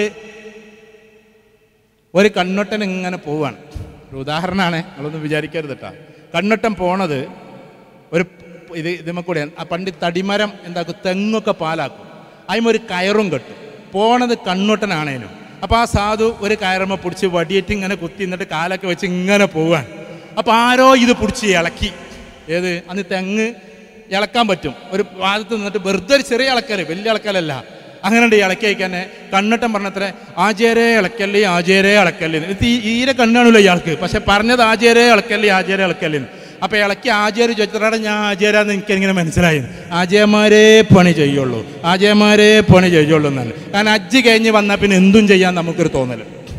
Speaker 1: ഒരു കണ്ണൊട്ടൻ ഇങ്ങനെ പോവാണ്. ഒരു ഉദാഹരണമാണ്, നിങ്ങളൊന്നും വിചാരിക്കരുത് കേട്ടോ. കണ്ണൊട്ടൻ പോണത് ഇതിമ്മ കൂടെയാണ്. ആ പണ്ട് തടിമരം എന്താക്കും, തെങ്ങൊക്കെ പാലാക്കും, അതിമൊരു കയറും കെട്ടും. പോണത് കണ്ണൊട്ടനാണേനും. അപ്പോൾ ആ സാധു ഒരു കയറുമ്പോൾ പിടിച്ച് വടിയേറ്റ് ഇങ്ങനെ കുത്തി എന്നിട്ട് കാലൊക്കെ വെച്ച് ഇങ്ങനെ പോവാൻ. അപ്പോൾ ആരോ ഇത് പിടിച്ച് ഇളക്കി. ഏത്? അന്ന് തെങ്ങ് ഇളക്കാൻ പറ്റും, ഒരു ഭാഗത്ത് നിന്നിട്ട് വെറുതെ ഒരു ചെറിയ ഇളക്കൽ, വലിയ ഇളക്കലല്ല. അങ്ങനെ ഇളക്കി അയക്കാൻ കണ്ണട്ടം പറഞ്ഞത്ര ആചേരേ ഇളക്കല്ലേ. തീരെ കണ്ണാണല്ലോ ഇയാൾക്ക്, പക്ഷെ പറഞ്ഞത് ആചേരേ ഇളക്കല്ലേ. അപ്പോൾ ഇളക്കി ആചാര്യ ചോദിച്ചാൽ ഞാൻ ആചാരാന്ന് എനിക്കിങ്ങനെ മനസ്സിലായി. ആചാര്യന്മാരേ പണി ചെയ്യുള്ളൂ എന്നാണ്. കാരണം ഹജ്ജ് കഴിഞ്ഞ് വന്നാൽ പിന്നെ എന്തും ചെയ്യാൻ നമുക്കൊരു തോന്നൽ.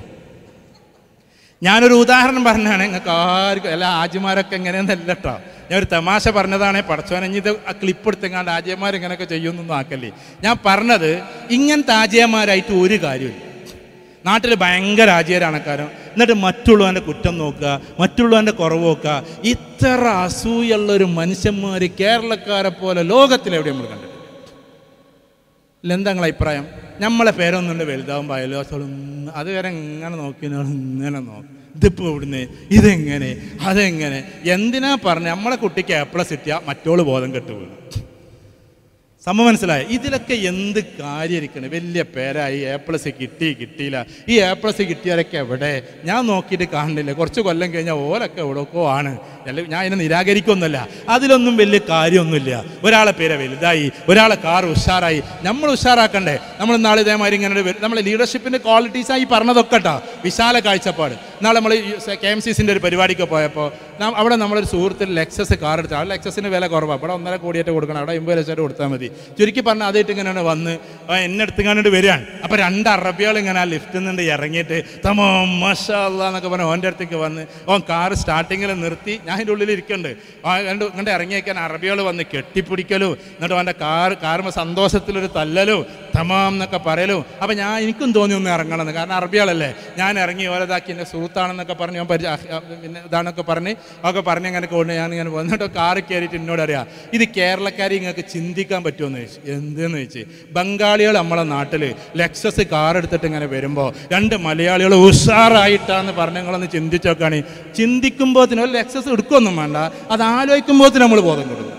Speaker 1: ഞാനൊരു ഉദാഹരണം പറഞ്ഞാണ്, നിങ്ങൾക്ക് ആർക്കും എല്ലാ ആജിമാരൊക്കെ എങ്ങനെയെന്നല്ല കേട്ടോ, ഞാൻ ഒരു തമാശ പറഞ്ഞതാണേ. പടച്ചോനെ ഇത് ആ ക്ലിപ്പ് എടുത്തെങ്ങാണ്ട് ആചാര്യന്മാർ ഇങ്ങനെയൊക്കെ ചെയ്യുമെന്നൊന്നും ആക്കല്ലേ. ഞാൻ പറഞ്ഞത് ഇങ്ങനത്തെ ആചാര്യന്മാരായിട്ട് ഒരു കാര്യമില്ല. നാട്ടിൽ ഭയങ്കര ആചാര്യമാണ് കാരണം. എന്നിട്ട് മറ്റുള്ളവൻ്റെ കുറ്റം നോക്കുക, മറ്റുള്ളവൻ്റെ കുറവ് നോക്കുക. ഇത്ര അസൂയുള്ളൊരു മനുഷ്യന്മാർ കേരളക്കാരെ പോലെ ലോകത്തിലെവിടെ നമ്മൾ കണ്ടിട്ടില്ല. എന്താ നിങ്ങളെ അഭിപ്രായം? നമ്മളെ പേരൊന്നുണ്ട് വലുതാവുമ്പോൾ അയൽവാസികളും അതുവരെ ഇങ്ങനെ ഇങ്ങനെ നോക്കും. ഇതിപ്പോൾ ഇവിടുന്ന് ഇതെങ്ങനെ അതെങ്ങനെ എന്തിനാ പറഞ്ഞ് നമ്മളെ കുട്ടിക്ക് A+ കിട്ടിയാൽ മറ്റോള് ബോധം കെട്ട് വീണു. സംഭവം മനസ്സിലായ? ഇതിലൊക്കെ എന്ത് കാര്യം ഇരിക്കണം? വലിയ പേരായി, A+ കിട്ടിയില്ല. ഈ A+ കിട്ടിയവരൊക്കെ എവിടെ? ഞാൻ നോക്കിയിട്ട് കാണുന്നില്ല. കുറച്ച് കൊല്ലം കഴിഞ്ഞാൽ ഓലൊക്കെ എവിടെയൊക്കെ ആണ്. ഞാൻ അതിനെ നിരാകരിക്കൊന്നുമില്ല, അതിലൊന്നും വലിയ കാര്യമൊന്നുമില്ല. ഒരാളെ പേര് വലുതായി, ഒരാളെ കാർ ഉഷാറായി, നമ്മൾ ഉഷാറാക്കണ്ടേ? നമ്മൾ നാളെ ഇതേമാതിരി ഇങ്ങനെ നമ്മളെ ലീഡർഷിപ്പിൻ്റെ ക്വാളിറ്റീസായി പറഞ്ഞതൊക്കെ കേട്ടോ, വിശാല കാഴ്ചപ്പാട്. നാളെ നമ്മൾ KMCCൻ്റെ ഒരു പരിപാടിക്ക് പോയപ്പോൾ അവിടെ നമ്മളൊരു സുഹൃത്തിൽ ലെക്സസ് കാർ എടുത്താൽ, ആ ലെക്സസിന് വില കുറവാണ്. ഇവിടെ 1.5 കോടിയായിട്ട് കൊടുക്കണം, അവിടെ 50 ലക്ഷം കൊടുത്താൽ മതി. ചുരുക്കി പറഞ്ഞാൽ അതായിട്ട് ഇങ്ങനെയാണ് വന്ന് എന്നെ എടുത്തുകാണ്ട് വരികയാണ്. അപ്പോൾ 2 അറബികൾ ഇങ്ങനെ ആ ലിഫ്റ്റിൽ നിന്ന് ഇറങ്ങിയിട്ട് തമോ മാഷാ അല്ലാഹ് എന്നൊക്കെ പറഞ്ഞ് ഓൻ്റെ അടുത്തേക്ക് വന്ന് ഓൻ കാർ സ്റ്റാർട്ടിങ്ങിൽ നിർത്തി. ഞാൻ അതിൻ്റെ ഉള്ളിൽ ഇരിക്കുന്നുണ്ട്. ഇങ്ങോട്ട് ഇറങ്ങിയേക്കാൻ അറബികൾ വന്ന് കെട്ടിപ്പിടിക്കലും, എന്നിട്ട് അവൻ്റെ കാറുമ്പോൾ സന്തോഷത്തിലൊരു തല്ലലും തമാം എന്നൊക്കെ പറയലും. അപ്പോൾ എനിക്കും തോന്നി ഒന്ന് ഇറങ്ങണമെന്ന്, കാരണം അറബികളല്ലേ. ഞാൻ ഇറങ്ങി ഓരതാക്കി എൻ്റെ സുഹൃത്താണെന്നൊക്കെ പറഞ്ഞ് ഞാൻ പിന്നെ ഇതാണൊക്കെ പറഞ്ഞ് അങ്ങനെ കൊണ്ട് ഞാനിങ്ങനെ വന്നിട്ട് കാറ് കയറിയിട്ട് എന്നോട് അറിയാം, ഇത് കേരളക്കാർ ഇങ്ങൾക്ക് ചിന്തിക്കാൻ പറ്റുമെന്ന് ചോദിച്ചു. എന്തെന്ന് ചോദിച്ചു, ബംഗാളികൾ നമ്മളെ നാട്ടിൽ ലെക്സസ് കാർ എടുത്തിട്ട് ഇങ്ങനെ വരുമ്പോൾ 2 മലയാളികൾ ഉഷാറായിട്ടാന്ന് പറഞ്ഞങ്ങളൊന്ന് ചിന്തിച്ചു നോക്കുകയാണ്. ചിന്തിക്കുമ്പോഴത്തേനും ഒരു ലെക്സസ് എടുക്കുകയൊന്നും വേണ്ട, അത് ആലോചിക്കുമ്പോഴത്തേനും നമ്മൾ ബോധം കൊടുക്കും.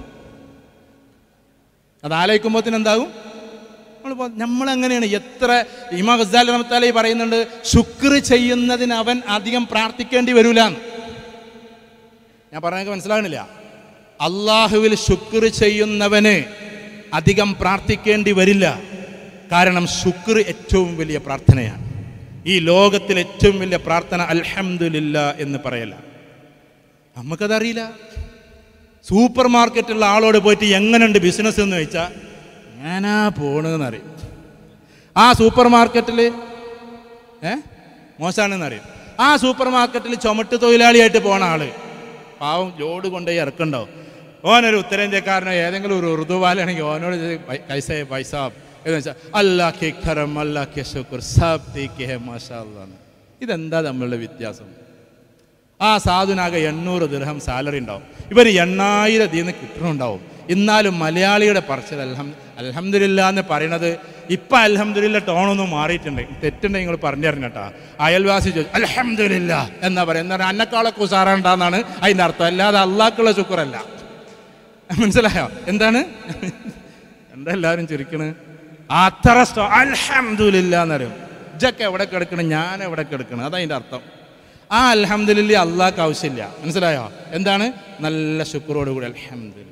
Speaker 1: അത് ആലോചിക്കുമ്പോഴത്തേനും എന്താകും? നമ്മളെങ്ങനെയാണ്? എത്ര ഇമാം ഗസാലി റഹ്മത്തുള്ളാഹി പറയുന്നുണ്ട്, ശുക്ർ ചെയ്യുന്നതിന് അവൻ അധികം പ്രാർത്ഥിക്കേണ്ടി വരില്ല. ഞാൻ പറഞ്ഞതൊക്കെ മനസ്സിലാകണില്ല? അള്ളാഹുവിൽ ശുക്ർ ചെയ്യുന്നവന് അധികം പ്രാർത്ഥിക്കേണ്ടി വരില്ല. കാരണം ശുക്ർ ഏറ്റവും വലിയ പ്രാർത്ഥനയാണ്. ഈ ലോകത്തിൽ ഏറ്റവും വലിയ പ്രാർത്ഥന അൽഹംദുലില്ലാ എന്ന് പറയല. നമുക്കതറിയില്ല. സൂപ്പർ മാർക്കറ്റുള്ള ആളോട് പോയിട്ട് എങ്ങനെയുണ്ട് ബിസിനസ് എന്ന് ചോദിച്ചാൽ ഞാനാ പോണെന്നറിയും. ആ സൂപ്പർ മാർക്കറ്റിൽ മോശമാണെന്നറിയും. ആ സൂപ്പർ മാർക്കറ്റിൽ ചുമട്ട് തൊഴിലാളിയായിട്ട് പോണ ആള് പാവം ലോഡ് കൊണ്ടുപോയി ഇറക്കുണ്ടാവും. ഓനൊരു ഉത്തരേന്ത്യക്കാരനോ ഏതെങ്കിലും ഒരു ഉറുദുവാലാണെങ്കിൽ ഓനോട് പൈസ എന്ന് വെച്ചാൽ അല്ലാ കെ ഖറം അല്ലാ കെ ശുക്ർ സബ് തേക്ക് ഹെ മാഷാ അല്ലാഹ്. ഇതെന്താ തമ്മിലുള്ള വ്യത്യാസം? ആ സാധുനാകെ 800 ദിർഹം സാലറി ഉണ്ടാവും, ഇവർ 8000 ഇതിൽ നിന്ന് കിട്ടണുണ്ടാവും. എന്നാലും മലയാളിയുടെ പറച്ചിൽ അൽഹംദുലില്ലാ എന്ന് പറയണത് ഇപ്പം അൽഹംദുലില്ലാ ടോണൊന്നും മാറിയിട്ടുണ്ട്. തെറ്റുണ്ടെങ്കിൽ നിങ്ങൾ പറഞ്ഞു തരണം കേട്ടോ. അയൽവാസി ചോദിച്ചു അൽഹംദുലില്ലാ എന്നാ പറയുക, എന്താ പറയുക, അന്നക്കാളൊക്കെ ഉസാറുണ്ടാന്നാണ് അതിൻ്റെ അർത്ഥം, അല്ലാതെ അള്ളാഹ്ക്കുള്ള ശുക്രല്ല. മനസ്സിലായോ? എന്താണ് എന്താ എല്ലാവരും ചിരിക്കണ്? അത്ര അൽഹംദുലില്ലാ എന്നറിയും. ഇജ്ജൊക്കെ എവിടെ കിടക്കണം, ഞാൻ എവിടെ കിടക്കണം, അതതിൻ്റെ അർത്ഥം. ആ അൽഹംദുലില്ലാ അള്ളാഹ്ക്ക് ആവശ്യമില്ല. മനസ്സിലായോ? എന്താണ്? നല്ല ശുക്രോടുകൂടി അൽഹംദുലില്ലാ.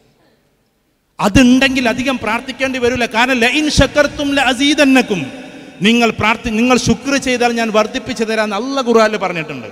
Speaker 1: അതുണ്ടെങ്കിൽ അധികം പ്രാർത്ഥിക്കേണ്ടി വരില്ല. കാരണം ലഇൻ ശകർതും ലഅസീദന്നകും, നിങ്ങൾ ശുക്ർ ചെയ്താൽ ഞാൻ വർദ്ധിപ്പിച്ചു തരാമെന്ന് അല്ലാഹ് ഖുർആനിൽ പറഞ്ഞിട്ടുണ്ട്.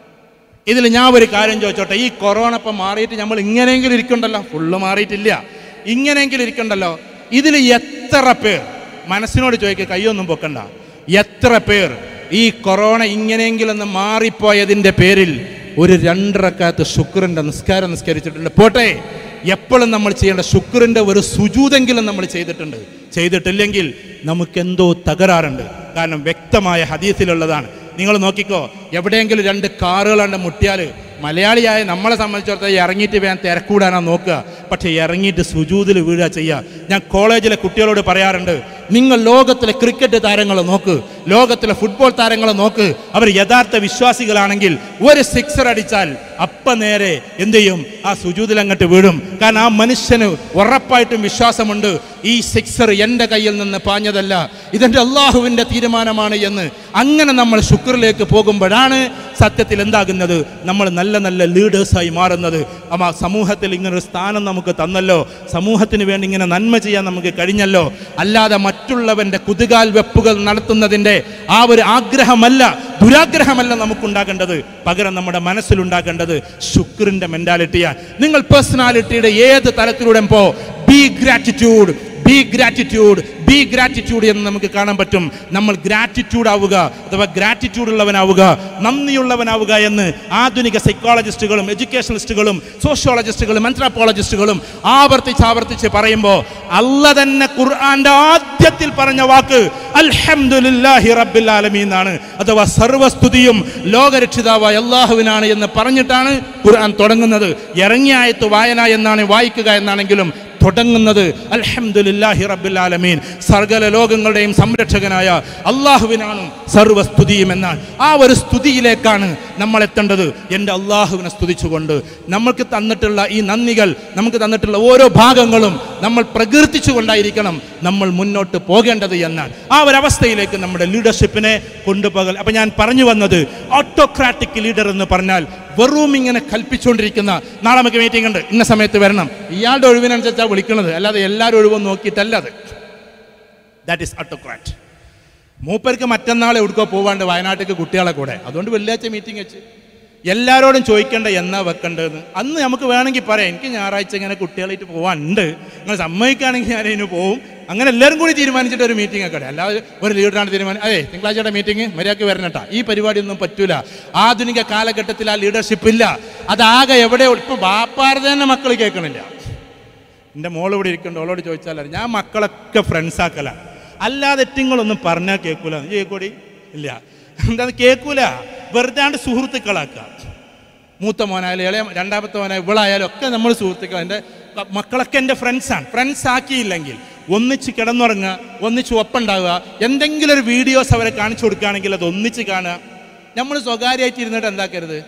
Speaker 1: ഇതിൽ ഞാൻ ഒരു കാര്യം ചോദിച്ചോട്ടെ, ഈ കൊറോണ ഇപ്പം മാറിയിട്ട് നമ്മൾ ഇങ്ങനെയെങ്കിലും ഇരിക്കണ്ടല്ലോ, ഫുള്ള് മാറിയിട്ടില്ല, ഇങ്ങനെയെങ്കിലും ഇരിക്കണ്ടല്ലോ. ഇതിൽ എത്ര പേർ, മനസ്സിനോട് ചോദിക്കുക, കയ്യൊന്നും പൊക്കണ്ട, എത്ര പേർ ഈ കൊറോണ ഇങ്ങനെയെങ്കിലും ഒന്ന് മാറിപ്പോയതിൻ്റെ പേരിൽ ഒരു 2 റക്അത്ത് ശുക്റിൻ്റെ നിസ്കാരം നിസ്കരിച്ചിട്ടുണ്ട്? പോട്ടെ, എപ്പോഴും നമ്മൾ ചെയ്യേണ്ട ശുക്റിൻ്റെ ഒരു സുജൂദെങ്കിലും നമ്മൾ ചെയ്തിട്ടുണ്ട്. ചെയ്തിട്ടില്ലെങ്കിൽ നമുക്കെന്തോ തകരാറുണ്ട്. കാരണം വ്യക്തമായ ഹദീസിലുള്ളതാണ്. നിങ്ങൾ നോക്കിക്കോ, എവിടെയെങ്കിലും 2 കാറുകളാണ്ട് മുട്ടിയാൽ മലയാളിയായ നമ്മളെ സംബന്ധിച്ചിടത്തോളം ഇറങ്ങിയിട്ട് വേണം തിരക്കൂടാനാണ് നോക്കുക. പക്ഷേ ഇറങ്ങിയിട്ട് സുജൂദിൽ വീഴുക ചെയ്യുക. ഞാൻ കോളേജിലെ കുട്ടികളോട് പറയാറുണ്ട്, നിങ്ങൾ ലോകത്തിലെ ക്രിക്കറ്റ് താരങ്ങളെ നോക്ക്, ലോകത്തിലെ ഫുട്ബോൾ താരങ്ങളെ നോക്ക്. അവർ യഥാർത്ഥ വിശ്വാസികളാണെങ്കിൽ ഒരു 6 അടിച്ചാൽ അപ്പം നേരെ എന്ത് ചെയ്യും? ആ സുജൂദിൽ അങ്ങോട്ട് വീഴും. കാരണം ആ മനുഷ്യന് ഉറപ്പായിട്ടും വിശ്വാസമുണ്ട്, ഈ 6 എൻ്റെ കയ്യിൽ നിന്ന് പാഞ്ഞതല്ല, ഇതെൻ്റെ അള്ളാഹുവിൻ്റെ തീരുമാനമാണ് എന്ന്. അങ്ങനെ നമ്മൾ ശുക്രിലേക്ക് പോകുമ്പോഴാണ് സത്യത്തിൽ എന്താകുന്നത്? നമ്മൾ നല്ല നല്ല ലീഡേഴ്സായി മാറുന്നത്. അമ്മ സമൂഹത്തിൽ ഇങ്ങനൊരു സ്ഥാനം നമുക്ക് തന്നല്ലോ, സമൂഹത്തിന് വേണ്ടി ഇങ്ങനെ നന്മ ചെയ്യാൻ നമുക്ക് കഴിഞ്ഞല്ലോ. അല്ലാതെ മറ്റുള്ളവൻ്റെ കുതുകാൽ വെപ്പുകൾ നടത്തുന്നതിൻ്റെ ആ ഒരു ആഗ്രഹമല്ല, ദുരാഗ്രഹമല്ല നമുക്കുണ്ടാകേണ്ടത്. പകരം നമ്മുടെ മനസ്സിലുണ്ടാകേണ്ടത് ശുക്രിൻ്റെ മെൻറ്റാലിറ്റിയാണ്. നിങ്ങൾ പേഴ്സണാലിറ്റിയുടെ ഏത് തലത്തിലൂടെ പോ, be gratitude, be gratitude, be gratitude എന്ന് നമുക്ക് കാണാൻ പറ്റും. നമ്മൾ ഗ്രാറ്റിറ്റ്യൂഡ് ആവുക, അഥവാ ഗ്രാറ്റിറ്റ്യൂഡ് ഉള്ളവനാവുക, നന്ദിയുള്ളവനാവുക എന്ന് ആധുനിക സൈക്കോളജിസ്റ്റുകളും എഡ്യൂക്കേഷണലിസ്റ്റുകളും സോഷ്യോളജിസ്റ്റുകളും ആന്ത്രോപോളജിസ്റ്റുകളും ആവർത്തിച്ച് പറയുമ്പോൾ അല്ലാഹ് തന്നെ ഖുർആന്റെ ആദ്യത്തിൽ പറഞ്ഞ വാക്ക് അൽഹംദുലില്ലാഹി റബ്ബിൽ ആലമീൻ എന്നാണ്. അഥവാ സർവസ്തുതിയും ലോകരക്ഷിതാവായ അല്ലാഹുവിനാണ് എന്ന് പറഞ്ഞിട്ടാണ് ഖുർആൻ തുടങ്ങുന്നത്. ഇറങ്ങിയ ആയത്ത് വായന എന്നാണ്, വായിക്കുക എന്നാണെങ്കിലും തുടങ്ങുന്നത് അൽഹംദുലില്ലാഹി റബ്ബിൽ ആലമീൻ, സകല ലോകങ്ങളുടെയും സംരക്ഷകനായ അള്ളാഹുവിനാണ് സർവസ്തുതിയും എന്നാണ്. ആ ഒരു സ്തുതിയിലേക്കാണ് നമ്മൾ എത്തേണ്ടത്. എൻ്റെ അള്ളാഹുവിനെ സ്തുതിച്ചുകൊണ്ട് നമ്മൾക്ക് തന്നിട്ടുള്ള ഈ നന്ദികൾ, നമുക്ക് തന്നിട്ടുള്ള ഓരോ ഭാഗങ്ങളും നമ്മൾ പ്രകീർത്തിച്ചുകൊണ്ടായിരിക്കണം നമ്മൾ മുന്നോട്ട് പോകേണ്ടത് എന്നാണ്. ആ ഒരവസ്ഥയിലേക്ക് നമ്മുടെ ലീഡർഷിപ്പിനെ കൊണ്ടുപോകൽ. അപ്പം ഞാൻ പറഞ്ഞു വന്നത്, ഓട്ടോക്രാറ്റിക് ലീഡർ എന്ന് പറഞ്ഞാൽ വെറും ഇങ്ങനെ കൽപ്പിച്ചുകൊണ്ടിരിക്കുന്ന, നാളെ നമുക്ക് മീറ്റിംഗ് ഉണ്ട്, ഇന്ന സമയത്ത് വരണം, ഇയാളുടെ ഒഴിവിനനുസരിച്ചാണ് വിളിക്കുന്നത്, അല്ലാതെ എല്ലാവരും ഒഴിവും നോക്കിയിട്ടല്ല അത്. That is autocrat. മൂപ്പർക്ക് മറ്റന്നാൾ എവിടെക്കോ പോവാണ്ട് വയനാട്ടിലേക്ക് കുട്ടികളെ കൂടെ, അതുകൊണ്ട് വെള്ളിയാഴ്ച മീറ്റിംഗ് വെച്ച് എല്ലാവരോടും ചോദിക്കേണ്ട എന്നാ വെക്കേണ്ടതെന്ന്. അന്ന് നമുക്ക് വേണമെങ്കിൽ പറയാം, എനിക്ക് ഞായറാഴ്ച ഇങ്ങനെ കുട്ടികളായിട്ട് പോകാനുണ്ട്, നിങ്ങൾ സമ്മതിക്കുകയാണെങ്കിൽ ഞാൻ അതിന് പോവും. അങ്ങനെ എല്ലാവരും കൂടി തീരുമാനിച്ചിട്ട് ഒരു മീറ്റിംഗ് ഒക്കെ. അല്ലാതെ ഒരു ലീഡറാണ് തീരുമാനം, അതെ തിങ്കളാഴ്ചയുടെ മീറ്റിംഗ് മര്യാദക്ക് വരണട്ടാ, ഈ പരിപാടിയൊന്നും പറ്റൂല. ആധുനിക കാലഘട്ടത്തിൽ ആ ലീഡർഷിപ്പ് ഇല്ല. അതാകെ എവിടെ ഇപ്പം ബാപ്പാരുടെ തന്നെ മക്കൾ കേൾക്കണില്ല. എൻ്റെ മോൾ ഇവിടെ ഇരിക്കുന്നുണ്ട്, അവളോട് ചോദിച്ചാൽ ഞാൻ മക്കളൊക്കെ ഫ്രണ്ട്സാക്കല, അല്ലാതെ എറ്റിങ്ങളൊന്നും പറഞ്ഞാൽ കേൾക്കൂല. കേൾക്കൂടി ഇല്ല, എന്താ കേൾക്കൂല, വെറുതെ സുഹൃത്തുക്കളാക്കുക. മൂത്ത മോനായാലും ഇളയ രണ്ടാമത്തെ മോനായാലും ഇവളായാലും ഒക്കെ നമ്മൾ സുഹൃത്തുക്കൾ. എൻ്റെ മക്കളൊക്കെ എൻ്റെ ഫ്രണ്ട്സാണ്. ഫ്രണ്ട്സ് ആക്കിയില്ലെങ്കിൽ ഒന്നിച്ച് കിടന്നുറങ്ങുക, ഒന്നിച്ച് ഒപ്പുണ്ടാവുക, എന്തെങ്കിലും ഒരു വീഡിയോസ് അവരെ കാണിച്ചു കൊടുക്കുകയാണെങ്കിൽ അത് ഒന്നിച്ച് കാണുക. നമ്മൾ സ്വകാര്യമായിട്ട് ഇരുന്നിട്ട് എന്താക്കരുത്,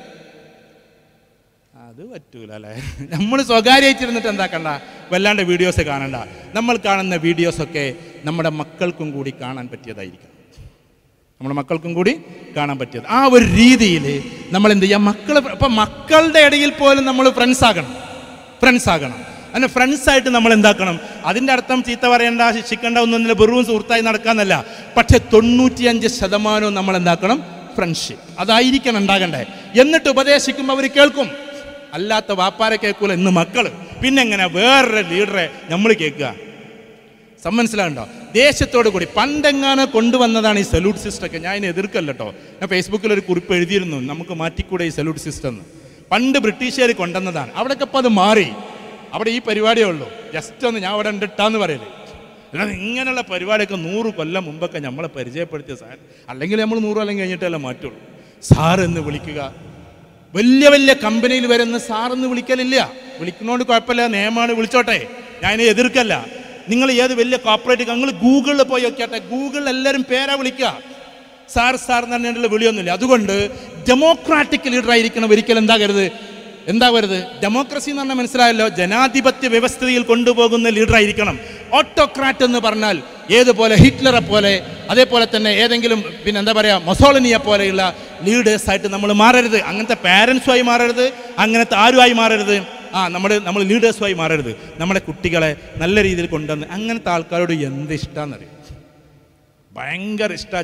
Speaker 1: അത് പറ്റൂല അല്ലേ. നമ്മൾ സ്വകാര്യമായിട്ട് ഇരുന്നിട്ട് എന്താക്കണ്ട, വല്ലാണ്ട് വീഡിയോസ് കാണണ്ട. നമ്മൾ കാണുന്ന വീഡിയോസൊക്കെ നമ്മുടെ മക്കൾക്കും കൂടി കാണാൻ പറ്റിയതായിരിക്കും, നമ്മുടെ മക്കൾക്കും കൂടി കാണാൻ പറ്റിയത്. ആ ഒരു രീതിയിൽ നമ്മൾ എന്ത് ചെയ്യാം, ഇപ്പം മക്കളുടെ ഇടയിൽ പോലും നമ്മൾ ഫ്രണ്ട്സ് ആകണം. അങ്ങനെ ഫ്രണ്ട്സായിട്ട് നമ്മൾ എന്താക്കണം, അതിൻ്റെ അർത്ഥം ചീത്ത പറയേണ്ട, ശിക്ഷിക്കേണ്ട ഒന്നൊന്നില്ല, വെറും സുഹൃത്തായി നടക്കാന്നല്ല. പക്ഷെ 95% നമ്മൾ എന്താക്കണം, ഫ്രണ്ട്ഷിപ്പ് അതായിരിക്കണം ഉണ്ടാകണ്ടേ. എന്നിട്ട് ഉപദേശിക്കുമ്പോൾ അവർ കേൾക്കും, അല്ലാത്ത വാപ്പാരെ കേൾക്കൂല. ഇന്ന് മക്കൾ പിന്നെങ്ങനെ വേറൊരു ലീഡറെ നമ്മൾ കേൾക്കുക? മനസ്സിലാകണ്ടോ? ദേശത്തോടു കൂടി പണ്ടെങ്ങാനോ കൊണ്ടുവന്നതാണ് ഈ സല്യൂട്ട് സിസ്റ്റമൊക്കെ. ഞാൻ ഇതിനെ എതിർക്കല്ല കേട്ടോ. ഞാൻ ഫേസ്ബുക്കിൽ ഒരു കുറിപ്പ് എഴുതിയിരുന്നു, നമുക്ക് മാറ്റിക്കൂടെ ഈ സല്യൂട്ട് സിസ്റ്റം എന്ന്. പണ്ട് ബ്രിട്ടീഷുകാർ കൊണ്ടുവന്നതാണ്. അവിടെയൊക്കെ ഇപ്പോൾ അത് മാറി. അവിടെ ഈ പരിപാടിയേ ഉള്ളൂ, ജസ്റ്റ് ഒന്ന് ഞാൻ അവിടെ ഉണ്ടിട്ടാന്ന് പറയല്. അല്ലാതെ ഇങ്ങനെയുള്ള പരിപാടിയൊക്കെ 100 കൊല്ലം മുമ്പൊക്കെ നമ്മളെ പരിചയപ്പെടുത്തിയ സാർ, അല്ലെങ്കിൽ നമ്മൾ 100 കൊല്ലം കഴിഞ്ഞിട്ടല്ല മാറ്റുള്ളൂ. സാറെന്ന് വിളിക്കുക, വലിയ വലിയ കമ്പനിയിൽ വരുന്ന സാറെന്ന് വിളിക്കലില്ല. വിളിക്കുന്നതുകൊണ്ട് കുഴപ്പമില്ല, നിയമമാണ്, വിളിച്ചോട്ടെ, ഞാൻ എതിർക്കല്ല. നിങ്ങൾ ഏത് വലിയ കോർപ്പറേറ്റ്, നിങ്ങൾ ഗൂഗിളിൽ പോയി നോക്കിയാട്ടെ, ഗൂഗിളിൽ എല്ലാവരും പേരാ വിളിക്കുക, സാർ സാർ എന്ന് പറഞ്ഞിട്ടുള്ള വിളിയൊന്നുമില്ല. അതുകൊണ്ട് ഡെമോക്രാറ്റിക് ലീഡറായിരിക്കണം ഒരിക്കലും എന്താകരുത്. ഡെമോക്രസി എന്ന് പറഞ്ഞാൽ മനസ്സിലായല്ലോ, ജനാധിപത്യ വ്യവസ്ഥയിൽ കൊണ്ടുപോകുന്ന ലീഡറായിരിക്കണം. ഓട്ടോക്രാറ്റ് എന്ന് പറഞ്ഞാൽ ഏതുപോലെ ഹിറ്റ്ലറെ പോലെ, അതേപോലെ തന്നെ ഏതെങ്കിലും എന്താ പറയുക മൊസോളിനിയെ പോലെയുള്ള ലീഡേഴ്സായിട്ട് നമ്മൾ മാറരുത്. അങ്ങനത്തെ പാരൻസുമായി മാറരുത്, അങ്ങനത്തെ ആരുമായി മാറരുത്. നമ്മൾ ലീഡേഴ്സുമായി മാറരുത്. നമ്മുടെ കുട്ടികളെ നല്ല രീതിയിൽ കൊണ്ടുവന്ന് അങ്ങനത്തെ ആൾക്കാരോട് എന്ത് ഇഷ്ടമാണെന്നറിയാം, ഭയങ്കര ഇഷ്ടമാണ്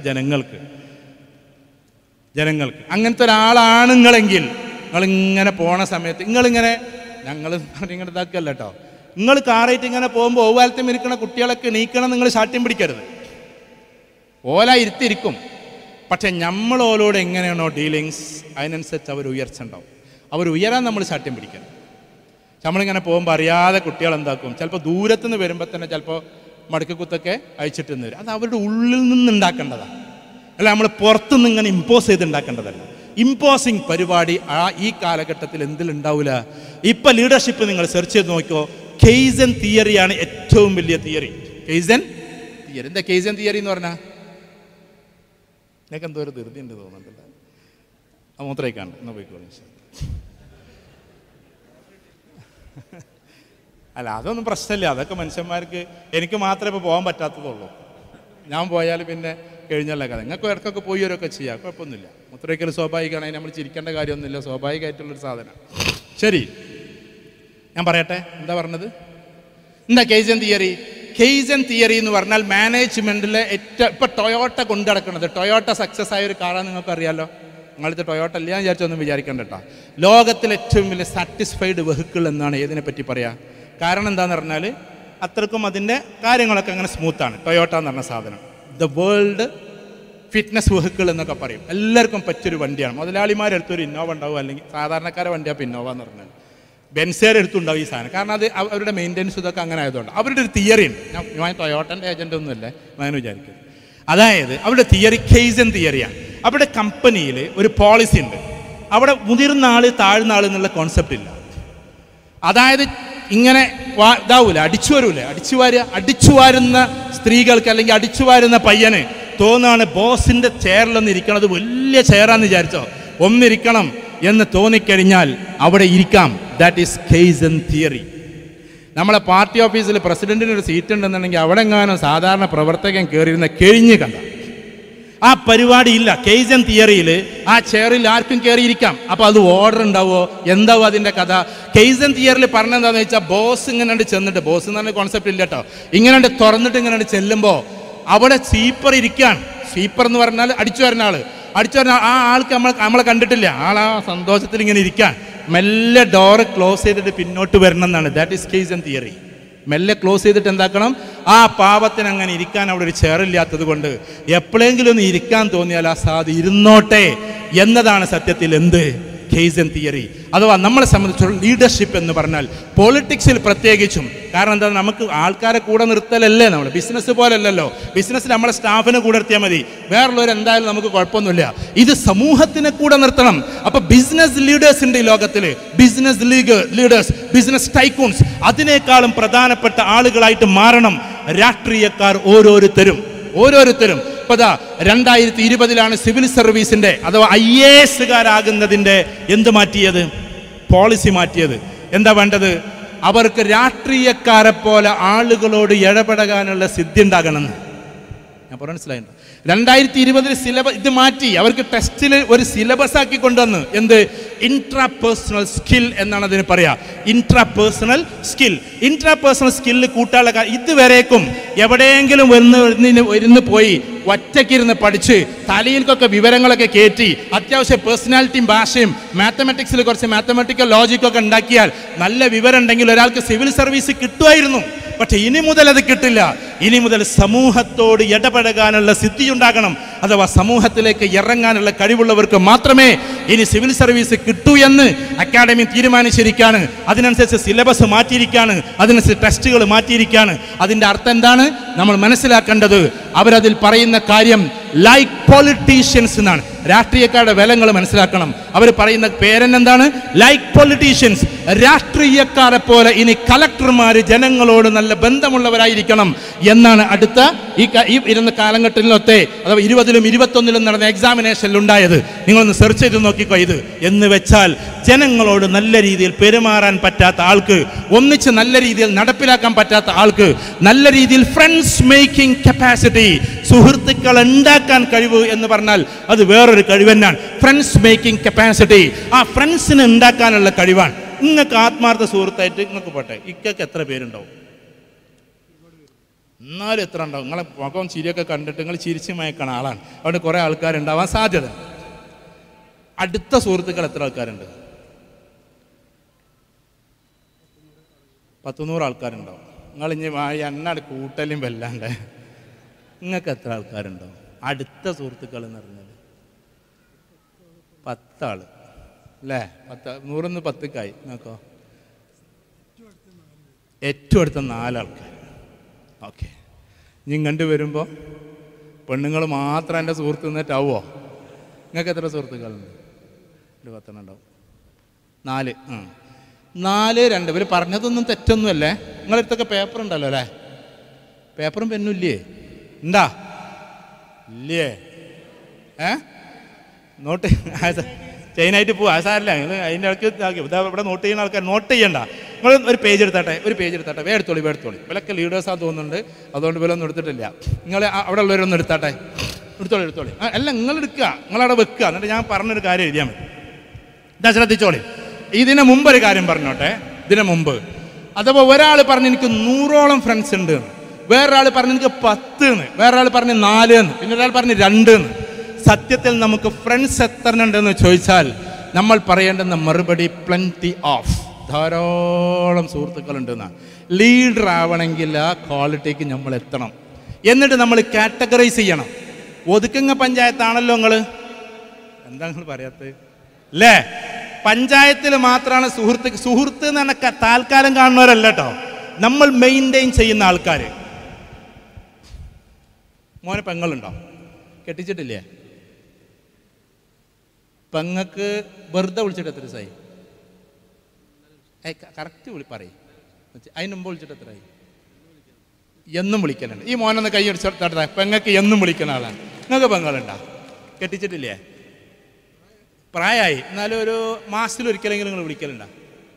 Speaker 1: ജനങ്ങൾക്ക്. അങ്ങനത്തെ ഒരാളാണുങ്ങളെങ്കിൽ നിങ്ങളിങ്ങനെ പോണ സമയത്ത് ഞങ്ങൾ ഇങ്ങനെ ഇതാക്കല്ല കേട്ടോ, നിങ്ങൾ കാറായിട്ട് ഇങ്ങനെ പോകുമ്പോൾ ഓവാലത്തും ഇരിക്കണ കുട്ടികളൊക്കെ നീക്കണം, നിങ്ങൾ ശാഠ്യം പിടിക്കരുത്. ഓല ഇരുത്തിരിക്കും, പക്ഷെ നമ്മൾ ഓലോട് എങ്ങനെയാണോ ഡീലിങ്സ് അതിനനുസരിച്ച് അവർ ഉയർച്ച ഉണ്ടാവും. അവർ ഉയരാൻ നമ്മൾ ശാഠ്യം പിടിക്കരുത്. നമ്മളിങ്ങനെ പോകുമ്പോൾ അറിയാതെ കുട്ടികൾ എന്താക്കും, ചിലപ്പോൾ ദൂരത്തുനിന്ന് വരുമ്പോൾ തന്നെ ചിലപ്പോൾ മടക്കുത്തൊക്കെ അയച്ചിട്ട് വരും. അത് അവരുടെ ഉള്ളിൽ നിന്ന് ഉണ്ടാക്കേണ്ടതാണ്, അല്ല നമ്മൾ പുറത്തുനിന്ന് ഇങ്ങനെ ഇമ്പോസ് ചെയ്ത് ഉണ്ടാക്കേണ്ടതല്ല. ഇമ്പോസിങ് പരിപാടി ഈ കാലഘട്ടത്തിൽ എന്തിലുണ്ടാവില്ല. ഇപ്പം ലീഡർഷിപ്പ് നിങ്ങൾ സെർച്ച് ചെയ്ത് നോക്കിയോ, കെയ്സൻ തിയറിയാണ് ഏറ്റവും വലിയ തിയറി. Kaizen theory. എന്താ കെയ്സൻ തിയറി എന്ന് പറഞ്ഞാൽ? എനിക്ക് എന്തോ ഒരു ധൃതി ഉണ്ട് തോന്നുന്നുണ്ടല്ലോ, മൂത്രയ്ക്കാണ്ട് എന്നാ പോയിക്കോളൂ. അല്ല, അതൊന്നും പ്രശ്നമില്ല, അതൊക്കെ മനുഷ്യന്മാർക്ക്. എനിക്ക് മാത്രമേ ഇപ്പോൾ പോകാൻ പറ്റാത്തതുള്ളൂ. ഞാൻ പോയാൽ പിന്നെ കഴിഞ്ഞല്ല കഥ. നിങ്ങൾക്ക് ഇടയ്ക്കൊക്കെ പോയി വരൊക്കെ ചെയ്യാം, കുഴപ്പമൊന്നുമില്ല. മൂത്രയ്ക്കൽ സ്വാഭാവികമാണ്, അതിന് നമ്മൾ ചിരിക്കേണ്ട കാര്യമൊന്നുമില്ല, സ്വാഭാവികമായിട്ടുള്ളൊരു സാധനമാണ്. ശരി, ഞാൻ പറയട്ടെ എന്താ പറഞ്ഞത്. എന്താ കെയ്സൻ തിയറി? കെയ്സൻ തിയറി എന്ന് പറഞ്ഞാൽ മാനേജ്മെൻറ്റിലെ ഇപ്പം ടൊയോട്ട കൊണ്ടു നടക്കുന്നത്, ടൊയോട്ട സക്സസ് ആയ ഒരു കാറാണ് നിങ്ങൾക്ക് അറിയാമല്ലോ. നിങ്ങളിത് ടൊയോട്ട ഇല്ല എന്ന് വിചാരിച്ചൊന്നും വിചാരിക്കേണ്ട കേട്ടോ. ലോകത്തിലെ ഏറ്റവും വലിയ സാറ്റിസ്ഫൈഡ് വെഹിക്കിൾ എന്നാണ് ഏതിനെ പറ്റി പറയുക. കാരണം എന്താണെന്ന് പറഞ്ഞാൽ അത്രക്കും അതിൻ്റെ കാര്യങ്ങളൊക്കെ അങ്ങനെ സ്മൂത്താണ് ടൊയോട്ട എന്ന് പറഞ്ഞ സാധനം. ദ വേൾഡ് ഫിറ്റ്നസ് വെഹിക്കിൾ എന്നൊക്കെ പറയും. എല്ലാവർക്കും പറ്റിയൊരു വണ്ടിയാണ്. മുതലാളിമാരെടുത്തൊരു ഇന്നോവ ഉണ്ടാവും, അല്ലെങ്കിൽ സാധാരണക്കാരെ വണ്ടിയാണ് ഇന്നോവ എന്ന് പറഞ്ഞാൽ. ബെൻസേരെ എടുത്തുണ്ടാവും ഈ സാധനം. കാരണം അത് അവരുടെ മെയിൻ്റെനൻസ് ഇതൊക്കെ അങ്ങനെ ആയതുകൊണ്ട്. അവരുടെ ഒരു തിയറി ഉണ്ട്. ഞാൻ ടൊയോട്ടൻ്റെ ഏജൻ്റ് ഒന്നുമല്ലേ ഞാൻ വിചാരിക്കുന്നത്. അതായത് അവരുടെ തിയറി കെയ്സൻ തിയറിയാണ്. അവരുടെ കമ്പനിയിൽ ഒരു പോളിസി ഉണ്ട്, അവിടെ മുതിർന്ന ആൾ താഴ്ന്ന ആൾ എന്നുള്ള കോൺസെപ്റ്റ് ഇല്ല. അതായത് ഇങ്ങനെ ഇതാവൂല, അടിച്ചു വാരുന്ന സ്ത്രീകൾക്ക് അല്ലെങ്കിൽ അടിച്ചു വാരുന്ന പയ്യന് തോന്നാണ് ബോസിൻ്റെ ചെയറിലൊന്ന് ഇരിക്കണത് വലിയ ചെയറാന്ന് വിചാരിച്ചോ, ഒന്നിരിക്കണം എന്ന് തോന്നിക്കഴിഞ്ഞാൽ അവിടെ ഇരിക്കാം. That is kaizen theory. നമ്മളെ പാർട്ടി ഓഫീസിൽ പ്രസിഡന്റിനൊരു സീറ്റ് ഉണ്ടെന്നുണ്ടെങ്കിൽ അവിടെ എങ്ങാനും സാധാരണ പ്രവർത്തകൻ കയറിയിരുന്ന കഴിഞ്ഞ് കണ്ട ആ പരിപാടി ഇല്ല. കെയ്സൻ തിയറിയിൽ ആ ചെയറിൽ ആർക്കും കയറിയിരിക്കാം. അപ്പോൾ അത് ഓർഡർ ഉണ്ടാവുമോ, എന്താവും അതിൻ്റെ കഥ? കെയ്സൻ തിയറിയിൽ പറഞ്ഞെന്താണെന്ന് വെച്ചാൽ ബോസ് ഇങ്ങനെ ചെന്നിട്ട്, ബോസ് എന്ന് പറഞ്ഞ കോൺസെപ്റ്റ് ഇല്ല കേട്ടോ, ഇങ്ങനെ തുറന്നിട്ട് ഇങ്ങനെ ചെല്ലുമ്പോൾ അവിടെ സ്വീപ്പർ ഇരിക്കുകയാണ്. സ്വീപ്പർ എന്ന് പറഞ്ഞാൽ അടിച്ചു വരുന്ന ആ ആൾക്ക് നമ്മളെ കണ്ടിട്ടില്ല, ആളാ സന്തോഷത്തിൽ ഇങ്ങനെ ഇരിക്കാൻ. മെല്ലെ ഡോറ് ക്ലോസ് ചെയ്തിട്ട് പിന്നോട്ട് വരണം എന്നാണ്. That is kaizen theory. മെല്ലെ ക്ലോസ് ചെയ്തിട്ട് എന്താക്കണം, ആ പാവത്തിന് അങ്ങനെ ഇരിക്കാൻ അവിടെ ഒരു ചെയറില്ലാത്തത് കൊണ്ട് എപ്പോഴെങ്കിലും ഒന്ന് ഇരിക്കാൻ തോന്നിയാൽ ആ സാധു ഇരുന്നോട്ടെ എന്നതാണ് സത്യത്തിൽ എന്ത് കെയ്സൻ തിയറി. അഥവാ നമ്മളെ സംബന്ധിച്ചുള്ള ലീഡർഷിപ്പ് എന്ന് പറഞ്ഞാൽ പൊളിറ്റിക്സിൽ പ്രത്യേകിച്ചും. കാരണം എന്താ, നമുക്ക് ആൾക്കാരെ കൂടെ നിർത്തലല്ലേ, നമ്മൾ ബിസിനസ് പോലല്ലല്ലോ. ബിസിനസ്സിൽ നമ്മളെ സ്റ്റാഫിനെ കൂടെ നിർത്തിയാൽ മതി, വേറുള്ളവർ എന്തായാലും നമുക്ക് കുഴപ്പമൊന്നുമില്ല. ഇത് സമൂഹത്തിനെ കൂടെ നിർത്തണം. അപ്പോൾ ബിസിനസ് ലീഡേഴ്സിൻ്റെ ലോകത്തിൽ ബിസിനസ് ലീഡേഴ്സ്, ബിസിനസ് ടൈക്കൂൺസ് അതിനേക്കാളും പ്രധാനപ്പെട്ട ആളുകളായിട്ട് മാറണം രാഷ്ട്രീയക്കാർ ഓരോരുത്തരും. ഇപ്പോൾ 2020 സിവിൽ സർവീസിൻ്റെ അഥവാ IAS എന്ത് മാറ്റിയത്? പോളിസി മാറ്റിയത്. എന്താ വേണ്ടത്? അവർക്ക് രാഷ്ട്രീയക്കാരെ പോലെ ആളുകളോട് ഇടപെടാനുള്ള സിദ്ധി ഉണ്ടാകണമെന്ന്. ഞാൻ മനസ്സിലായിട്ടുണ്ട്. 2020 സിലബസ് ഇത് മാറ്റി, അവർക്ക് ടെസ്റ്റിൽ ഒരു സിലബസ് ആക്കി കൊണ്ടുവന്ന്. എന്ത്? ഇൻട്രാപേഴ്സണൽ സ്കിൽ എന്നാണ് അതിന് പറയാ. ഇൻട്രാപേഴ്സണൽ സ്കില്ല് കൂട്ടാനുള്ള ഇതുവരേക്കും എവിടെയെങ്കിലും ഇരുന്ന് പോയി ഒറ്റയ്ക്കിരുന്ന് പഠിച്ച് തലയിൽക്കൊക്കെ വിവരങ്ങളൊക്കെ കയറ്റി അത്യാവശ്യം പേഴ്സണാലിറ്റിയും ഭാഷയും മാത്തമാറ്റിക്സിൽ കുറച്ച് മാത്തമാറ്റിക്കൽ ലോജിക്കൊക്കെ ഉണ്ടാക്കിയാൽ നല്ല വിവരം ഉണ്ടെങ്കിൽ ഒരാൾക്ക് സിവിൽ സർവീസ് കിട്ടുമായിരുന്നു. പക്ഷെ ഇനി മുതൽ അത് കിട്ടില്ല. ഇനി മുതൽ സമൂഹത്തോട് ഇടപഴകാനുള്ള സിദ്ധി ഉണ്ടാകണം. അഥവാ സമൂഹത്തിലേക്ക് ഇറങ്ങാനുള്ള കഴിവുള്ളവർക്ക് മാത്രമേ ഇനി സിവിൽ സർവീസ് കിട്ടൂ എന്ന് അക്കാഡമി തീരുമാനിച്ചിരിക്കുകയാണ്. അതിനനുസരിച്ച് സിലബസ് മാറ്റിയിരിക്കുകയാണ്, അതിനനുസരിച്ച് ടെസ്റ്റുകൾ മാറ്റിയിരിക്കുകയാണ്. അതിൻ്റെ അർത്ഥം എന്താണ് നമ്മൾ മനസ്സിലാക്കേണ്ടത്? അവരതിൽ പറയുന്ന കാര്യം ലൈക്ക് പൊളിറ്റീഷ്യൻസ് എന്നാണ്. രാഷ്ട്രീയക്കാരുടെ വിലങ്ങൾ മനസ്സിലാക്കണം. അവർ പറയുന്ന പേരെന്താണ്? Like politicians. രാഷ്ട്രീയക്കാരെ പോലെ ഇനി കളക്ടർമാർ ജനങ്ങളോട് നല്ല ബന്ധമുള്ളവരായിരിക്കണം എന്നാണ് അടുത്ത ഈ ഇരുന്ന കാലഘട്ടത്തിലൊക്കെ, അഥവാ 20ലും 21ലും നടന്ന എക്സാമിനേഷനിൽ ഉണ്ടായത്. നിങ്ങളൊന്ന് സെർച്ച് ചെയ്ത് നോക്കിക്കോ. ഇത് എന്ന് വെച്ചാൽ ജനങ്ങളോട് നല്ല രീതിയിൽ പെരുമാറാൻ പറ്റാത്ത ആൾക്ക്, ഒന്നിച്ച് നല്ല രീതിയിൽ നടപ്പിലാക്കാൻ പറ്റാത്ത ആൾക്ക്, നല്ല രീതിയിൽ ഫ്രണ്ട്സ് മേക്കിംഗ് കപ്പാസിറ്റി, സുഹൃത്തുക്കൾ ഉണ്ടാക്കാൻ കഴിവ് എന്ന് പറഞ്ഞാൽ അത് വേറൊരു കഴിവ് തന്നെയാണ്. ഫ്രണ്ട്സ് മേക്കിംഗ് കപ്പാസിറ്റി, ആ ഫ്രണ്ട്സിനെ ഉണ്ടാക്കാനുള്ള കഴിവാണ്. നിങ്ങൾക്ക് ആത്മാർത്ഥ സുഹൃത്തായിട്ട് നിങ്ങൾക്ക് പോട്ടെ, ഇക്കൊക്കെ എത്ര പേരുണ്ടാവും? എന്നാലും എത്ര ഉണ്ടാവും? നിങ്ങളെ മുഖം ചിരിയൊക്കെ കണ്ടിട്ട് നിങ്ങൾ ചിരിച്ചു മയക്കണ ആളാണ്. അവിടെ കുറേ ആൾക്കാരുണ്ടാവാൻ സാധ്യത. അടുത്ത സുഹൃത്തുക്കൾ എത്ര ആൾക്കാരുണ്ട്? 100 ആൾക്കാരുണ്ടാവും. നിങ്ങൾ ഇനി എണ്ണ കൂട്ടലും വല്ലാണ്ട് നിങ്ങൾക്ക് എത്ര ആൾക്കാരുണ്ടാവും? അടുത്ത സുഹൃത്തുക്കൾ എന്ന് പറഞ്ഞാൽ 10 ആള് അല്ലേ? 100 10ക്കായി. നോക്കോ, ഏറ്റവും അടുത്ത 4 ആൾക്കാർ. ഓക്കെ, ഇനി കണ്ടു വരുമ്പോൾ പെണ്ണുങ്ങൾ മാത്രം എൻ്റെ സുഹൃത്ത് നിന്നിട്ടാവോ? നിങ്ങൾക്ക് എത്ര സുഹൃത്തുക്കളുണ്ട്? ഒരു 10 ഉണ്ടാവും. 4 2 ഇവർ പറഞ്ഞതൊന്നും തെറ്റൊന്നുമല്ലേ? നിങ്ങളടുത്തൊക്കെ പേപ്പർ ഉണ്ടല്ലോ അല്ലേ? പേപ്പറും പെന്നും ഇല്ലേ? ഉണ്ടാ ഇല്ലേ? നോട്ട് ചെയിനായിട്ട് പോവാ സാറില്ല. അതിൻ്റെ ഇടയ്ക്ക് ഇവിടെ നോട്ട് ചെയ്യുന്ന ആൾക്കാർ നോട്ട് ചെയ്യണ്ട. നിങ്ങൾ ഒരു പേജ് എടുത്താട്ടെ, വേടുത്തോളി. ഇവരൊക്കെ ലീഡേഴ്സാന്ന് തോന്നുന്നുണ്ട്, അതുകൊണ്ട് ഇവരൊന്നും എടുത്തിട്ടില്ല. നിങ്ങൾ അവിടെ ഉള്ളവരൊന്നും എടുത്തോളി. അല്ല, നിങ്ങൾ എടുക്കുക, നിങ്ങളവിടെ വെക്കുക. എന്നിട്ട് ഞാൻ പറഞ്ഞൊരു കാര്യം എഴുതിയാൽ മതി. ഇതാ ശ്രദ്ധിച്ചോളി. ഇതിന് മുമ്പ് ഒരു കാര്യം പറഞ്ഞോട്ടെ. ഇതിന് മുമ്പ് അഥവാ ഒരാൾ പറഞ്ഞ് എനിക്ക് 100ഓളം ഫ്രണ്ട്സ് ഉണ്ട് എന്ന്, വേറൊരാൾ പറഞ്ഞ് എനിക്ക് 10 എന്ന്, വേറൊരാൾ പറഞ്ഞ് 4 എന്ന്, പിന്നെ ഒരാൾ പറഞ്ഞ് 2 എന്ന്. സത്യത്തിൽ നമുക്ക് ഫ്രണ്ട്സ് എത്ര ഉണ്ടെന്ന് ചോദിച്ചാൽ നമ്മൾ പറയേണ്ടുന്ന മറുപടി പ്ലന്റി ഓഫ്, ധാരാളം സുഹൃത്തുക്കളുണ്ടെന്നാണ്. ലീഡർ ആവണമെങ്കിൽ ആ ക്വാളിറ്റിക്ക് നമ്മൾ എത്തണം. എന്നിട്ട് നമ്മൾ കാറ്റഗറൈസ് ചെയ്യണം. ഒതുക്കങ്ങ പഞ്ചായത്താണല്ലോ നിങ്ങൾ, എന്താ നിങ്ങൾ പറയാത്തത് അല്ലേ? പഞ്ചായത്തിൽ മാത്രമാണ് സുഹൃത്ത് എന്ന് പറഞ്ഞാൽ താൽക്കാലം കാണുന്നവരല്ല കേട്ടോ, നമ്മൾ മെയിൻറ്റെയിൻ ചെയ്യുന്ന ആൾക്കാർ. മോനെ പെങ്ങളുണ്ടോ? കെട്ടിച്ചിട്ടില്ലേ? പെങ്ങൾക്ക് വെറുതെ വിളിച്ചിട്ട് എത്ര ദിവസമായി? കറക്റ്റ് പറയും. അതിന് മുമ്പ് വിളിച്ചിട്ട് എത്രയായി? എന്നും വിളിക്കലുണ്ട്. ഈ മോനൊന്ന് കൈ അടിച്ചോട്ടെ. പെങ്ങൾക്ക് എന്നും വിളിക്കുന്ന ആളാണ്. നിങ്ങൾക്ക് പെങ്ങളുണ്ടോ? കെട്ടിച്ചിട്ടില്ലേ? പ്രായമായി. എന്നാലും ഒരു മാസത്തിലൊരിക്കലെങ്കിലും നിങ്ങൾ വിളിക്കലുണ്ടോ?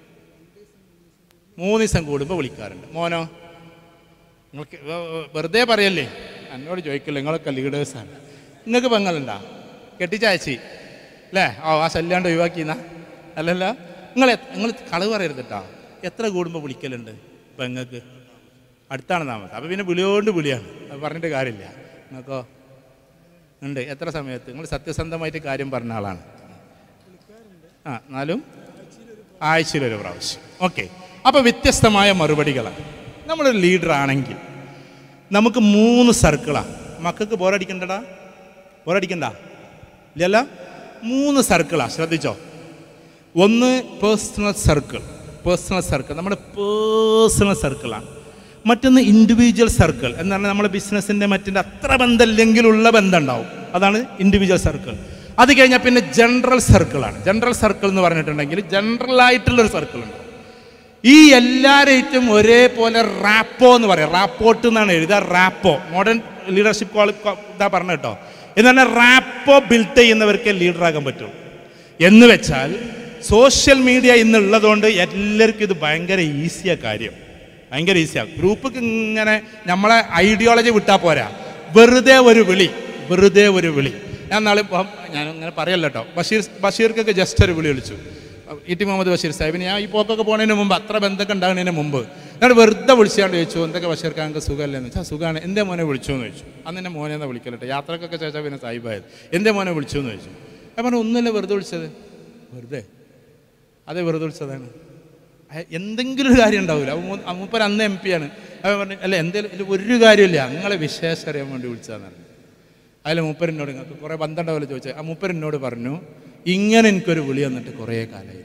Speaker 1: 3 ദിവസം കൂടുമ്പോൾ വിളിക്കാറുണ്ട്. മോനോ? നിങ്ങൾക്ക് വെറുതെ പറയല്ലേ, എന്നോട് ചോദിക്കില്ല, നിങ്ങളൊക്കെ ലീഡേഴ്സാണ്. നിങ്ങൾക്ക് പെങ്ങളുണ്ടോ? കെട്ടിച്ചയച്ചി അല്ലേ? ആ ശല്യാണ്ട് ഒഴിവാക്കിയെന്നാ? അല്ലല്ലോ. നിങ്ങൾ കളവ് പറയരുത് കേട്ടോ. എത്ര കൂടുമ്പോൾ വിളിക്കലുണ്ട് പെങ്ങൾക്ക്? അടുത്താണ് താമസം. അപ്പോൾ പിന്നെ വിളിയാണ്, അത് പറഞ്ഞിട്ട് കാര്യമില്ല. നിങ്ങൾക്കോ ഉണ്ട്? എത്ര സമയത്ത്? നിങ്ങൾ സത്യസന്ധമായിട്ട് കാര്യം പറഞ്ഞ ആളാണ്. എന്നാലും ആഴ്ചയിലൊരു പ്രാവശ്യം. ഓക്കെ, അപ്പോൾ വ്യത്യസ്തമായ മറുപടികളാണ്. നമ്മളൊരു ലീഡർ ആണെങ്കിൽ നമുക്ക് 3 സർക്കിളാണ്. മക്കൾക്ക് ബോറടിക്കണ്ടടാ? ബോറടിക്കണ്ട ഇല്ലല്ലോ? 3 സർക്കിളാണ്. ശ്രദ്ധിച്ചോ. ഒന്ന് പേഴ്സണൽ സർക്കിൾ, നമ്മുടെ പേഴ്സണൽ സർക്കിളാണ്. മറ്റൊന്ന് ഇൻഡിവിജ്വൽ സർക്കിൾ എന്ന് പറഞ്ഞാൽ നമ്മുടെ ബിസിനസ്സിൻ്റെ മറ്റിൻ്റെ അത്ര ബന്ധമില്ലെങ്കിലുള്ള ബന്ധം ഉണ്ടാവും, അതാണ് ഇൻഡിവിജ്വൽ സർക്കിൾ. അത് കഴിഞ്ഞാൽ പിന്നെ ജനറൽ സർക്കിളാണ്. ജനറൽ സർക്കിൾ എന്ന് പറഞ്ഞിട്ടുണ്ടെങ്കിൽ ജനറലായിട്ടുള്ളൊരു സർക്കിൾ ഉണ്ട്. ഈ എല്ലാവരെയും ഒരേപോലെ റാപ്പോ എന്ന് പറയാം. റാപ്പോട്ട് എന്നാണ് എഴുതുക. റാപ്പോ മോഡേൺ ലീഡർഷിപ്പ് ഇതാ പറഞ്ഞ കേട്ടോ. എന്ന് പറഞ്ഞാൽ റാപ്പോ ബിൽഡ് ചെയ്യുന്നവർക്ക് ലീഡറാകാൻ പറ്റും. എന്ന് വെച്ചാൽ സോഷ്യൽ മീഡിയ ഇന്നുള്ളതുകൊണ്ട് എല്ലാവർക്കും ഇത് ഭയങ്കര ഈസിയാണ് കാര്യം, ഭയങ്കര ഈസിയാണ്. ഗ്രൂപ്പ് ഇങ്ങനെ നമ്മളെ ഐഡിയോളജി വിട്ടാൽ പോരാ, വെറുതെ ഒരു വിളി. ഞാൻ നാളെ ഞാനിങ്ങനെ പറയല്ലോ കേട്ടോ, ബഷീർക്കൊക്കെ ജസ്റ്റ് ഒരു വിളി വിളിച്ചു. ഇ.ടി. മുഹമ്മദ് ബഷീർ സാഹിബിന് ഞാൻ ഈ പോക്കൊക്കെ പോകുന്നതിന് മുമ്പ്, അത്ര ബന്ധമൊക്കെ ഉണ്ടാകുന്നതിന് മുമ്പ് ഞാൻ വെറുതെ വിളിച്ചാണ്ട് ചോദിച്ചു, എന്തൊക്കെ ബഷീർക്ക് ഞങ്ങൾക്ക് സുഖമല്ലെന്ന് വെച്ചാൽ സുഖമാണ്. എൻ്റെ മോനെ വിളിച്ചു എന്ന് ചോദിച്ചു. അന്ന് എൻ്റെ മോനെ എന്നാ വിളിക്കലട്ടെ, യാത്രക്കൊക്കെ ചോദിച്ചാൽ പിന്നെ സാഹിബായത്. എൻ്റെ മോനെ വിളിച്ചു എന്ന് ചോദിച്ചു. ഞാൻ പറഞ്ഞു ഒന്നുമില്ല, വെറുതെ വിളിച്ചത്. വെറുതെ വിളിച്ചതാണ്. എന്തെങ്കിലും ഒരു കാര്യം ഉണ്ടാവില്ല. മൂപ്പർ അന്ന് MP ആണ്. അവൻ പറഞ്ഞു അല്ല എന്തെങ്കിലും ഒരു കാര്യമില്ല, നിങ്ങളെ വിശേഷം അറിയാൻ വേണ്ടി വിളിച്ചതെന്ന് പറഞ്ഞു. അതിൽ മൂപ്പരിനോട് നിങ്ങൾക്ക് കുറേ ബന്ധമുണ്ടാവില്ല ചോദിച്ചാൽ ആ മൂപ്പരിനോട് പറഞ്ഞു, ഇങ്ങനെ എനിക്കൊരു വിളി വന്നിട്ട് കുറേ കാലമായി,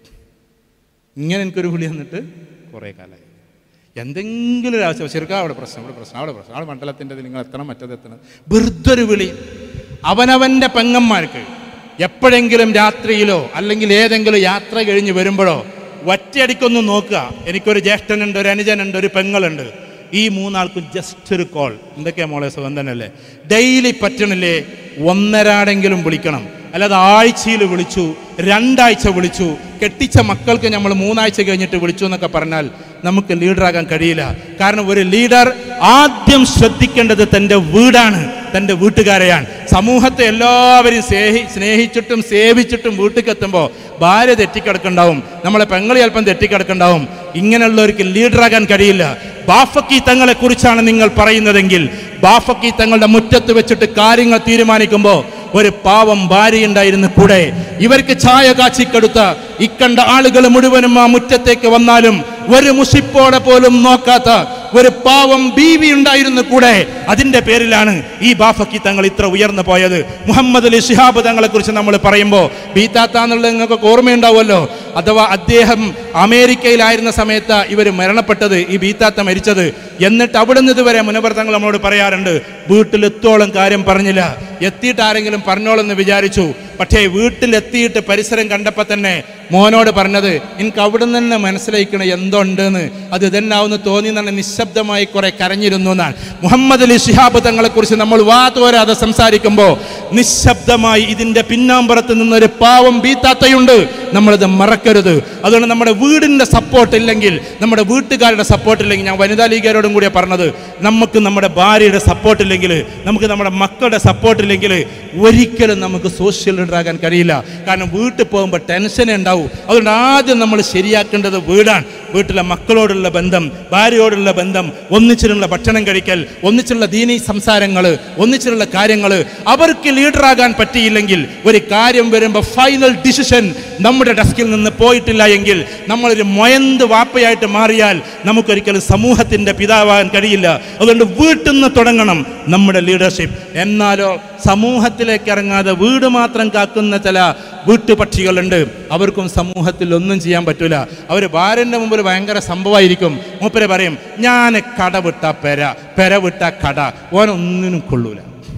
Speaker 1: ഇങ്ങനെ എനിക്കൊരു വിളി വന്നിട്ട് കുറേ കാലമായി. എന്തെങ്കിലും ഒരു ആവശ്യം ശരിക്കും അവിടെ പ്രശ്നം അവിടെ മണ്ഡലത്തിൻ്റെ നിങ്ങൾ എത്തണം, മറ്റത് എത്തണം, വെറുതൊരു വിളി. അവനവൻ്റെ പെങ്ങന്മാർക്ക് എപ്പോഴെങ്കിലും രാത്രിയിലോ അല്ലെങ്കിൽ ഏതെങ്കിലും യാത്ര കഴിഞ്ഞ് വരുമ്പോഴോ ഒറ്റയടിക്കൊന്ന് നോക്കുക, എനിക്കൊരു ജ്യേഷ്ഠനുണ്ട്, ഒരു അനുജനുണ്ട്, ഒരു പെങ്ങളുണ്ട്, ഈ മൂന്നാൾക്കും ജസ്റ്റ് ഒരു കോൾ. എന്തൊക്കെയാ മോളെ സുഖം തന്നെയല്ലേ? ഡെയിലി പറ്റണില്ലേ, ഒന്നരാടെങ്കിലും വിളിക്കണം. അല്ലാതെ ആഴ്ചയിൽ വിളിച്ചു, 2 ആഴ്ച വിളിച്ചു, കെട്ടിച്ച മക്കൾക്ക് നമ്മൾ 3 ആഴ്ച കഴിഞ്ഞിട്ട് വിളിച്ചു എന്നൊക്കെ പറഞ്ഞാൽ നമുക്ക് ലീഡറാകാൻ കഴിയില്ല. കാരണം ഒരു ലീഡർ ആദ്യം ശ്രദ്ധിക്കേണ്ടത് തൻ്റെ വീടാണ്, തൻ്റെ വീട്ടുകാരെയാണ്. സമൂഹത്തെ എല്ലാവരും സ്നേഹിച്ചിട്ടും സേവിച്ചിട്ടും വീട്ടിലേക്ക് എത്തുമ്പോൾ ഭാര്യ തെറ്റിക്കിടക്കുണ്ടാവും, നമ്മളെ പെങ്ങളി അല്പം തെറ്റിക്കിടക്കുണ്ടാവും. ഇങ്ങനെയുള്ളവർക്ക് ലീഡറാകാൻ കഴിയില്ല. ബാഫക്കി തങ്ങളെ കുറിച്ചാണ് നിങ്ങൾ പറയുന്നതെങ്കിൽ, ബാഫക്കി തങ്ങളുടെ മുറ്റത്ത് വെച്ചിട്ട് കാര്യങ്ങൾ തീരുമാനിക്കുമ്പോൾ ഒരു പാവം ഭാര്യയുണ്ടായിരുന്നു കൂടെ. ഇവർക്ക് ചായ കാച്ചിക്കെടുത്ത ഇക്കണ്ട ആളുകൾ മുഴുവനും ആ മുറ്റത്തേക്ക് വന്നാലും ഒരു മുഷിപ്പോടെ പോലും നോക്കാത്ത ഒരു പാവം ബീവി ഉണ്ടായിരുന്നു കൂടെ. അതിൻ്റെ പേരിലാണ് ഈ ബാഫക്കി തങ്ങൾ ഇത്ര ഉയർന്നു പോയത്. മുഹമ്മദ് അലി ശിഹാബ് തങ്ങളെ കുറിച്ച് നമ്മൾ പറയുമ്പോൾ ബീത്താത്ത എന്നുള്ളത് നിങ്ങൾക്ക് ഓർമ്മയുണ്ടാവുമല്ലോ. അഥവാ അദ്ദേഹം അമേരിക്കയിലായിരുന്ന സമയത്ത് ഇവർ മരണപ്പെട്ടത്, ഈ ബീത്താത്ത മരിച്ചത്. എന്നിട്ട് അവിടുന്ന് ഇതുവരെ മുനവർ തങ്ങൾ നമ്മളോട് പറയാറുണ്ട്, വീട്ടിലെത്തോളം കാര്യം പറഞ്ഞില്ല, എത്തിയിട്ട് ആരെങ്കിലും പറഞ്ഞോളെന്ന് വിചാരിച്ചു. പക്ഷേ വീട്ടിലെത്തിയിട്ട് പരിസരം കണ്ടപ്പോൾ തന്നെ മോനോട് പറഞ്ഞത്, എനിക്ക് അവിടെ നിന്ന് തന്നെ മനസ്സിലാക്കണം എന്തുണ്ടെന്ന്, അത് ഇതെന്നാവുന്ന തോന്നി എന്നാണ്. നിശബ്ദമായി കുറെ കരഞ്ഞിരുന്നു എന്നാണ്. മുഹമ്മദ് അലി ശിഹാബ് തങ്ങളെ കുറിച്ച് നമ്മൾ വാതോരാതെ സംസാരിക്കുമ്പോൾ നിശബ്ദമായി ഇതിൻ്റെ പിന്നാമ്പുറത്ത് നിന്നൊരു പാവം ബീത്താത്തയുണ്ട്, നമ്മളിത് മറക്കരുത്. അതുകൊണ്ട് നമ്മുടെ വീടിൻ്റെ സപ്പോർട്ട് ഇല്ലെങ്കിൽ, നമ്മുടെ വീട്ടുകാരുടെ സപ്പോർട്ട് ഇല്ലെങ്കിൽ, ഞാൻ വനിതാ ലീഗരോടും കൂടിയാണ് പറഞ്ഞത്, നമുക്ക് നമ്മുടെ ഭാര്യയുടെ സപ്പോർട്ട് ഇല്ലെങ്കിൽ, നമുക്ക് നമ്മുടെ മക്കളുടെ സപ്പോർട്ട് ഇല്ലെങ്കിൽ ഒരിക്കലും നമുക്ക് സോഷ്യൽ ലീഡറാകാൻ കഴിയില്ല. കാരണം വീട്ടിൽ പോകുമ്പോൾ ടെൻഷൻ ഉണ്ടാവും. അതുകൊണ്ട് ആദ്യം നമ്മൾ ശരിയാക്കേണ്ടത് വീടാണ്. വീട്ടിലെ മക്കളോടുള്ള ബന്ധം, ഭാര്യയോടുള്ള ബന്ധം, ഒന്നിച്ചിട്ടുള്ള ഭക്ഷണം കഴിക്കൽ, ഒന്നിച്ചുള്ള ദീനീ സംസാരങ്ങൾ, ഒന്നിച്ചുള്ള കാര്യങ്ങൾ. അവർക്ക് ലീഡറാകാൻ പറ്റിയില്ലെങ്കിൽ, ഒരു കാര്യം വരുമ്പോൾ ഫൈനൽ ഡിസിഷൻ നമ്മുടെ ഡെസ്കിൽ നിന്ന് പോയിട്ടില്ല എങ്കിൽ, നമ്മളൊരു മൊയന്ത് വാപ്പയായിട്ട് മാറിയാൽ നമുക്കൊരിക്കലും സമൂഹത്തിൻ്റെ പിതാവാകാൻ കഴിയില്ല. അതുകൊണ്ട് വീട്ടിൽ നിന്ന് തുടങ്ങണം നമ്മുടെ ലീഡർഷിപ്പ്. എന്നാലോ സമൂഹത്തിലേക്ക് ഇറങ്ങാതെ വീട് മാത്രം കാക്കുന്ന ചില വീട്ടുപക്ഷികളുണ്ട്, അവർക്കും സമൂഹത്തിൽ ഒന്നും ചെയ്യാൻ പറ്റൂല. അവർ ഭാര്യൻ്റെ മുമ്പിൽ ഭയങ്കര സംഭവമായിരിക്കും. മൂപ്പര് പറയും, ഞാൻ കട വിട്ട പെര വിട്ട കട, ഓനൊന്നിനും കൊള്ളൂല.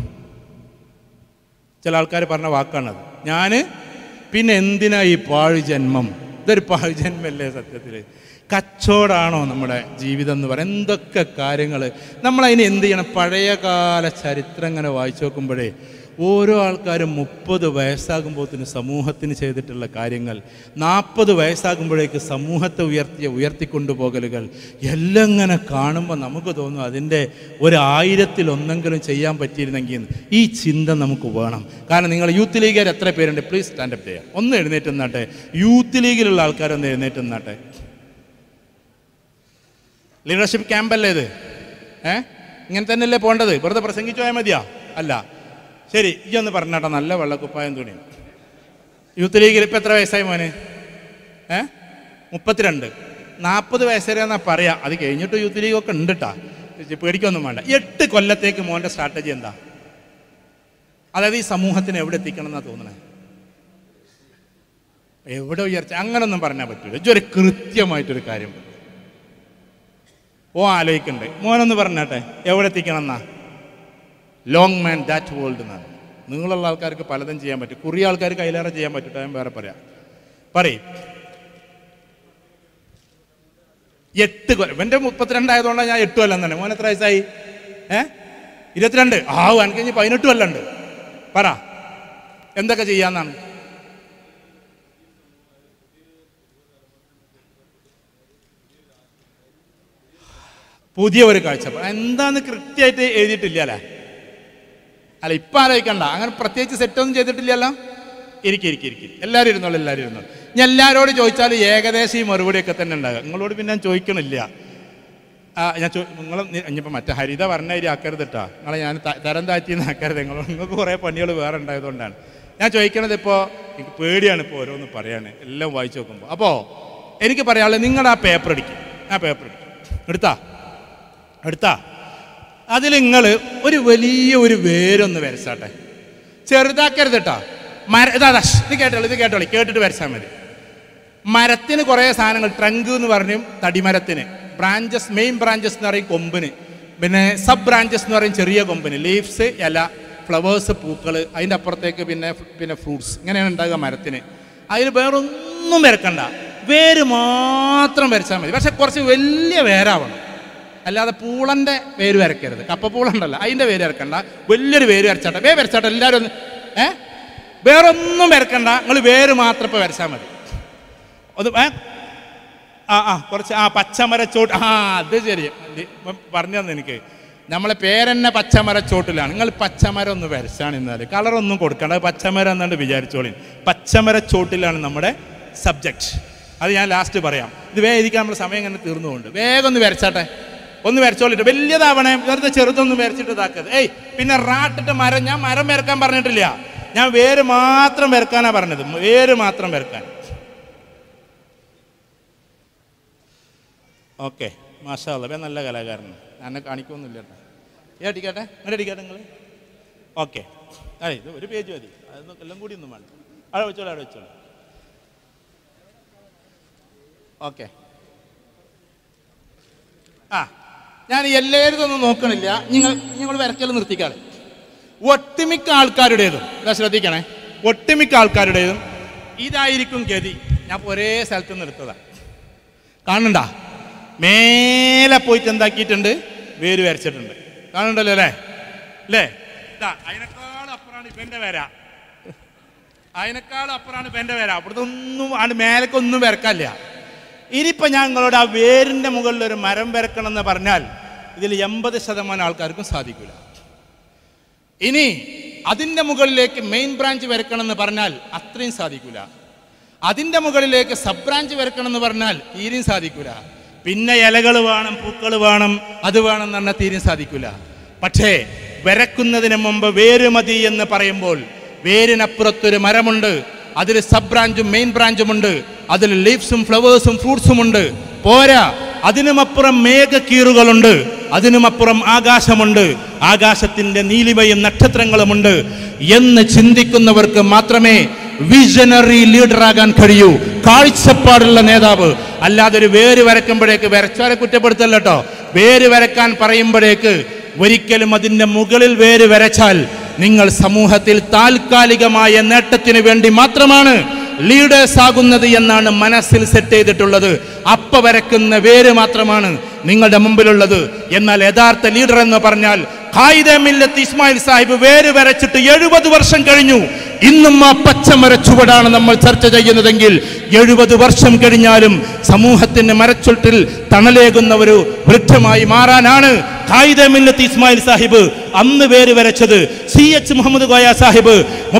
Speaker 1: ചില ആൾക്കാർ പറഞ്ഞ വാക്കാണത്. ഞാൻ പിന്നെ എന്തിനാ ഈ പാഴ്ജന്മം? ഇതൊരു പാഴ്ജന്മല്ലേ സത്യത്തിൽ? കച്ചവടമാണോ നമ്മുടെ ജീവിതം എന്ന് പറയാം? എന്തൊക്കെ കാര്യങ്ങൾ നമ്മളതിന് എന്ത് ചെയ്യണം? പഴയകാല ചരിത്രം ഇങ്ങനെ വായിച്ചു നോക്കുമ്പോഴേ ഓരോ ആൾക്കാരും 30 വയസ്സാകുമ്പോഴത്തിന് സമൂഹത്തിന് ചെയ്തിട്ടുള്ള കാര്യങ്ങൾ, 40 വയസ്സാകുമ്പോഴേക്ക് സമൂഹത്തെ ഉയർത്തിക്കൊണ്ടുപോകലുകൾ എല്ലാം ഇങ്ങനെ കാണുമ്പോൾ നമുക്ക് തോന്നും അതിൻ്റെ 1000-1 ചെയ്യാൻ പറ്റിയിരുന്നെങ്കിൽ. ഈ ചിന്ത നമുക്ക് വേണം. കാരണം നിങ്ങൾ യൂത്ത് ലീഗുകാർ എത്ര പേരുണ്ട്? പ്ലീസ് സ്റ്റാൻഡപ്പ് ചെയ്യാം. ഒന്ന് എഴുന്നേറ്റ് നിന്നാട്ടെ. യൂത്ത് ലീഗിലുള്ള ആൾക്കാരൊന്ന് എഴുന്നേറ്റ് നിന്നാട്ടെ. ലീഡർഷിപ്പ് ക്യാമ്പല്ലേ ഇത്? ഇങ്ങനെ തന്നെയല്ലേ പോകേണ്ടത്? വെറുതെ പ്രസംഗിച്ചു പോയാൽ മതിയാ? അല്ല. ശരി, ഈ ഒന്ന് പറഞ്ഞാട്ടോ, നല്ല വെള്ളക്കുപ്പായം തുണി. യൂത്ത് ലീഗിൽ ഇപ്പം എത്ര വയസ്സായി മോന്? 32. 40 വയസ്സുവരെ എന്നാ പറയാം. അത് കഴിഞ്ഞിട്ട് യൂത്ത് ലീഗൊക്കെ ഉണ്ട് കേട്ടാ, പേടിക്കൊന്നും വേണ്ട. 8 കൊല്ലത്തേക്ക് മോൻ്റെ സ്ട്രാറ്റജി എന്താ? അതായത് ഈ സമൂഹത്തിന് എവിടെ എത്തിക്കണം എന്നാ തോന്നണേ? എവിടെ ഉയർച്ച? അങ്ങനൊന്നും പറഞ്ഞാൽ പറ്റൂല. ഇതൊരു കൃത്യമായിട്ടൊരു കാര്യം ആലോചിക്കണ്ടേ? മോനൊന്ന് പറഞ്ഞാട്ടെ, എവിടെ എത്തിക്കണം എന്നാ? ലോങ് മാൻ ദാറ്റ് വേൾഡ് എന്നാണ്. നിങ്ങളുള്ള ആൾക്കാർക്ക് പലതും ചെയ്യാൻ പറ്റും, കുറിയ ആൾക്കാർക്ക് അതിലേറെ ചെയ്യാൻ പറ്റും. ഞാൻ വേറെ പറയാം. പറയും 8 കൊല്ലം. എൻ്റെ 32 ആയതുകൊണ്ടാണ് ഞാൻ 8 കൊല്ലം തന്നെ. മോൻ എത്ര വയസ്സായി? 22. എനിക്ക് കഴിഞ്ഞ് 18 കൊല്ലം ഉണ്ട്. പറ, എന്തൊക്കെ ചെയ്യാന്നാണ്? പുതിയ ഒരു കാഴ്ചപ്പാട് എന്താന്ന് കൃത്യമായിട്ട് എഴുതിയിട്ടില്ല അല്ലേ? അല്ല, ഇപ്പം ആലോചിക്കണ്ട. അങ്ങനെ പ്രത്യേകിച്ച് സെറ്റൊന്നും ചെയ്തിട്ടില്ലല്ലോ. ഇരിക്കും. എല്ലാവരും ഇരുന്നോളൂ. ഞാൻ എല്ലാവരോട് ചോദിച്ചാൽ ഏകദേശം ഈ മറുപടിയൊക്കെ തന്നെ ഉണ്ടാകുക. നിങ്ങളോട് പിന്നെ ഞാൻ ചോദിക്കണില്ല. നിങ്ങൾ ഇനിയിപ്പോൾ മറ്റേ ഹരിത പറഞ്ഞ ആക്കരുത് കേട്ടോ. നിങ്ങളെ ഞാൻ തരം താഴ്ത്തിന്ന് ആക്കരുത്. നിങ്ങൾക്ക് കുറേ പണികൾ വേറെ ഉണ്ടായതുകൊണ്ടാണ് ഞാൻ ചോദിക്കണത്. ഇപ്പോൾ എനിക്ക് പേടിയാണ് ഇപ്പോൾ ഓരോന്ന് പറയാൻ, എല്ലാം വായിച്ചു നോക്കുമ്പോൾ. അപ്പോൾ എനിക്ക് പറയാനുള്ളത്, നിങ്ങൾ ആ പേപ്പർ എടുക്കും, എടുത്താ അതിൽ നിങ്ങൾ ഒരു വലിയ ഒരു വേരൊന്ന് വരച്ചാട്ടെ, ചെറുതാക്കരുത് കേട്ടോ. ഇത് കേട്ടോളി കേട്ടിട്ട് വരച്ചാൽ മതി. മരത്തിന് കുറേ സാധനങ്ങൾ, ട്രങ്ക് എന്ന് പറഞ്ഞു തടിമരത്തിന്, ബ്രാഞ്ചസ്, മെയിൻ ബ്രാഞ്ചസ് എന്ന് പറയും കൊമ്പിന്, പിന്നെ സബ് ബ്രാഞ്ചസ് എന്ന് പറയും ചെറിയ കൊമ്പിന്, ലീവ്സ് ഇല, ഫ്ലവേഴ്സ് പൂക്കൾ, അതിൻ്റെ അപ്പുറത്തേക്ക് പിന്നെ ഫ്രൂട്ട്സ്, ഇങ്ങനെയാണ് ഉണ്ടാകുക മരത്തിന്. അതിന് വേറൊന്നും വരക്കണ്ട, വേര് മാത്രം വരച്ചാൽ മതി. പക്ഷെ കുറച്ച് വലിയ വേരാവണം, അല്ലാതെ പൂളൻ്റെ വേര് വരക്കരുത്. കപ്പപ്പൂളുണ്ടല്ലോ അതിൻ്റെ വേര് വരക്കണ്ട, വലിയൊരു വേര് വരച്ചാട്ടെ. വരച്ചാട്ടെ എല്ലാവരും ഒന്ന്. വേറൊന്നും വരക്കണ്ട, നിങ്ങൾ വേര് മാത്രം ഇപ്പോൾ വരച്ചാൽ മതി. ഒന്ന് കുറച്ച് പച്ചമരച്ചോട്ട്, അത് ശരി പറഞ്ഞു തന്നെ എനിക്ക്. നമ്മളെ പേരെന്നെ പച്ചമരച്ചോട്ടിലാണ്. നിങ്ങൾ പച്ചമരം ഒന്ന് വരച്ചാണ്, എന്നാൽ കളറൊന്നും കൊടുക്കണ്ട, പച്ചമരം എന്നാണ്ട് വിചാരിച്ചോളി. പച്ചമരച്ചോട്ടിലാണ് നമ്മുടെ സബ്ജക്റ്റ്. അത് ഞാൻ ലാസ്റ്റ് പറയാം. ഇത് വേദിക്കാൻ നമ്മുടെ സമയം ഇങ്ങനെ തീർന്നുകൊണ്ട് വേഗം ഒന്ന് വരച്ചാട്ടെ, ഒന്ന് വരച്ചോളിട്ട്. വലിയതാവണേ, വെറുതെ ചെറുതൊന്നും വരച്ചിട്ട് ഇതാക്കരുത്. പിന്നെ റാട്ടിട്ട് മരം, ഞാൻ മരം വരക്കാൻ പറഞ്ഞിട്ടില്ല, ഞാൻ വേര് മാത്രം വരക്കാനാണ് പറഞ്ഞത്, വേര് മാത്രം വരക്കാൻ. ഓക്കെ, മാഷാ അല്ലാഹ്, നല്ല കലാകാരനാണ്, എന്നെ കാണിക്കൊന്നുമില്ല കേട്ടോ. അടിക്കട്ടെ, അങ്ങനെ അടിക്കട്ടെ നിങ്ങൾ. ഓക്കെ, ഇത് ഒരു പേജ് മതി, അതൊന്നും എല്ലാം കൂടി ഒന്നും വേണ്ട. അവിടെ വെച്ചോളൂ. ഓക്കെ, ഞാൻ എല്ലാവരും നോക്കണില്ല, നിങ്ങൾ വരക്കൽ നിർത്തിക്കാതെ. ഒട്ടുമിക്ക ആൾക്കാരുടേതും ശ്രദ്ധിക്കണേ, ഒട്ടുമിക്ക ആൾക്കാരുടേതും ഇതായിരിക്കും ഗതി. ഞാൻ ഒരേ സ്ഥലത്ത് നിന്ന് എടുത്തതാണ്, കാണണ്ട. മേലെ പോയിട്ട് എന്താക്കിയിട്ടുണ്ട്, വേര് വരച്ചിട്ടുണ്ട്, കാണണ്ടല്ലോ അല്ലേ? അതിനേക്കാളും അപ്പുറമാണ് ഇവൻ്റെ വര, അവിടുത്തെ ഒന്നും മേലേക്കൊന്നും വരക്കാനില്ല. ഇനിയിപ്പോൾ ഞാൻ നിങ്ങളോട് ആ വേരിൻ്റെ മുകളിൽ ഒരു മരം വരക്കണം എന്ന് പറഞ്ഞാൽ ഇതിൽ 80% ആൾക്കാർക്കും സാധിക്കില്ല. ഇനി അതിൻ്റെ മുകളിലേക്ക് മെയിൻ ബ്രാഞ്ച് വരക്കണം എന്ന് പറഞ്ഞാൽ അത്രയും സാധിക്കില്ല. അതിൻ്റെ മുകളിലേക്ക് സബ് ബ്രാഞ്ച് വരക്കണം എന്ന് പറഞ്ഞാൽ തീരെയും സാധിക്കില്ല. പിന്നെ ഇലകൾ വേണം, പൂക്കൾ വേണം, അത് വേണം എന്ന് പറഞ്ഞാൽ തീരെയും സാധിക്കില്ല. പക്ഷേ വരക്കുന്നതിന് മുമ്പ് വേര് മതി എന്ന് പറയുമ്പോൾ വേരിനപ്പുറത്തൊരു മരമുണ്ട്, അതിൽ സബ് ബ്രാഞ്ചും മെയിൻ ബ്രാഞ്ചുമുണ്ട്, അതിൽ ലീവ്സും ഫ്ലവേഴ്സും ഫ്രൂട്ട്സും ഉണ്ട്. പോരാ, അതിനുമപ്പുറം മേഘക്കീറുകളുണ്ട്, അതിനുമപ്പുറം ആകാശമുണ്ട്, ആകാശത്തിൻ്റെ നീലിമയും നക്ഷത്രങ്ങളുമുണ്ട് എന്ന് ചിന്തിക്കുന്നവർക്ക് മാത്രമേ വിഷനറി ലീഡറാകാൻ കഴിയൂ, കാഴ്ചപ്പാടുള്ള നേതാവ്. അല്ലാതെ ഒരു വേര് വരക്കുമ്പോഴേക്ക്, വരച്ചാരെ കുറ്റപ്പെടുത്തല്ലോ കേട്ടോ, വേര് വരക്കാൻ പറയുമ്പോഴേക്ക് ഒരിക്കലും അതിൻ്റെ മുകളിൽ വേര് വരച്ചാൽ നിങ്ങൾ സമൂഹത്തിൽ താൽക്കാലികമായ നേട്ടത്തിന് വേണ്ടി മാത്രമാണ് ലീഡേഴ്സ് ആകുന്നത് എന്നാണ് മനസ്സിൽ സെറ്റ് ചെയ്തിട്ടുള്ളത്. അപ്പ വരക്കുന്ന വേര് മാത്രമാണ് നിങ്ങളുടെ മുമ്പിലുള്ളത്. എന്നാൽ യഥാർത്ഥ ലീഡർ എന്ന് പറഞ്ഞാൽ ഖായിദെ മില്ലത്ത് ഇസ്മായിൽ സാഹിബ് വേര് വരച്ചിട്ട് 70 വർഷം കഴിഞ്ഞു. ഇന്നും ആ പച്ചമര ചുവടാണ് നമ്മൾ ചർച്ച ചെയ്യുന്നതെങ്കിൽ 70 വർഷം കഴിഞ്ഞാലും സമൂഹത്തിന്റെ മരച്ചുട്ടിൽ തണലേകുന്ന ഒരു വൃക്ഷമായി മാറാനാണ് ഖായിദെ മില്ലത്ത് ഇസ്മായിൽ സാഹിബ് അന്ന് വേര് വരച്ചത്. CH മുഹമ്മദ് കോയ സാഹിബ്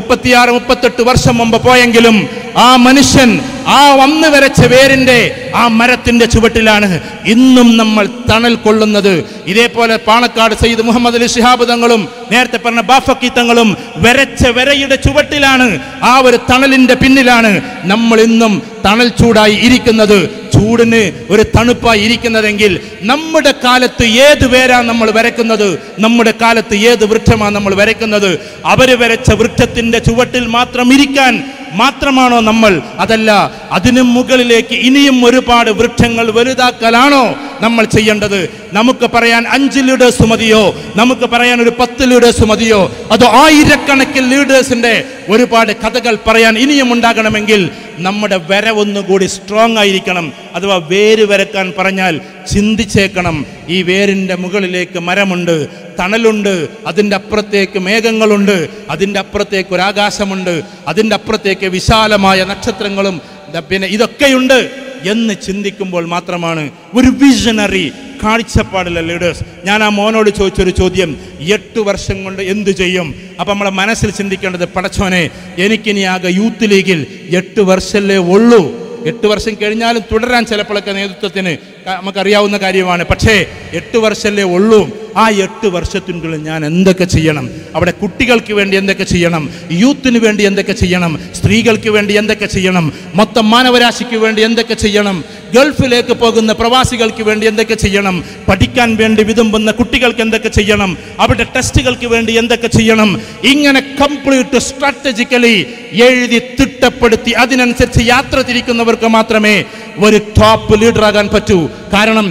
Speaker 1: 36-38 വർഷം മുമ്പ് പോയെങ്കിലും ആ മനുഷ്യൻ ആ അന്ന് വരച്ച വേരിന്റെ ആ മരത്തിന്റെ ചുവട്ടിലാണ് ഇന്നും നമ്മൾ തണൽ കൊള്ളുന്നത്. ഇതേപോലെ പാണക്കാട് സയ്യിദ് മുഹമ്മദ് അലി ശിഹാബ് തങ്ങളും നേരത്തെ പറഞ്ഞ ബാഫക്കി തങ്ങളും വരച്ച വരയുടെ ചുവട്ടിലാണ്, ആ ഒരു തണലിന്റെ പിന്നിലാണ് നമ്മൾ ഇന്നും തണൽ ചൂടായി ഇരിക്കുന്നത്, ചൂടിന് ഒരു തണുപ്പായി ഇരിക്കുന്നതെങ്കിൽ നമ്മുടെ കാലത്ത് ഏത് വേരാണ് നമ്മൾ വരക്കുന്നത്, നമ്മുടെ കാലത്ത് ഏത് വൃക്ഷമാണ് നമ്മൾ വരക്കുന്നത്? അവര് വരച്ച വൃക്ഷത്തിന്റെ ചുവട്ടിൽ മാത്രം ഇരിക്കാൻ മാത്രമാണോ നമ്മൾ? അതല്ല, അതിനു മുകളിലേക്ക് ഇനിയും ഒരുപാട് വൃക്ഷങ്ങൾ വലുതാക്കലാണോ നമ്മൾ ചെയ്യേണ്ടത്? നമുക്ക് പറയാൻ 5 ലീഡേഴ്സ് മതിയോ? നമുക്ക് പറയാൻ ഒരു 10 ലീഡേഴ്സ് മതിയോ? അതോ ആയിരക്കണക്കിന് ലീഡേഴ്സിന്റെ ഒരുപാട് കഥകൾ പറയാൻ ഇനിയും ഉണ്ടാകണമെങ്കിൽ നമ്മുടെ വര ഒന്നുകൂടി സ്ട്രോങ് ആയിരിക്കണം. അഥവാ വേര് വരക്കാൻ പറഞ്ഞാൽ ചിന്തിച്ചേക്കണം, ഈ വേരിൻ്റെ മുകളിലേക്ക് മരമുണ്ട്, തണലുണ്ട്, അതിൻ്റെ അപ്പുറത്തേക്ക് മേഘങ്ങളുണ്ട്, അതിൻ്റെ അപ്പുറത്തേക്ക് ഒരു ആകാശമുണ്ട്, അതിൻ്റെ അപ്പുറത്തേക്ക് വിശാലമായ നക്ഷത്രങ്ങളും പിന്നെ ഇതൊക്കെയുണ്ട് എന്ന് ചിന്തിക്കുമ്പോൾ മാത്രമാണ് ഒരു വിഷനറി കാഴ്ചപ്പാടുള്ള ലീഡേഴ്സ്. ഞാൻ ആ മോനോട് ചോദിച്ചൊരു ചോദ്യം, 8 വർഷം കൊണ്ട് എന്തു ചെയ്യും? അപ്പം നമ്മളെ മനസ്സിൽ ചിന്തിക്കേണ്ടത്, പടച്ചോനെ എനിക്കിനി ആകെ യൂത്ത് ലീഗിൽ 8 വർഷമല്ലേ ഉള്ളൂ, 8 വർഷം കഴിഞ്ഞാലും തുടരാൻ ചിലപ്പോഴൊക്കെ നേതൃത്വത്തിന് നമുക്കറിയാവുന്ന കാര്യമാണ്. പക്ഷേ 8 വർഷമല്ലേ ഉള്ളൂ, ആ 8 വർഷത്തിനുള്ളിൽ ഞാൻ എന്തൊക്കെ ചെയ്യണം? അവിടെ കുട്ടികൾക്ക് വേണ്ടി എന്തൊക്കെ ചെയ്യണം, യൂത്തിന് വേണ്ടി എന്തൊക്കെ ചെയ്യണം, സ്ത്രീകൾക്ക് വേണ്ടി എന്തൊക്കെ ചെയ്യണം, മൊത്തം മാനവരാശിക്ക് വേണ്ടി എന്തൊക്കെ ചെയ്യണം, ഗൾഫിലേക്ക് പോകുന്ന പ്രവാസികൾക്ക് വേണ്ടി എന്തൊക്കെ ചെയ്യണം, പഠിക്കാൻ വേണ്ടി വിതുമ്പുന്ന കുട്ടികൾക്ക് എന്തൊക്കെ ചെയ്യണം, അവിടെ ടെസ്റ്റുകൾക്ക് വേണ്ടി എന്തൊക്കെ ചെയ്യണം, ഇങ്ങനെ കംപ്ലീറ്റ് സ്ട്രാറ്റജിക്കലി എഴുതി തിട്ടപ്പെടുത്തി അതിനനുസരിച്ച് യാത്ര തിരിക്കുന്നവർക്ക് മാത്രമേ ഒരു ടോപ്പ് ലീഡറാകാൻ പറ്റൂ. കാരണം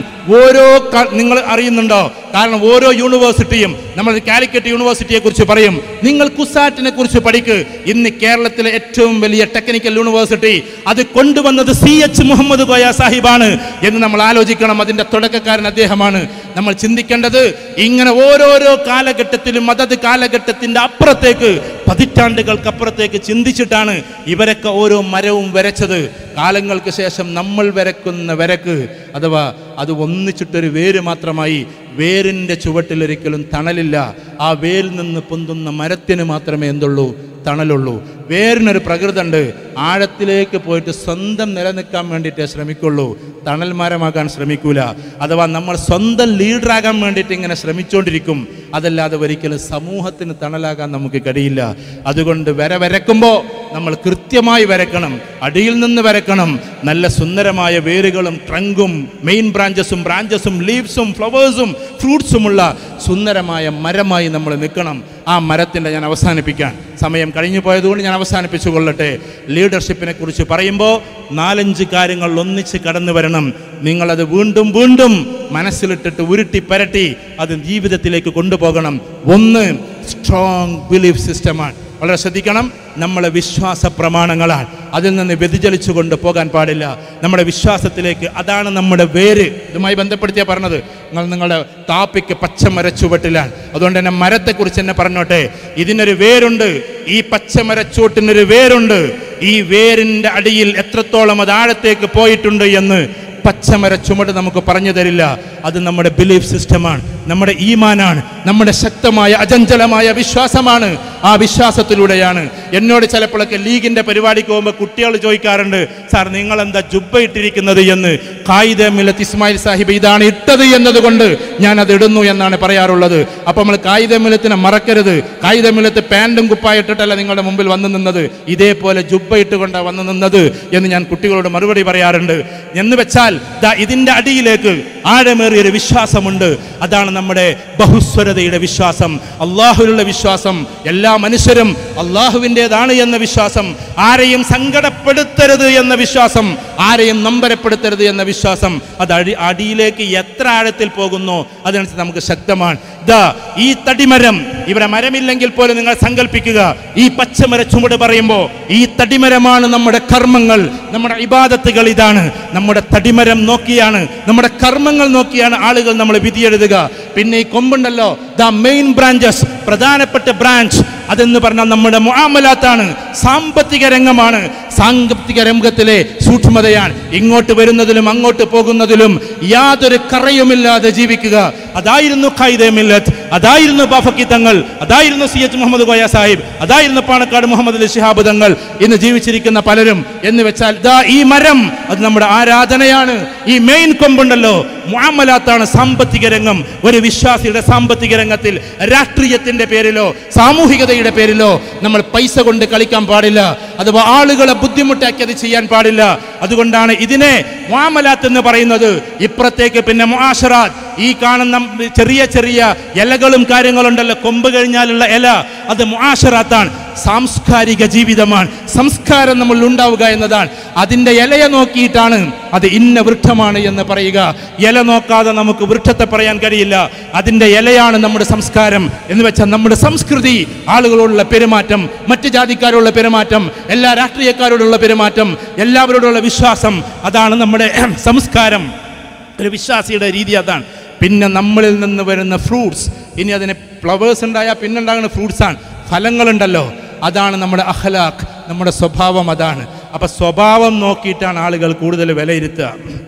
Speaker 1: നിങ്ങൾ അറിയുന്നുണ്ടോ, കാരണം ഓരോ യൂണിവേഴ്സിറ്റിയും, നമ്മൾ കാലിക്കറ്റ് യൂണിവേഴ്സിറ്റിയെ കുറിച്ച് പറയും, നിങ്ങൾ കുസാറ്റിനെ കുറിച്ച് പഠിക്ക്. ഇന്ന് കേരളത്തിലെ ഏറ്റവും വലിയ ടെക്നിക്കൽ യൂണിവേഴ്സിറ്റി അത് കൊണ്ടുവന്നത് CH മുഹമ്മദ് കോയ സാഹിബാണ് എന്ന് നമ്മൾ ആലോചിക്കണം. അതിൻ്റെ തുടക്കക്കാരൻ അദ്ദേഹമാണ്. നമ്മൾ ചിന്തിക്കേണ്ടത് ഇങ്ങനെ ഓരോരോ കാലഘട്ടത്തിലും അതത് കാലഘട്ടത്തിൻ്റെ അപ്പുറത്തേക്ക്, പതിറ്റാണ്ടുകൾക്കപ്പുറത്തേക്ക് ചിന്തിച്ചിട്ടാണ് ഇവരൊക്കെ ഓരോ മരവും വരച്ചത്. കാലങ്ങൾക്ക് ശേഷം നമ്മൾ വരക്കുന്ന വരക്ക് അഥവാ അത് ഒന്നിച്ചിട്ടൊരു വേര് മാത്രമായി, വേരിൻ്റെ ചുവട്ടിലൊരിക്കലും തണലില്ല. ആ വേരിൽ നിന്ന് പൊന്തുന്ന മരത്തിന് മാത്രമേ എന്തുള്ളൂ, തണലുള്ളൂ. വേരിനൊരു പ്രകൃതമുണ്ട്, ആഴത്തിലേക്ക് പോയിട്ട് സ്വന്തം നിലനിൽക്കാൻ വേണ്ടിയിട്ടേ ശ്രമിക്കുള്ളൂ, തണൽ മരമാകാൻ ശ്രമിക്കൂല. അഥവാ നമ്മൾ സ്വന്തം ലീഡറാകാൻ വേണ്ടിയിട്ട് ഇങ്ങനെ ശ്രമിച്ചുകൊണ്ടിരിക്കും, അതല്ലാതെ ഒരിക്കലും സമൂഹത്തിന് തണലാകാൻ നമുക്ക് കഴിയില്ല. അതുകൊണ്ട് വരക്കുമ്പോൾ നമ്മൾ കൃത്യമായി വരക്കണം, അടിയിൽ നിന്ന് വരക്കണം. നല്ല സുന്ദരമായ വേരുകളും ട്രങ്കും മെയിൻ ബ്രാഞ്ചസും ലീവ്സും ഫ്ലവേഴ്സും ഫ്രൂട്ട്സുമുള്ള സുന്ദരമായ മരമായി നമ്മൾ നിൽക്കണം. ആ മരത്തിൻ്റെ ഞാൻ അവസാനിപ്പിക്കാൻ സമയം കഴിഞ്ഞു പോയതുകൊണ്ട് ഞാൻ അവസാനിപ്പിച്ചു കൊള്ളട്ടെ. ലീഡർഷിപ്പിനെ കുറിച്ച് പറയുമ്പോൾ 4-5 കാര്യങ്ങൾ ഒന്നിച്ച് കടന്നു വരണം. നിങ്ങളത് വീണ്ടും വീണ്ടും മനസ്സിലിട്ടിട്ട് ഉരുട്ടി പരട്ടി അത് ജീവിതത്തിലേക്ക് കൊണ്ടുപോകണം. ഒന്ന്, സ്ട്രോങ് ബിലീഫ് സിസ്റ്റമാണ്. വളരെ ശ്രദ്ധിക്കണം. നമ്മളെ വിശ്വാസ പ്രമാണങ്ങളാൽ അതിൽ നിന്ന് വ്യതിചലിച്ചു കൊണ്ട് പോകാൻ പാടില്ല. നമ്മുടെ വിശ്വാസത്തിലേക്ക്, അതാണ് നമ്മുടെ വേര്. ഇതുമായി ബന്ധപ്പെടുത്തിയാ പറഞ്ഞത്, നിങ്ങളുടെ ടോപ്പിക്ക് പച്ചമര ചുവട്ടിലാണ്. അതുകൊണ്ട് തന്നെ മരത്തെക്കുറിച്ച് തന്നെ പറഞ്ഞോട്ടെ. ഇതിനൊരു വേരുണ്ട്, ഈ പച്ചമരച്ചൂട്ടിനൊരു വേരുണ്ട്. ഈ വേരിൻ്റെ അടിയിൽ എത്രത്തോളം അത് ആഴത്തേക്ക് പോയിട്ടുണ്ട് എന്ന് പച്ചമര ചുമട് നമുക്ക് പറഞ്ഞു തരില്ല. അത് നമ്മുടെ ബിലീഫ് സിസ്റ്റമാണ്, നമ്മുടെ ഈമാനാണ്, നമ്മുടെ ശക്തമായ അചഞ്ചലമായ വിശ്വാസമാണ്. ആ വിശ്വാസത്തിലൂടെയാണ്. എന്നോട് ചിലപ്പോഴൊക്കെ ലീഗിൻ്റെ പരിപാടിക്ക് പോകുമ്പോൾ കുട്ടികൾ ചോദിക്കാറുണ്ട്, സാർ നിങ്ങളെന്താ ജുബ്ബ ഇട്ടിരിക്കുന്നത് എന്ന്. ഖായിദെ മില്ലത്ത് ഇസ്മായിൽ സാഹിബ് ഇതാണ് ഇട്ടത് എന്നതുകൊണ്ട് ഞാനത് ഇടുന്നു എന്നാണ് പറയാറുള്ളത്. അപ്പോൾ നമ്മൾ ഖായിദെ മില്ലത്തിനെ മറക്കരുത്. ഖായിദെ മില്ലത്ത് പാൻറ്റും കുപ്പായിട്ടിട്ടല്ല നിങ്ങളുടെ മുമ്പിൽ വന്നു നിന്നത്, ഇതേപോലെ ജുബ്ബ ഇട്ടുകൊണ്ടാണ് വന്നു നിന്നത് എന്ന് ഞാൻ കുട്ടികളോട് മറുപടി പറയാറുണ്ട്. എന്ന് വെച്ചാൽ ഇതിൻ്റെ അടിയിലേക്ക് ആഴമേറിയൊരു വിശ്വാസമുണ്ട്. അതാണ് നമ്മുടെ ബഹുസ്വരതയുടെ വിശ്വാസം, അള്ളാഹുവിലുള്ള വിശ്വാസം. എല്ലാ മനുഷ്യരും അള്ളാഹുവിൻ്റെതാണ് എന്ന വിശ്വാസം, ആരെയും സങ്കടപ്പെടുത്തരുത് എന്ന വിശ്വാസം, ആരെയും നമ്പരപ്പെടുത്തരുത് എന്ന വിശ്വാസം. അത് അടിയിലേക്ക് എത്ര ആഴത്തിൽ പോകുന്നോ അതിനനുസരിച്ച് നമുക്ക് ശക്തമാണ്. ഈ തടിമരം, ഇവിടെ മരമില്ലെങ്കിൽ പോലും നിങ്ങൾ സങ്കല്പിക്കുക, ഈ പച്ചമര ചുവട് പറയുമ്പോൾ ഈ തടിമരമാണ് നമ്മുടെ കർമ്മങ്ങൾ, നമ്മുടെ ഇബാദത്തുകൾ. ഇതാണ് നമ്മുടെ തടിമരം നോക്കിയാണ്, നമ്മുടെ കർമ്മങ്ങൾ നോക്കിയാണ് ആളുകൾ നമ്മൾ വിധിയെഴുതുക. പിന്നെ ഈ കൊമ്പുണ്ടല്ലോ, മെയിൻ ബ്രാഞ്ചസ്, പ്രധാനപ്പെട്ട ബ്രാഞ്ച്, അതെന്ന് പറഞ്ഞാൽ നമ്മുടെ മുആമലാത്താണ്, സാമ്പത്തിക രംഗമാണ്. സാമ്പത്തിക രംഗത്തിലെ സൂക്ഷ്മതയാണ്. ഇങ്ങോട്ട് വരുന്നതിലും അങ്ങോട്ട് പോകുന്നതിലും യാതൊരു കറയുമില്ലാതെ ജീവിക്കുക. അതായിരുന്നു ഖായിദെ മില്ലത്ത്, അതായിരുന്നു ബാഫക്കി തങ്ങൾ, അതായിരുന്നു CH മുഹമ്മദ് കോയ സാഹിബ്, അതായിരുന്നു പാണക്കാട് മുഹമ്മദ് അലി ശിഹാബ് തങ്ങൾ. ഇന്ന് ജീവിച്ചിരിക്കുന്ന പലരും എന്ന് വെച്ചാൽ ഈ മരം അത് നമ്മുടെ ആരാധനയാണ്. ഈ മെയിൻ കൊമ്പുണ്ടല്ലോ, മുആമലാത്താണ്, സാമ്പത്തിക രംഗം. ഒരു വിശ്വാസിയുടെ സാമ്പത്തിക രംഗത്തിൽ രാഷ്ട്രീയത്തിന്റെ പേരിലോ സാമൂഹികതയുടെ പേരിലോ നമ്മൾ പൈസ കൊണ്ട് കളിക്കാൻ പാടില്ല. അഥവാ ആളുകളെ ബുദ്ധിമുട്ടാക്കി അത് ചെയ്യാൻ പാടില്ല. അതുകൊണ്ടാണ് ഇതിനെ മുആമലാത്ത് എന്ന് പറയുന്നത്. ഇപ്പുറത്തേക്ക് പിന്നെ മുആശറാത്ത്, ഈ കാണുന്ന ചെറിയ ചെറിയ ഇലകളും കാര്യങ്ങളുണ്ടല്ലോ, കൊമ്പ് കഴിഞ്ഞാലുള്ള ഇല, അത് മുആശറാത്താണ്, സാംസ്കാരിക ജീവിതമാണ്. സംസ്കാരം നമ്മൾ ഉണ്ടാവുക എന്നതാണ്. അതിൻ്റെ ഇലയെ നോക്കിയിട്ടാണ് അത് ഇന്ന വൃക്ഷമാണ് എന്ന് പറയുക. ഇല നോക്കാതെ നമുക്ക് വൃക്ഷത്തെ പറയാൻ കഴിയില്ല. അതിൻ്റെ ഇലയാണ് നമ്മുടെ സംസ്കാരം എന്ന് വെച്ചാൽ നമ്മുടെ സംസ്കൃതി, ആളുകളോടുള്ള പെരുമാറ്റം, മറ്റ് ജാതിക്കാരോടുള്ള പെരുമാറ്റം, എല്ലാ രാഷ്ട്രീയക്കാരോടുള്ള പെരുമാറ്റം, എല്ലാവരോടുള്ള വിശ്വാസം, അതാണ് നമ്മുടെ സംസ്കാരം. ഒരു വിശ്വാസിയുടെ രീതി അതാണ്. പിന്നെ നമ്മളിൽ നിന്ന് വരുന്ന ഫ്രൂട്ട്സ്, ഇനി അതിന് ഫ്ലവേഴ്സ് ഉണ്ടായാൽ പിന്നെ ഉണ്ടാകുന്ന ഫ്രൂട്ട്സാണ്, ഫലങ്ങളുണ്ടല്ലോ, അതാണ് നമ്മുടെ അഖ്ലാഖ്, നമ്മുടെ സ്വഭാവം. അതാണ്. അപ്പം സ്വഭാവം നോക്കിയിട്ടാണ് ആളുകൾ കൂടുതൽ വിലയിരുത്തുക.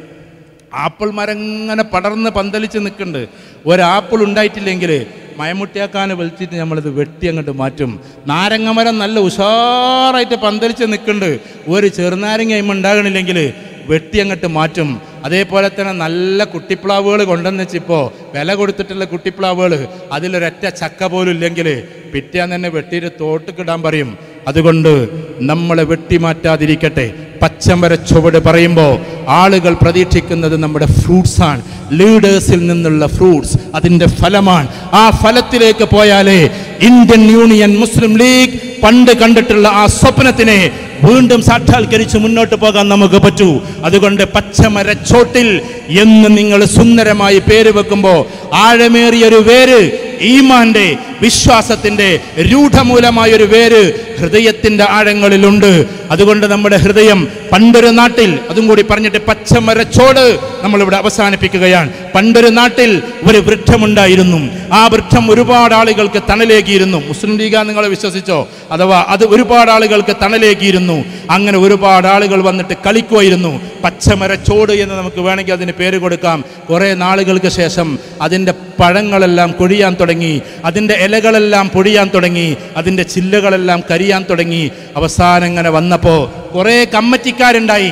Speaker 1: ആപ്പിൾ മരം ഇങ്ങനെ പടർന്ന് പന്തലിച്ച് നിൽക്കുന്നുണ്ട്. ഒരാപ്പിൾ ഉണ്ടായിട്ടില്ലെങ്കിൽ മയമുട്ടിയാക്കാനെ വിളിച്ചിട്ട് നമ്മളിത് വെട്ടി അങ്ങോട്ട് മാറ്റും. നാരങ്ങമരം നല്ല ഉഷാറായിട്ട് പന്തലിച്ച് നിൽക്കുന്നുണ്ട്, ഒരു ചെറുനാരങ്ങ ഉണ്ടാകണില്ലെങ്കിൽ വെട്ടി അങ്ങോട്ട് മാറ്റും. അതേപോലെ തന്നെ നല്ല കുട്ടിപ്ലാവുകൾ കൊണ്ടുവന്ന് വെച്ചിപ്പോൾ വില കൊടുത്തിട്ടുള്ള കുട്ടിപ്ലാവുകൾ, അതിലൊരൊറ്റ ചക്ക പോലും ഇല്ലെങ്കിൽ പിറ്റേന്ന് തന്നെ വെട്ടിയിട്ട് തോട്ടിക്കിടാൻ പറയും. അതുകൊണ്ട് നമ്മളെ വെട്ടിമാറ്റാതിരിക്കട്ടെ. പച്ചമര ചുവട് പറയുമ്പോൾ ആളുകൾ പ്രതീക്ഷിക്കുന്നത് നമ്മുടെ ഫ്രൂട്ട്സാണ്, ലീഡേഴ്സിൽ നിന്നുള്ള ഫ്രൂട്ട്സ്, അതിൻ്റെ ഫലമാണ്. ആ ഫലത്തിലേക്ക് പോയാലേ ഇന്ത്യൻ യൂണിയൻ മുസ്ലിം ലീഗ് പണ്ട് കണ്ടിട്ടുള്ള ആ സ്വപ്നത്തിനെ വീണ്ടും സാക്ഷാത്കരിച്ച് മുന്നോട്ട് പോകാൻ നമുക്ക് പറ്റൂ. അതുകൊണ്ട് പച്ചമരച്ചോട്ടിൽ എന്ന് നിങ്ങൾ സുന്ദരമായി പേര് വെക്കുമ്പോൾ ആഴമേറിയൊരു വേര്, ഈമാന്റെ വിശ്വാസത്തിന്റെ രൂഢമൂലമായൊരു വേര് ഹൃദയത്തിന്റെ ആഴങ്ങളിലുണ്ട്. അതുകൊണ്ട് നമ്മുടെ ഹൃദയം പണ്ടൊരു നാട്ടിൽ, അതും കൂടി പറഞ്ഞിട്ട് പച്ചമരച്ചോട് നമ്മളിവിടെ അവസാനിപ്പിക്കുകയാണ്. പണ്ടൊരു നാട്ടിൽ ഒരു വൃക്ഷമുണ്ടായിരുന്നു. ആ വൃക്ഷം ഒരുപാട് ആളുകൾക്ക് തണലേകിയിരുന്നു. മുസ്ലിം ലീഗ നിങ്ങളെ വിശ്വസിച്ചോ? അഥവാ അത് ഒരുപാട് ആളുകൾക്ക് തണലേകിയിരുന്നു. അങ്ങനെ ഒരുപാട് ആളുകൾ വന്നിട്ട് കളിക്കുമായിരുന്നു. പച്ചമരച്ചോട് എന്ന് നമുക്ക് വേണമെങ്കിൽ അതിന് പേര് കൊടുക്കാം. കുറേ നാളുകൾക്ക് ശേഷം അതിൻ്റെ പഴങ്ങളെല്ലാം കൊഴിയാൻ തുടങ്ങി, അതിൻ്റെ ഇലകളെല്ലാം പൊടിയാൻ തുടങ്ങി, അതിൻ്റെ ചില്ലകളെല്ലാം കരിയാൻ തുടങ്ങി. അവസാനം ഇങ്ങനെ വന്നപ്പോൾ കുറേ കമ്മിറ്റിക്കാരുണ്ടായി.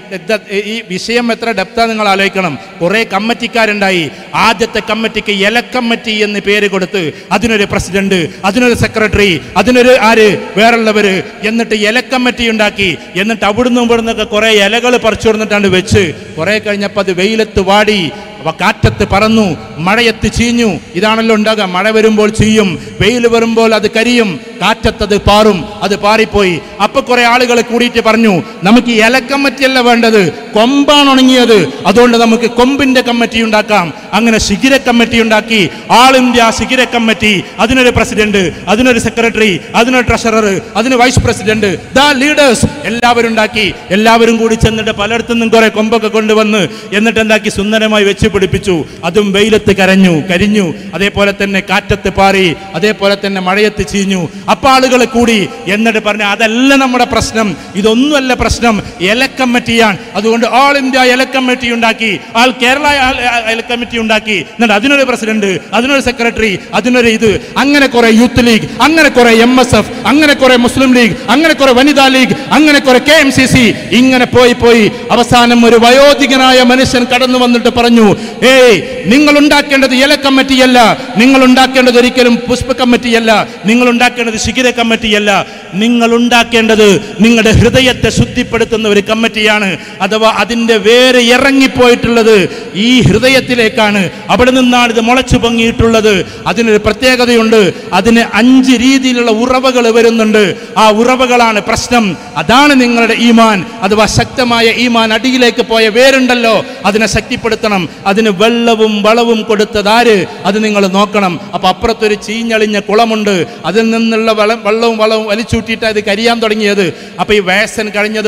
Speaker 1: ഈ വിഷയം എത്ര ഡെപ്താ നിങ്ങൾ ആലോചിക്കണം. കുറേ കമ്മിറ്റിക്കാരുണ്ടായി. ആദ്യത്തെ കമ്മിറ്റിക്ക് ഇലക്കമ്മിറ്റി എന്ന് പേര് കൊടുത്ത് അതിനൊരു പ്രസിഡന്റ്, അതിനൊരു സെക്രട്ടറി, അതിനൊരു വേറുള്ളവര്, എന്നിട്ട് ഇലക്കമ്മിറ്റി ഉണ്ടാക്കി. എന്നിട്ട് അവിടുന്ന് ഇവിടുന്നൊക്കെ കുറേ ഇലകൾ പറിച്ചു കൊടുത്തിട്ടാണ് വെച്ച്. കുറേ കഴിഞ്ഞപ്പോൾ അത് വെയിലത്ത് വാടി, അവ കാറ്റത്ത് പറന്നു, മഴയത്ത് ചീഞ്ഞു. ഇതാണല്ലോ ഉണ്ടാകുക. മഴ വരുമ്പോൾ ചീയും, വെയിൽ വരുമ്പോൾ അത് കരിയും, കാറ്റത്തത് പാറും, അത് പാറിപ്പോയി. അപ്പൊ കുറെ ആളുകൾ കൂടിയിട്ട് പറഞ്ഞു, നമുക്ക് ഇലക്കമ്മിറ്റിയല്ല വേണ്ടത്, കൊമ്പാണ് ഉണങ്ങിയത്, അതുകൊണ്ട് നമുക്ക് കൊമ്പിന്റെ കമ്മിറ്റി ഉണ്ടാക്കാം. അങ്ങനെ ശിഖിര കമ്മിറ്റി ഉണ്ടാക്കി. ആൾ ഇന്ത്യ ശിഖിര കമ്മിറ്റി, അതിനൊരു പ്രസിഡന്റ്, അതിനൊരു സെക്രട്ടറി, അതിനൊരു ട്രഷറർ, അതിന് വൈസ് പ്രസിഡന്റ്, ദ ലീഡേഴ്സ് എല്ലാവരും ഉണ്ടാക്കി. എല്ലാവരും കൂടി ചെന്നിട്ട് പലയിടത്തുനിന്നും കുറെ കൊമ്പൊക്കെ കൊണ്ടുവന്ന് എന്നിട്ട് എന്താക്കി സുന്ദരമായി വെച്ച് പിടിപ്പിച്ചു. അതും വെയിലത്ത് കരിഞ്ഞു. അതേപോലെ തന്നെ കാറ്റത്ത് പാറി, അതേപോലെ തന്നെ മഴയത്ത് ചീഞ്ഞു. അപ്പൊ ആളുകൾ കൂടി എന്നിട്ട് പറഞ്ഞു, അതല്ല നമ്മുടെ പ്രശ്നം, ഇതൊന്നുമല്ല പ്രശ്നം, ഇലക്കമ്മിറ്റിയാണ്. അതുകൊണ്ട് ആൾ ഇന്ത്യ ഇലക്കമ്മിറ്റി ഉണ്ടാക്കി, ആൾ കേരള ഇലക്കമ്മിറ്റി ഉണ്ടാക്കി. എന്നിട്ട് അതിനൊരു പ്രസിഡന്റ്, അതിനൊരു സെക്രട്ടറി, അതിനൊരു ഇത്, അങ്ങനെ കുറെ യൂത്ത് ലീഗ്, അങ്ങനെ കുറെ MSF, അങ്ങനെ കുറെ മുസ്ലിം ലീഗ്, അങ്ങനെ കുറെ വനിതാ ലീഗ്, അങ്ങനെ കുറെ KMCC, ഇങ്ങനെ പോയി അവസാനം ഒരു വയോധികനായ മനുഷ്യൻ കടന്നു വന്നിട്ട് പറഞ്ഞു, ഏയ്, നിങ്ങൾ ഉണ്ടാക്കേണ്ടത് ഇല കമ്മിറ്റിയല്ല, നിങ്ങൾ ഉണ്ടാക്കേണ്ടത് ഒരിക്കലും പുഷ്പ കമ്മിറ്റിയല്ല, നിങ്ങൾ ഉണ്ടാക്കേണ്ടത് ശിഖിര കമ്മിറ്റിയല്ല, നിങ്ങൾ ഉണ്ടാക്കേണ്ടത് നിങ്ങളുടെ ഹൃദയത്തെ ശുദ്ധിപ്പെടുത്തുന്ന ഒരു കമ്മിറ്റിയാണ്. അഥവാ അതിൻ്റെ വേര് ഇറങ്ങിപ്പോയിട്ടുള്ളത് ഈ ഹൃദയത്തിലേക്കാണ്. അവിടെ നിന്നാണ് ഇത് മുളച്ചു പൊങ്ങിയിട്ടുള്ളത്. അതിനൊരു പ്രത്യേകതയുണ്ട്. അതിന് 5 രീതിയിലുള്ള ഉറവകൾ വരുന്നുണ്ട്. ആ ഉറവകളാണ് പ്രശ്നം. അതാണ് നിങ്ങളുടെ ഈമാൻ. അഥവാ ശക്തമായ ഈമാൻ, അടിയിലേക്ക് പോയ വേരുണ്ടല്ലോ, അതിനെ ശക്തിപ്പെടുത്തണം. അതിന് വെള്ളവും വളവും കൊടുത്തതാര്? അത് നിങ്ങൾ നോക്കണം. അപ്പൊ അപ്പുറത്തൊരു ചീഞ്ഞളിഞ്ഞ കുളമുണ്ട്, അതിൽ നിന്നുള്ള വെള്ളവും വളവും വലിച്ചൂട്ടിയിട്ട് അത് കരിയാൻ തുടങ്ങിയത്. അപ്പൊ ഈ വേസൻ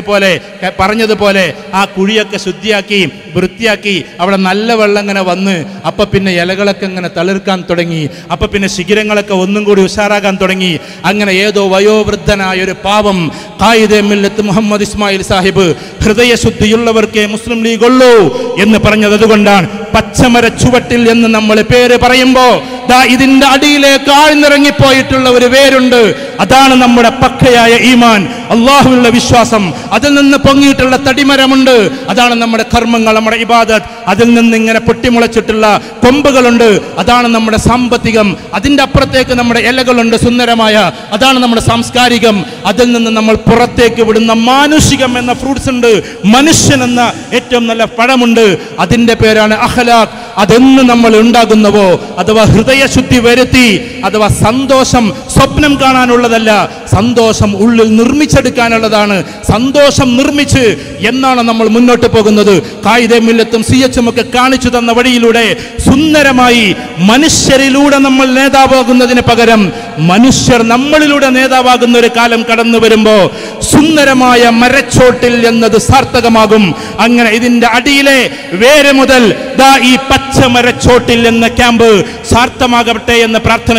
Speaker 1: പറഞ്ഞതുപോലെ ആ കുഴിയൊക്കെ ശുദ്ധിയാക്കി വൃത്തിയാക്കി അവിടെ നല്ല വെള്ളം ഇങ്ങനെ വന്ന്, അപ്പൊ പിന്നെ ഇലകളൊക്കെ ഇങ്ങനെ തളിർക്കാൻ തുടങ്ങി. അപ്പൊ പിന്നെ ശിഖിരങ്ങളൊക്കെ ഒന്നും കൂടി ഉഷാറാകാൻ തുടങ്ങി. അങ്ങനെ ഏതോ വയോവൃദ്ധനായ ഒരു പാവം ഖായിദെ മില്ലത്ത് മുഹമ്മദ് ഇസ്മായിൽ സാഹിബ്, ഹൃദയശുദ്ധിയുള്ളവർക്കേ മുസ്ലിം ലീഗ് ഉള്ളൂ എന്ന് പറഞ്ഞത് അതുകൊണ്ടാണ്. പച്ചമര ചുവട്ടിൽ എന്ന് നമ്മൾ പേര് പറയുമ്പോ ഇതിന്റെ അടിയിലേക്ക് ആഴ്ന്നിറങ്ങിപ്പോയിട്ടുള്ള ഒരു വേരുണ്ട്. അതാണ് നമ്മുടെ പക്കയായ ഈമാൻ, അള്ളാഹുവിലുള്ള വിശ്വാസം. അതിൽ നിന്ന് പൊങ്ങിയിട്ടുള്ള തടിമരമുണ്ട്. അതാണ് നമ്മുടെ കർമ്മങ്ങൾ, നമ്മുടെ ഇബാദത്ത്. അതിൽ നിന്ന് ഇങ്ങനെ പൊട്ടിമുളച്ചിട്ടുള്ള കൊമ്പുകളുണ്ട്. അതാണ് നമ്മുടെ സാമ്പത്തികം. അതിൻ്റെ അപ്പുറത്തേക്ക് നമ്മുടെ ഇലകളുണ്ട് സുന്ദരമായ. അതാണ് നമ്മുടെ സാംസ്കാരികം. അതിൽ നിന്ന് നമ്മൾ പുറത്തേക്ക് വിടുന്ന മാനുഷികം എന്ന ഫ്രൂട്ട്സ് ഉണ്ട്. മനുഷ്യൻ എന്ന ഏറ്റവും നല്ല പഴമുണ്ട്. അതിൻ്റെ പേരാണ് അഖ്ലാഖ്. അതെന്ന് നമ്മൾ ഉണ്ടാകുന്നവോ, അഥവാ ഹൃദയശുദ്ധി വരുത്തി, അഥവാ സന്തോഷം സ്വപ്നം കാണാനുള്ളതല്ല, സന്തോഷം ഉള്ളിൽ നിർമ്മിച്ചെടുക്കാനുള്ളതാണ്. സന്തോഷം നിർമ്മിച്ച് എന്നാണ് നമ്മൾ മുന്നോട്ട് പോകുന്നത്. ഖായിദെ മില്ലത്തും CHM ഒക്കെ കാണിച്ചു തന്ന വഴിയിലൂടെ സുന്ദരമായി മനുഷ്യരിലൂടെ നമ്മൾ നേതാവാകുന്നതിന് പകരം മനുഷ്യർ നമ്മളിലൂടെ നേതാവാകുന്ന ഒരു കാലം കടന്നു വരുമ്പോ സുന്ദരമായ മരച്ചോട്ടിൽ എന്നത് സാർത്ഥകമാകും. അങ്ങനെ ഇതിന്റെ അടിയിലെ വേര് മുതൽ ഈ പച്ചമരച്ചോട്ടിൽ എന്ന ക്യാമ്പ് സാർത്ഥമാകട്ടെ എന്ന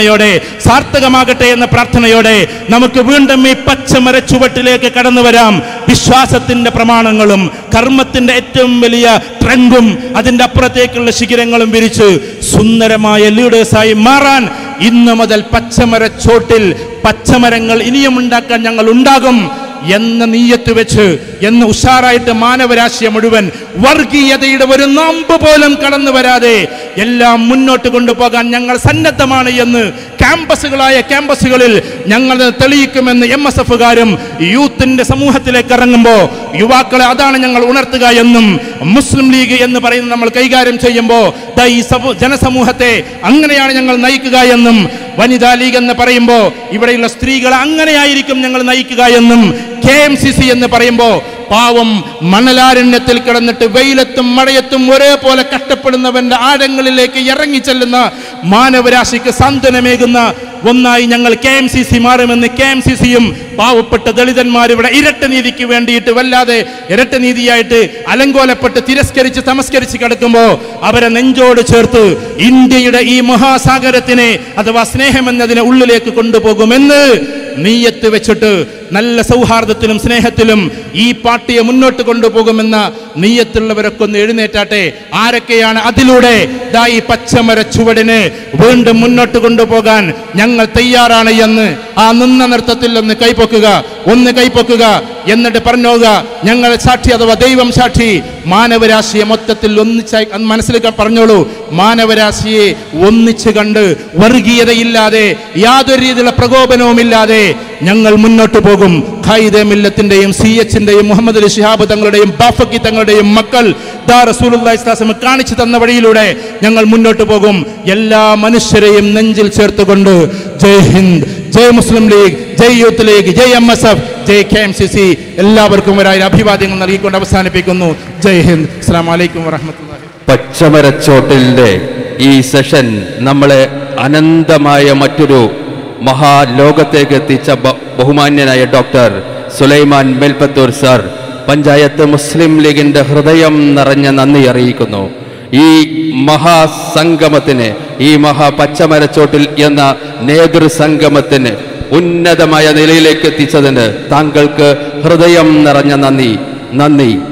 Speaker 1: പ്രാർത്ഥനയോടെ നമുക്ക് വീണ്ടും ഈ പച്ചമര ചുവട്ടിലേക്ക് കടന്നു വരാം. വിശ്വാസത്തിന്റെ പ്രമാണങ്ങളും കർമ്മത്തിന്റെ ഏറ്റവും വലിയ ട്രെൻഡും അതിന്റെ അപ്പുറത്തേക്കുള്ള ശിഖിരങ്ങളും വിരിച്ച് സുന്ദരമായ ലീഡേഴ്സായി മാറാൻ ഇന്ന് മുതൽ പച്ചമരച്ചോട്ടിൽ പച്ചമരങ്ങൾ ഇനിയും ഉണ്ടാക്കാൻ ഞങ്ങൾ ഉണ്ടാകും എന്ന നീയത്ത് വെച്ച്, എന്ന് ഉഷാറായിട്ട് മാനവരാശിയെ മുഴുവൻ വർഗീയതയുടെ ഒരു നാമ്പ് പോലും കടന്നു വരാതെ എല്ലാം മുന്നോട്ട് കൊണ്ടുപോകാൻ ഞങ്ങൾ സന്നദ്ധമാണ് എന്ന് ക്യാമ്പസുകളിൽ ഞങ്ങൾ തെളിയിക്കുമെന്ന് MSFകാരും യൂത്തിന്റെ സമൂഹത്തിലേക്ക് ഇറങ്ങുമ്പോൾ യുവാക്കളെ അതാണ് ഞങ്ങൾ ഉണർത്തുക എന്നും മുസ്ലിം ലീഗ് എന്ന് പറയുന്നത് നമ്മൾ കൈകാര്യം ചെയ്യുമ്പോൾ ഈ ജനസമൂഹത്തെ അങ്ങനെയാണ് ഞങ്ങൾ നയിക്കുക എന്നും വനിതാ ലീഗ് എന്ന് പറയുമ്പോൾ ഇവിടെയുള്ള സ്ത്രീകളെ അങ്ങനെയായിരിക്കും ഞങ്ങൾ നയിക്കുക എന്നും KMCC എന്ന് പറയുമ്പോൾ പാവം മണലാരണ്യത്തിൽ കിടന്നിട്ട് വെയിലത്തും മഴയത്തും ഒരേപോലെ കഷ്ടപ്പെടുന്നവന്റെ ആഴങ്ങളിലേക്ക് ഇറങ്ങിച്ചെല്ലുന്ന മാനവരാശിക്ക് സാന്ത്വനമേകുന്ന ഒന്നായി ഞങ്ങൾ KMCC മാറുമെന്ന് KMCCയും പാവപ്പെട്ട ദളിതന്മാരിവിടെ ഇരട്ട നീതിക്ക് വേണ്ടിയിട്ട് വല്ലാതെ ഇരട്ട നീതിയായിട്ട് അലങ്കോലപ്പെട്ട് തിരസ്കരിച്ച് തമസ്കരിച്ച് കിടക്കുമ്പോൾ അവരെ നെഞ്ചോട് ചേർത്ത് ഇന്ത്യയുടെ ഈ മഹാസാഗരത്തിനെ അഥവാ സ്നേഹമെന്നതിനെ ഉള്ളിലേക്ക് കൊണ്ടുപോകുമെന്ന് നീയത്ത് വെച്ചിട്ട് നല്ല സൗഹാർദ്ദത്തിലും സ്നേഹത്തിലും ഈ പാർട്ടിയെ മുന്നോട്ട് കൊണ്ടുപോകുമെന്ന നീയത്തുള്ളവരൊക്കെ ഒന്ന് എഴുന്നേറ്റാട്ടെ. ആരൊക്കെയാണ് അതിലൂടെ ഈ പച്ചമര ചുവടിന് വീണ്ടും മുന്നോട്ട് കൊണ്ടുപോകാൻ ഞങ്ങൾ തയ്യാറാണ് എന്ന് ആ നിന്ന നൃത്തത്തിൽ ഒന്ന് കൈപ്പൊക്കുക എന്നിട്ട് പറഞ്ഞോക ഞങ്ങൾ സാക്ഷി അഥവാ ദൈവം സാക്ഷി. മാനവരാശിയെ മൊത്തത്തിൽ ഒന്നിച്ചായി മനസ്സിലാക്കാൻ പറഞ്ഞോളൂ. മാനവരാശിയെ ഒന്നിച്ച് കണ്ട് വർഗീയതയില്ലാതെ യാതൊരു രീതിയിലുള്ള പ്രകോപനവുമില്ലാതെ ഞങ്ങൾ മുന്നോട്ട് പോകും. ഖായിദെ മില്ലത്തിന്റെയും CHന്റെയും മുഹമ്മദ് അലി ശിഹാബ് തങ്ങളുടെയും ബാഫക്കി തങ്ങളുടെയും മക്കൾ റസൂലുള്ളാഹി സ്വല്ലല്ലാഹു അലൈഹി വസല്ലം കാണിച്ചു തന്ന വഴിയിലൂടെ ഞങ്ങൾ മുന്നോട്ട് പോകും. എല്ലാ മനുഷ്യരെയും നെഞ്ചിൽ ചേർത്തുകൊണ്ട് ജയ് ഹിന്ദ്, ജയ് മുസ്ലിം ലീഗ്, ജയ് യൂത്ത് ലീഗ്, ജയ് MSF, ജയ് KMCC എല്ലാവർക്കും ഒരായിരം അഭിവാദ്യങ്ങൾ നൽകിക്കൊണ്ട് അവസാനിപ്പിക്കുന്നു. ജയ് ഹിന്ദ്. അസ്സലാമു അലൈക്കും വറഹ്മത്തുള്ളാഹി.
Speaker 2: പച്ചമരച്ചോട്ടിലെ ഈ സെഷൻ നമ്മളെ അനന്തമായ മറ്റൊരു മഹാലോകത്തേക്ക് എത്തിച്ച ബഹുമാന്യനായ ഡോക്ടർ സുലൈമാൻ മേൽപ്പത്തൂർ സർ പഞ്ചായത്ത് മുസ്ലിം ലീഗിന്റെ ഹൃദയം നിറഞ്ഞ നന്ദി അറിയിക്കുന്നു. ഈ മഹാസംഗമത്തിന്, ഈ പച്ചമരച്ചോട്ടിൽ എന്ന നേതൃസംഗമത്തിന് ഉന്നതമായ നിലയിലേക്ക് എത്തിച്ചതിന് താങ്കൾക്ക് ഹൃദയം നിറഞ്ഞ നന്ദി.